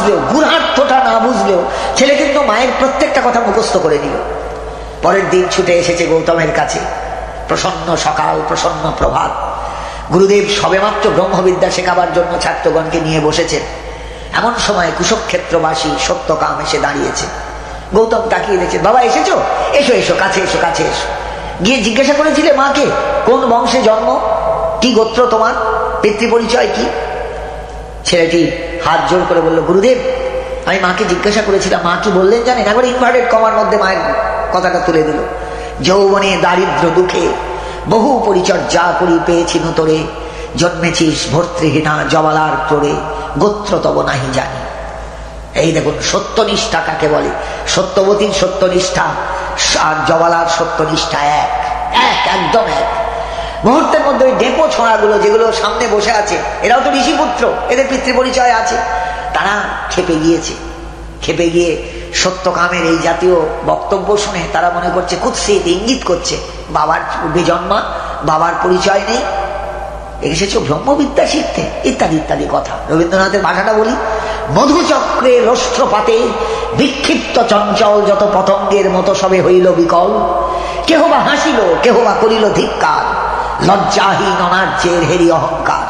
না বুঝলেও ছেলে কিন্তু মায়ের প্রত্যেকটা কথা মুখস্থ করে নিল। পরের দিন ছুটে এসেছে গৌতমের কাছে। প্রসন্ন সকাল, প্রসন্ন প্রভাত। গুরুদেব সবেমাত্র ব্রহ্মবিদ্যা শেখাবার জন্য ছাত্রগণকে নিয়ে বসেছেন। এমন সময় কুশক্ষেত্রবাসী সত্যকাম এসে দাঁড়িয়েছে। গৌতম তাকিয়ে দেখছে, বাবা এসেছো? এসো এসো, কাছে এসো, কাছে এসো। গিয়ে জিজ্ঞাসা করেছিলে মাকে, কোন বংশে জন্ম, কি গোত্র তোমার, পিতৃপরিচয় কি? ছেলেটি হাত জোর করে বলল, গুরুদেব আমি মাকে জিজ্ঞাসা করেছিলাম। মা কি বললেন জানেন? একবার ইনভার্টেড কমার মধ্যে মায়ের কথাটা তুলে দিল। যৌবনে দারিদ্র দুঃখে বহু পরিচর্যা করি পেয়েছি নূতরে, জন্মেছিস ভর্তৃহীনা জবালার ক্রোড়ে, গোত্র তব নাহি জানি। এই দেখুন সত্যনিষ্ঠা কাকে বলে। সত্যবতীর সত্যনিষ্ঠা আর জবালার সত্যনিষ্ঠা একদম এক। মুহূর্তের মধ্যে ওই ডেপো ছোঁড়াগুলো যেগুলো সামনে বসে আছে, এরাও তো ঋষিপুত্র, এদের পিতৃপরিচয় আছে, তারা খেপে গিয়ে সত্যকামের এই জাতীয় বক্তব্য শুনে তারা মনে করছে, কুৎসিত ইঙ্গিত করছে, বাবার বেজন্মা, বাবার পরিচয় নেই, এসেছো ব্রহ্মবিদ্যা শিখতে, ইত্যাদি ইত্যাদি কথা। রবীন্দ্রনাথের ভাষাটা বলি, মধুচক্রে রস্ত্রপাতে বিক্ষিপ্ত চঞ্চল যত পতঙ্গের মতো সবে হইল বিকল, কেহ বা হাসিল, কেহ বা করিল ধিক্কার, লজ্জাহীন অনার্যের হেরি অহংকার।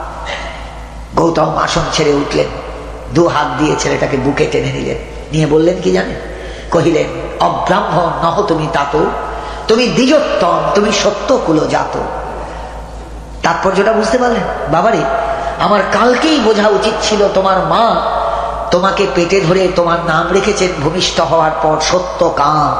গৌতম আসন ছেড়ে উঠলেন, 2 হাত দিয়ে ছেলেটাকে বুকে টেনে নিলেন, নিয়ে বললেন কি জানেন? কহিলেন, অব্রাহ্মণ নহ তুমি তাত, তুমি দ্বিজোত্তম, তুমি সত্য কুলজাত। তাৎপর্যটা বুঝতে পারলেন? বাবারে, আমার কালকেই বোঝা উচিত ছিল তোমার মা তোমাকে পেটে ধরে তোমার নাম রেখেছেন ভূমিষ্ঠ হওয়ার পর সত্যকাম।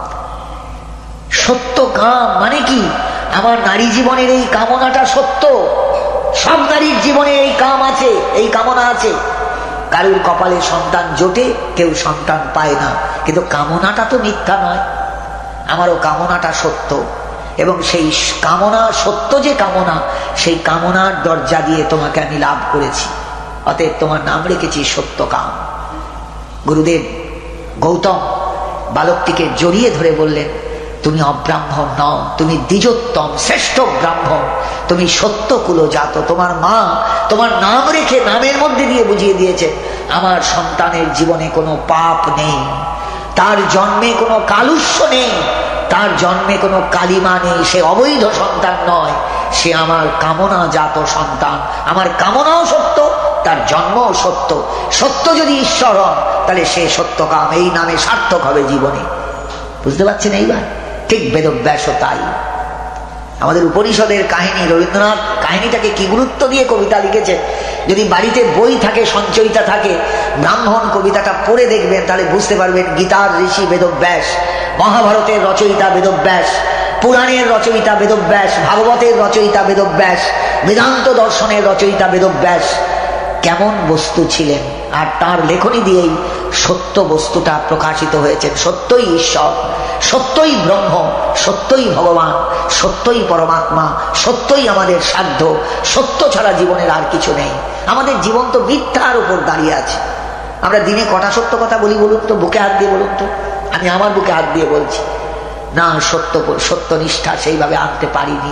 সত্যকাম মানে কি? আমার নারী জীবনের এই কামনাটা সত্য। সব নারীর জীবনে এই কাম আছে, এই কামনা আছে। কারুর কপালে সন্তান জোটে, কেউ সন্তান পায় না, কিন্তু কামনাটা তো মিথ্যা নয়। আমারও কামনাটা সত্য, এবং সেই কামনা সত্য, যে কামনা, সেই কামনার দরজা দিয়ে তোমাকে আমি লাভ করেছি, অতএব তোমার নাম রেখেছি সত্যকাম। গুরুদেব গৌতম বালকটিকে জড়িয়ে ধরে বললেন, তুমি অব্রাহ্মণ নও, তুমি দ্বিজোত্তম, শ্রেষ্ঠ ব্রাহ্মণ, তুমি সত্য কুলজাত। তোমার মা তোমার নাম রেখে নামের মধ্যে দিয়ে বুঝিয়ে দিয়েছে, আমার সন্তানের জীবনে কোনো পাপ নেই, তার জন্মে কোনো কালুষ্য নেই, তার জন্মে কোনো কালিমা নেই, সে অবৈধ সন্তান নয়, সে আমার কামনা জাত সন্তান। আমার কামনাও সত্য, তার জন্মও সত্য। সত্য যদি ঈশ্বর হন, তাহলে সে সত্যকাম, এই নামে সার্থক হবে জীবনে। বুঝতে পারছেন? এইবার ঠিক বেদব্যাসও তাই। আমাদের উপনিষদের কাহিনী, রবীন্দ্রনাথ কাহিনীটাকে কি গুরুত্ব দিয়ে কবিতা লিখেছেন। যদি বাড়িতে বই থাকে, সঞ্চয়িতা থাকে, ব্রাহ্মণ কবিতাটা পড়ে দেখবেন, তাহলে বুঝতে পারবেন গীতার ঋষি বেদব্যাস, মহাভারতের রচয়িতা বেদব্যাস, পুরাণের রচয়িতা বেদব্যাস, ভাগবতের রচয়িতা বেদব্যাস, বেদান্ত দর্শনের রচয়িতা বেদব্যাস কেমন বস্তু ছিলেন, আর তার লেখনী দিয়েই সত্য বস্তুটা প্রকাশিত হয়েছে। সত্যই ঈশ্বর, সত্যই ব্রহ্ম, সত্যই ভগবান, সত্যই পরমাত্মা, সত্যই আমাদের সাধ্য। সত্য ছাড়া জীবনের আর কিছু নেই। আমাদের জীবন তো মিথ্যার উপর দাঁড়িয়ে আছে। আমরা দিনে কটা সত্য কথা বলি বলুন তো? বুকে হাত দিয়ে বলুন তো। আমি আমার বুকে হাত দিয়ে বলছি, না, সত্যনিষ্ঠা সেইভাবে আনতে পারিনি।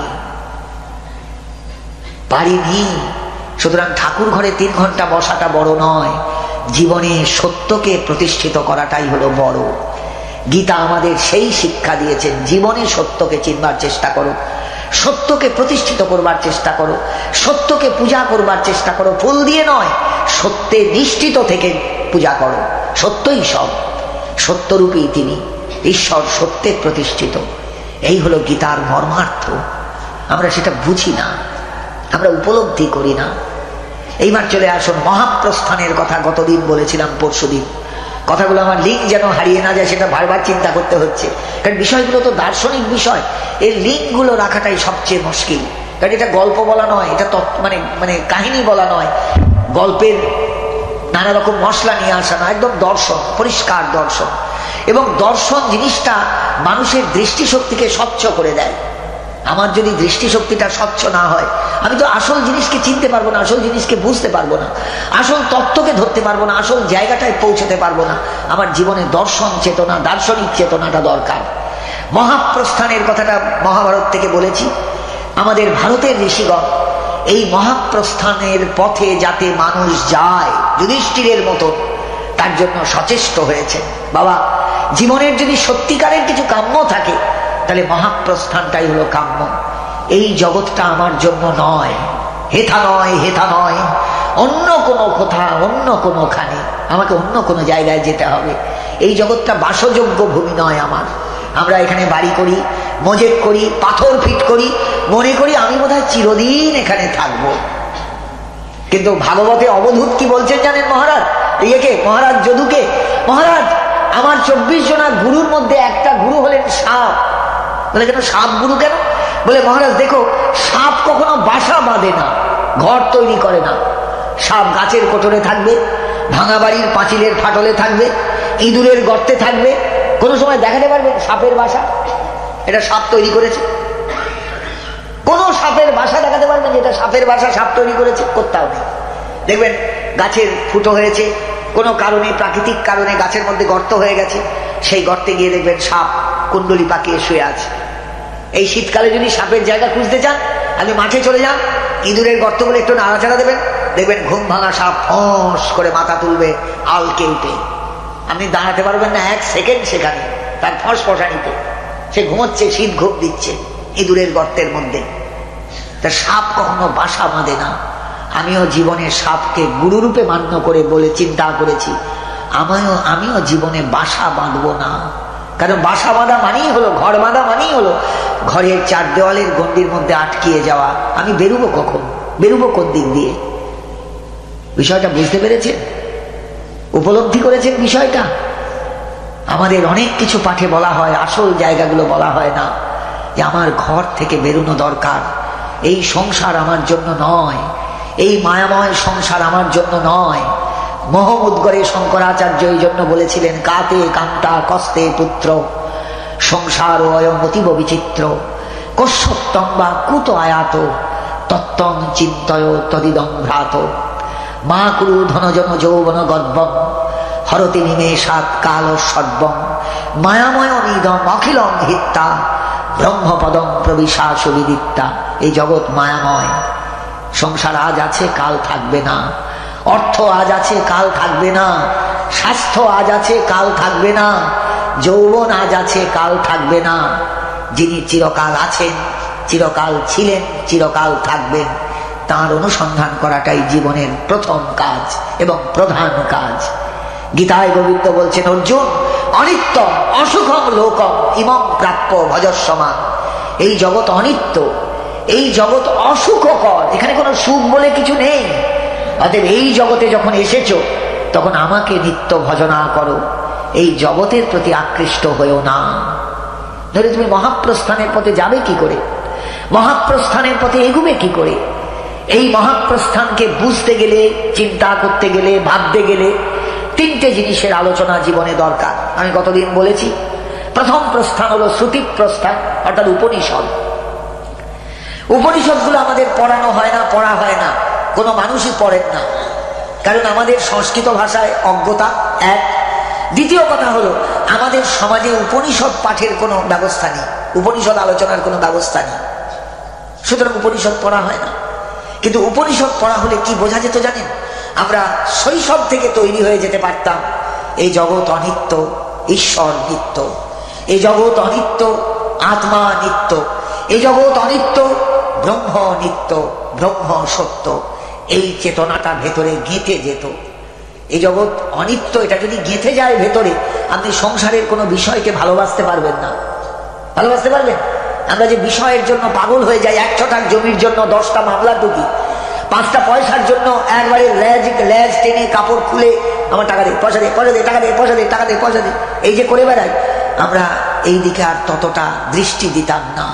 সুতরাং ঠাকুর ঘরে 3 ঘন্টা বসাটা বড় নয়, জীবনে সত্যকে প্রতিষ্ঠিত করাটাই হলো বড়। গীতা আমাদের সেই শিক্ষা দিয়েছেন, জীবনে সত্যকে চিনবার চেষ্টা করো, সত্যকে প্রতিষ্ঠিত করবার চেষ্টা করো, সত্যকে পূজা করবার চেষ্টা করো, ফুল দিয়ে নয়, সত্যে নিষ্ঠিত থেকে পূজা করো। সত্যই সব, সত্যরূপী তিনি, ঈশ্বর সত্যে প্রতিষ্ঠিত। এই হলো গীতার মর্মার্থ। আমরা সেটা বুঝি না, আমরা উপলব্ধি করি না। এইবার চলে আসুন মহাপ্রস্থানের কথা। গতদিন বলেছিলাম, পরশুদিন। কথাগুলো আমার লিঙ্ক যেন হারিয়ে না যায় সেটা বারবার চিন্তা করতে হচ্ছে, কারণ বিষয়গুলো তো দার্শনিক বিষয়। এর লিঙ্কগুলো রাখাটাই সবচেয়ে মুশকিল, কারণ এটা গল্প বলা নয়, এটা মানে কাহিনী বলা নয়, গল্পের নানা রকম মশলা নিয়ে আসা না, একদম দর্শন, পরিষ্কার দর্শন। এবং দর্শন জিনিসটা মানুষের দৃষ্টিশক্তিকে স্বচ্ছ করে দেয়। আমার যদি দৃষ্টিশক্তিটা স্বচ্ছ না হয়, আমি তো আসল জিনিসকে চিনতে পারবো না, আসল জিনিসকে বুঝতে পারবো না, আসল তত্ত্বকে ধরতে পারবো না, আসল জায়গাটায় পৌঁছতে পারবো না। আমার জীবনে দর্শন চেতনা, দার্শনিক চেতনাটা দরকার। মহাপ্রস্থানের কথাটা মহাভারত থেকে বলেছি। আমাদের ভারতের ঋষিগণ এই মহাপ্রস্থানের পথে যাতে মানুষ যায় যুধিষ্ঠিরের মতো, তার জন্য সচেষ্ট হয়েছে। বাবা, জীবনের যদি সত্যিকারের কিছু কাম্য থাকে, তাহলে মহাপ্রস্থানটাই হলো কাম্য। এই জগৎটা আমার জন্য নয়, হেথা নয়, হেথা নয়, অন্য কোনো কোথা, অন্য কোনোখানে আমাকে অন্য কোনো জায়গায় যেতে হবে। এই জগৎটা বাসযোগ্য ভূমি নয় আমার। আমরা এখানে বাড়ি করি, মজেদ করি, পাথর ফিট করি, মনে করি আমি বোধহয় চিরদিন এখানে থাকবো। কিন্তু ভাগবতে অবধূত কি বলছেন জানেন মহারাজ? মহারাজ যদুকে, মহারাজ আমার 24 জনা গুরুর মধ্যে একটা গুরু হলেন সাপ। বলে কেন সাপ গুরু কেন? বলে মহারাজ দেখো, সাপ কখনো বাসা বাঁধে না, ঘর তৈরি করে না। সাপ গাছের কোটরে থাকবে, ভাঙা বাড়ির পাঁচিলের ফাটলে থাকবে, ইঁদুরের গর্তে থাকবে। কোনো সময় দেখাতে পারবেন সাপের বাসা? এটা সাপ তৈরি করেছে? কোন সাপের বাসা দেখাতে পারবেন যেটা সাপের বাসা সাপ তৈরি করেছে? কোথাও নেই। দেখবেন গাছের ফুটো হয়েছে, কোনো কারণে, প্রাকৃতিক কারণে গাছের মধ্যে গর্ত হয়ে গেছে, সেই গর্তে গিয়ে দেখবেন সাপ কুণ্ডলি পাকিয়ে শুয়ে আছে। এই শীতকালে যদি সাপের জায়গা খুঁজতে চান, আপনি মাঠে চলে যান, ইঁদুরের গর্ত বলে একটু নাড়াচাড়া দেবেন, দেখবেন ঘুম ভাঙা সাপ ফস করে মাথা তুলবে আলকে উঠে। আপনি দাঁড়াতে পারবেন না 1 সেকেন্ড সেখানে, তার ফস ফসানিতে। সে ঘুমোচ্ছে, শীত ঘুম দিচ্ছে ইঁদুরের গর্তের মধ্যে। তা সাপ কখনো বাসা বাঁধে না। আমিও জীবনে সাপকে গুরুরূপে মান্য করে বলে চিন্তা করেছি, আমিও জীবনে বাসা বাঁধবো না। কারণ বাসা বাঁধা মানেই হলো, ঘর বাঁধা মানেই হলো ঘরের 4 দেওয়ালের গণ্ডির মধ্যে আটকিয়ে যাওয়া। আমি বেরুবো কখন? বেরুবো কোন দিক দিয়ে? বিষয়টা বুঝতে পেরেছেন? উপলব্ধি করেছেন বিষয়টা? আমাদের অনেক কিছু পাঠে বলা হয়, আসল জায়গাগুলো বলা হয় না। যে আমার ঘর থেকে বেরোনো দরকার, এই সংসার আমার জন্য নয়, এই মায়াময় সংসার আমার জন্য নয়। মোহমুদ্গরে শঙ্করাচার্য এই জন্য বলেছিলেন, কাতে কান্তা কস্তে পুত্র সংসার অয়ম অতীব বিচিত্র, কস্যত্তম বা কুত আয়াত তত্ত্বং চিন্তয় তদিদং ভ্রাত, মা কুরু ধনজন যৌবন গর্বম হরতি নিমেষাৎ কাল সর্বম, মায়াময়মিদম অখিলং হিত্তা ব্রহ্মপদম প্রবিশাসু বিদিত্তা। এই জগৎ মায়াময়। সংসার আজ আছে, কাল থাকবে না। অর্থ আজ আছে, কাল থাকবে না। স্বাস্থ্য আজ আছে, কাল থাকবে না। যৌবন আজ আছে, কাল থাকবে না। যিনি চিরকাল আছেন, চিরকাল ছিলেন, চিরকাল থাকবেন, তাঁর অনুসন্ধান করাটাই জীবনের প্রথম কাজ এবং প্রধান কাজ। গীতায় গোবিন্দ বলছেন, অর্জুন অনিত্যম অসুখম লোকম ইমং প্রাপ্য ভজস্বমান। এই জগৎ অনিত্য, এই জগৎ অসুখকর, এখানে কোনো সুখ বলে কিছু নেই। অতএব এই জগতে যখন এসেছো, তখন আমাকে নিত্য ভজনা করো, এই জগতের প্রতি আকৃষ্ট হয়েও না। ধরে তুমি মহাপ্রস্থানের পথে যাবে কি করে? মহাপ্রস্থানের পথে এগুবে কি করে? এই মহাপ্রস্থানকে বুঝতে গেলে, চিন্তা করতে গেলে, ভাবতে গেলে 3টে জিনিসের আলোচনা জীবনে দরকার। আমি কতদিন বলেছি, প্রথম প্রস্থান হলো শ্রুতি প্রস্থান, অর্থাৎ উপনিষদ। উপনিষদগুলো আমাদের পড়ানো হয় না, পড়া হয় না, কোনো মানুষই পড়েন না, কারণ আমাদের সংস্কৃত ভাষায় অজ্ঞতা এক। দ্বিতীয় কথা হলো, আমাদের সমাজে উপনিষদ পাঠের কোনো ব্যবস্থা নেই, উপনিষদ আলোচনার কোনো ব্যবস্থা নেই, সুতরাং উপনিষদ পড়া হয় না। কিন্তু উপনিষদ পড়া হলে কি বোঝা যেত জানেন? আমরা শৈশব থেকে তৈরি হয়ে যেতে পারতাম, এই জগৎ অনিত্য, ঈশ্বর নিত্য, এ জগৎ অনিত্য, আত্মা নিত্য, এ জগৎ অনিত্য, ব্রহ্ম নিত্য, ব্রহ্ম সত্য। এই চেতনাটা ভেতরে গেঁথে যেত। এই জগৎ অনিত্য, এটা যদি গেঁথে যায় ভেতরে, আপনি সংসারের কোনো বিষয়কে ভালোবাসতে পারবেন না। ভালোবাসতে পারবেন? আমরা যে বিষয়ের জন্য পাগল হয়ে যাই, 1 ছটাক জমির জন্য 10টা মামলা ঢুকি, 5টা পয়সার জন্য একবারে লেজ টেনে কাপড় খুলে আমার টাকা দে, পয়সা দে, পয়সা দে, টাকা দে, পয়সা দে, টাকা দে, পয়সা দে, এই যে করে বেড়াই, আমরা এই দিকে আর ততটা দৃষ্টি দিতাম না।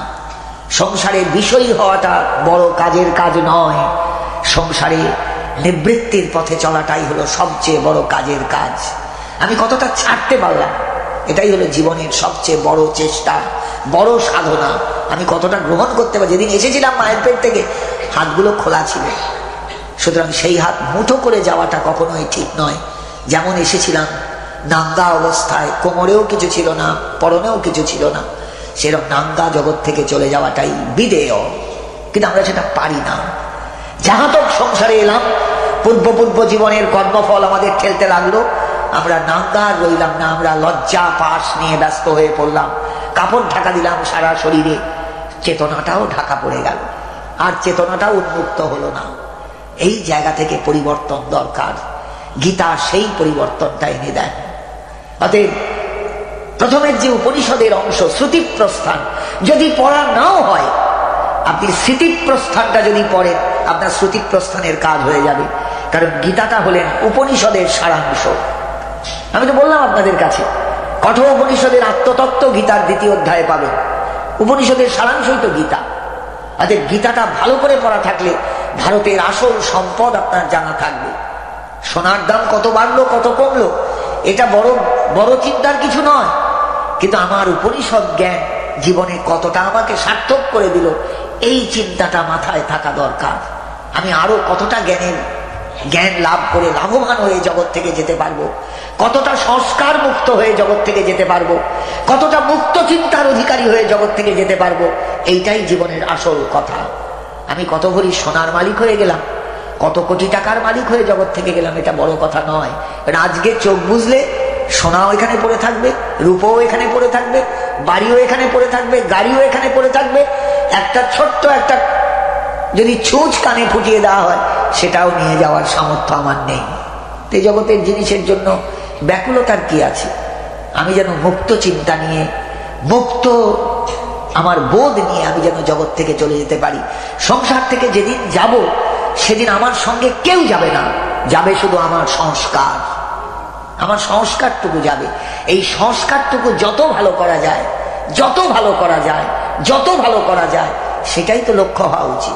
সংসারে বিষয়ী হওয়াটা বড় কাজের কাজ নয়, সংসারে নিবৃত্তির পথে চলাটাই হলো সবচেয়ে বড় কাজের কাজ। আমি কতটা ছাড়তে পারলাম, এটাই হলো জীবনের সবচেয়ে বড় চেষ্টা, বড় সাধনা। আমি কতটা গ্রহণ করতে পারি। যেদিন এসেছিলাম মায়ের পেট থেকে হাতগুলো খোলা ছিল, সুতরাং সেই হাত মুঠো করে যাওয়াটা কখনোই ঠিক নয়। যেমন এসেছিলাম নাঙ্গা অবস্থায়, কোমরেও কিছু ছিল না, পরনেও কিছু ছিল না, সেরকম নাঙ্গা জগৎ থেকে চলে যাওয়াটাই বিদেয়। কিন্তু আমরা সেটা পারি না। যাহা তক সংসারে এলাম, পূর্ব জীবনের কর্মফল আমাদের ঠেলতে লাগলো, আমরা নাঙ্গা রইলাম না, আমরা লজ্জা পাশ নিয়ে ব্যস্ত হয়ে পড়লাম, কাপড় ঢাকা দিলাম সারা শরীরে, চেতনাটাও ঢাকা পড়ে গেল, আর চেতনাটাও উন্মুক্ত হলো না। এই জায়গা থেকে পরিবর্তন দরকার। গীতা সেই পরিবর্তনটা এনে দেন। অতএব প্রথমের যে উপনিষদের অংশ শ্রুতিপ্রস্থান যদি পড়া নাও হয়, আপনি স্মৃতিপ্রস্থানটা যদি পড়েন, আপনার শ্রুতিপ্রস্থানের কাজ হয়ে যাবে। কারণ গীতাটা হলেন উপনিষদের সারাংশ। আমি তো বললাম আপনাদের কাছে, কঠোর উপনিষদের আত্মতত্ত্ব গীতার 2য় অধ্যায়ে পাবেন। উপনিষদের সারাংশই তো গীতা। অতএব গীতাটা ভালো করে পড়া থাকলে ভারতের আসল সম্পদ আপনার জানা থাকবে। সোনার দাম কত বাড়লো কত কমলো, এটা বড় চিন্তার কিছু নয়, কিন্তু আমার উপনিষদ জ্ঞান জীবনে কতটা আমাকে সার্থক করে দিল, এই চিন্তাটা মাথায় থাকা দরকার। আমি আরো কতটা জ্ঞান লাভ করে লাভবান হয়ে জগৎ থেকে যেতে পারবো, কতটা সংস্কার মুক্ত হয়ে জগৎ থেকে যেতে পারবো, কতটা মুক্ত চিন্তার অধিকারী হয়ে জগৎ থেকে যেতে পারবো, এইটাই জীবনের আসল কথা। আমি কত ভরি সোনার মালিক হয়ে গেলাম, কত কোটি টাকার মালিক হয়ে জগৎ থেকে গেলাম, এটা বড় কথা নয়। আজকে চোখ বুঝলে সোনাও এখানে পড়ে থাকবে, রূপও এখানে পড়ে থাকবে, বাড়িও এখানে পড়ে থাকবে, গাড়িও এখানে পড়ে থাকবে। একটা ছোট্ট একটা যদি ছুঁচ কানে ফুটিয়ে দেওয়া হয়, সেটাও নিয়ে যাওয়ার সামর্থ্য আমার নেই। এই জগতের জিনিসের জন্য ব্যাকুলতার কি আছে? আমি যেন মুক্ত চিন্তা নিয়ে, মুক্ত আমার বোধ নিয়ে আমি যেন জগৎ থেকে চলে যেতে পারি। সংসার থেকে যেদিন যাব, সেদিন আমার সঙ্গে কেউ যাবে না, যাবে শুধু আমার সংস্কার। আমার সংস্কারটুকু যাবে। এই সংস্কারটুকু যত ভালো করা যায়, যত ভালো করা যায়, যত ভালো করা যায়, সেটাই তো লক্ষ্য হওয়া উচিত।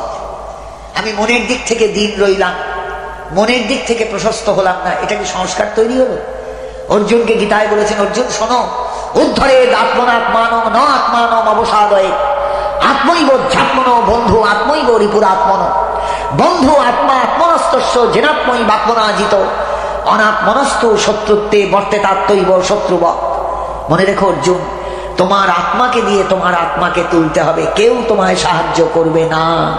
আমি মনের দিক থেকে দিন রইলাম, মনের দিক থেকে প্রশস্ত হলাম না, এটা কি সংস্কার তৈরি হলো? অর্জুনকে গীতায় বলেছেন, অর্জুন শোনো, উদ্ধরে আত্মনাত্মানম ন আত্মানম অবসাদয়ে আত্মৈব ঝাত্মন বন্ধু আত্মৈব রিপুরাত্মন বন্ধু আত্মা আত্মনস্তস্য জেনাত্মৈ বাত্মনাজিত অনাত্মনস্তু শত্রুত্বে বর্তেতাত্মৈব শত্রুব। মনে রেখো অর্জুন, তোমার আত্মাকে দিয়ে তোমার আত্মাকে তুলতে হবে, কেউ তোমায় সাহায্য করবে না।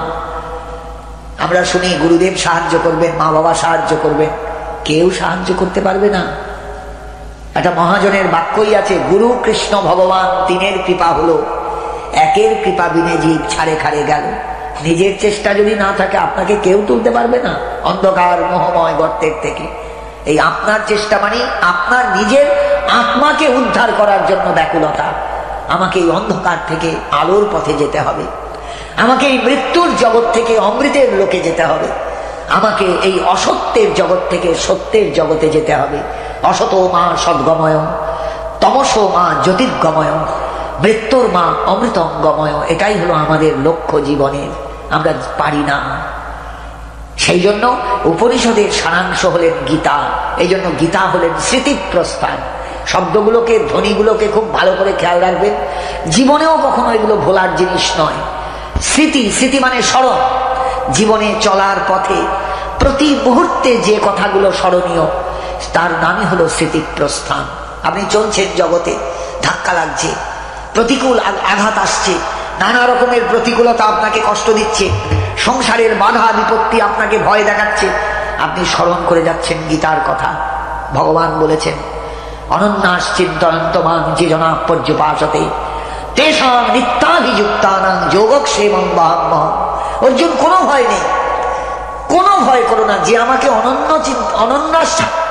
আমরা শুনি গুরুদেব সাহায্য করবেন, মা বাবা সাহায্য করবেন, কেউ সাহায্য করতে পারবে না। একটা মহাজনের বাক্যই আছে, গুরু কৃষ্ণ ভগবান তিনের কৃপা হলো, একের কৃপা বিনে জীব ছাড়ে খাড়ে গেল। নিজের চেষ্টা যদি না থাকে, আপনাকে কেউ তুলতে পারবে না অন্ধকার মোহময় গর্তের থেকে। এই আপনার চেষ্টা মানে আপনার নিজের আত্মাকে উদ্ধার করার জন্য ব্যাকুলতা। আমাকে এই অন্ধকার থেকে আলোর পথে যেতে হবে, আমাকে এই মৃত্যুর জগৎ থেকে অমৃতের লোকে যেতে হবে, আমাকে এই অসত্যের জগৎ থেকে সত্যের জগতে যেতে হবে। অসত মা সদ্গময়, তমস মা জ্যোতির্গময়, মৃত্যুর মা অমৃতঙ্গময়। এটাই হলো আমাদের লক্ষ্য জীবনের। আমরা পারি না। সেই জন্য উপনিষদের সারাংশ হলেন গীতা। এই জন্য গীতা হলেন স্মৃতিপ্রস্থান। শব্দগুলোকে, ধ্বনিগুলোকে খুব ভালো করে খেয়াল রাখবেন, জীবনেও কখনো এগুলো ভোলার জিনিস নয়। স্মৃতি মানে স্মরণ। জীবনে চলার পথে প্রতি মুহূর্তে যে কথাগুলো স্মরণীয়, তার নামই হলো স্মৃতিপ্রস্থান। আপনি চলছেন জগতে, ধাক্কা লাগছে, প্রতিকূল আঘাত আসছে, নানা রকমের প্রতিকূলতা আপনাকে কষ্ট দিচ্ছে, সংসারের বাধা বিপত্তি আপনাকে ভয় দেখাচ্ছে, আপনি স্মরণ করে যাচ্ছেন গীতার কথা। ভগবান বলেছেন, অনন্যাস চিন্তয়ন্ত মাং যে জনা পর্যপাসতে তেষাং নিত্যাভিযুক্তানাং যোগক্ষেমং বহাম্যহম। অর্জুন, কোনো ভয় নেই, কোনো ভয় করো না। যে আমাকে অনন্যাস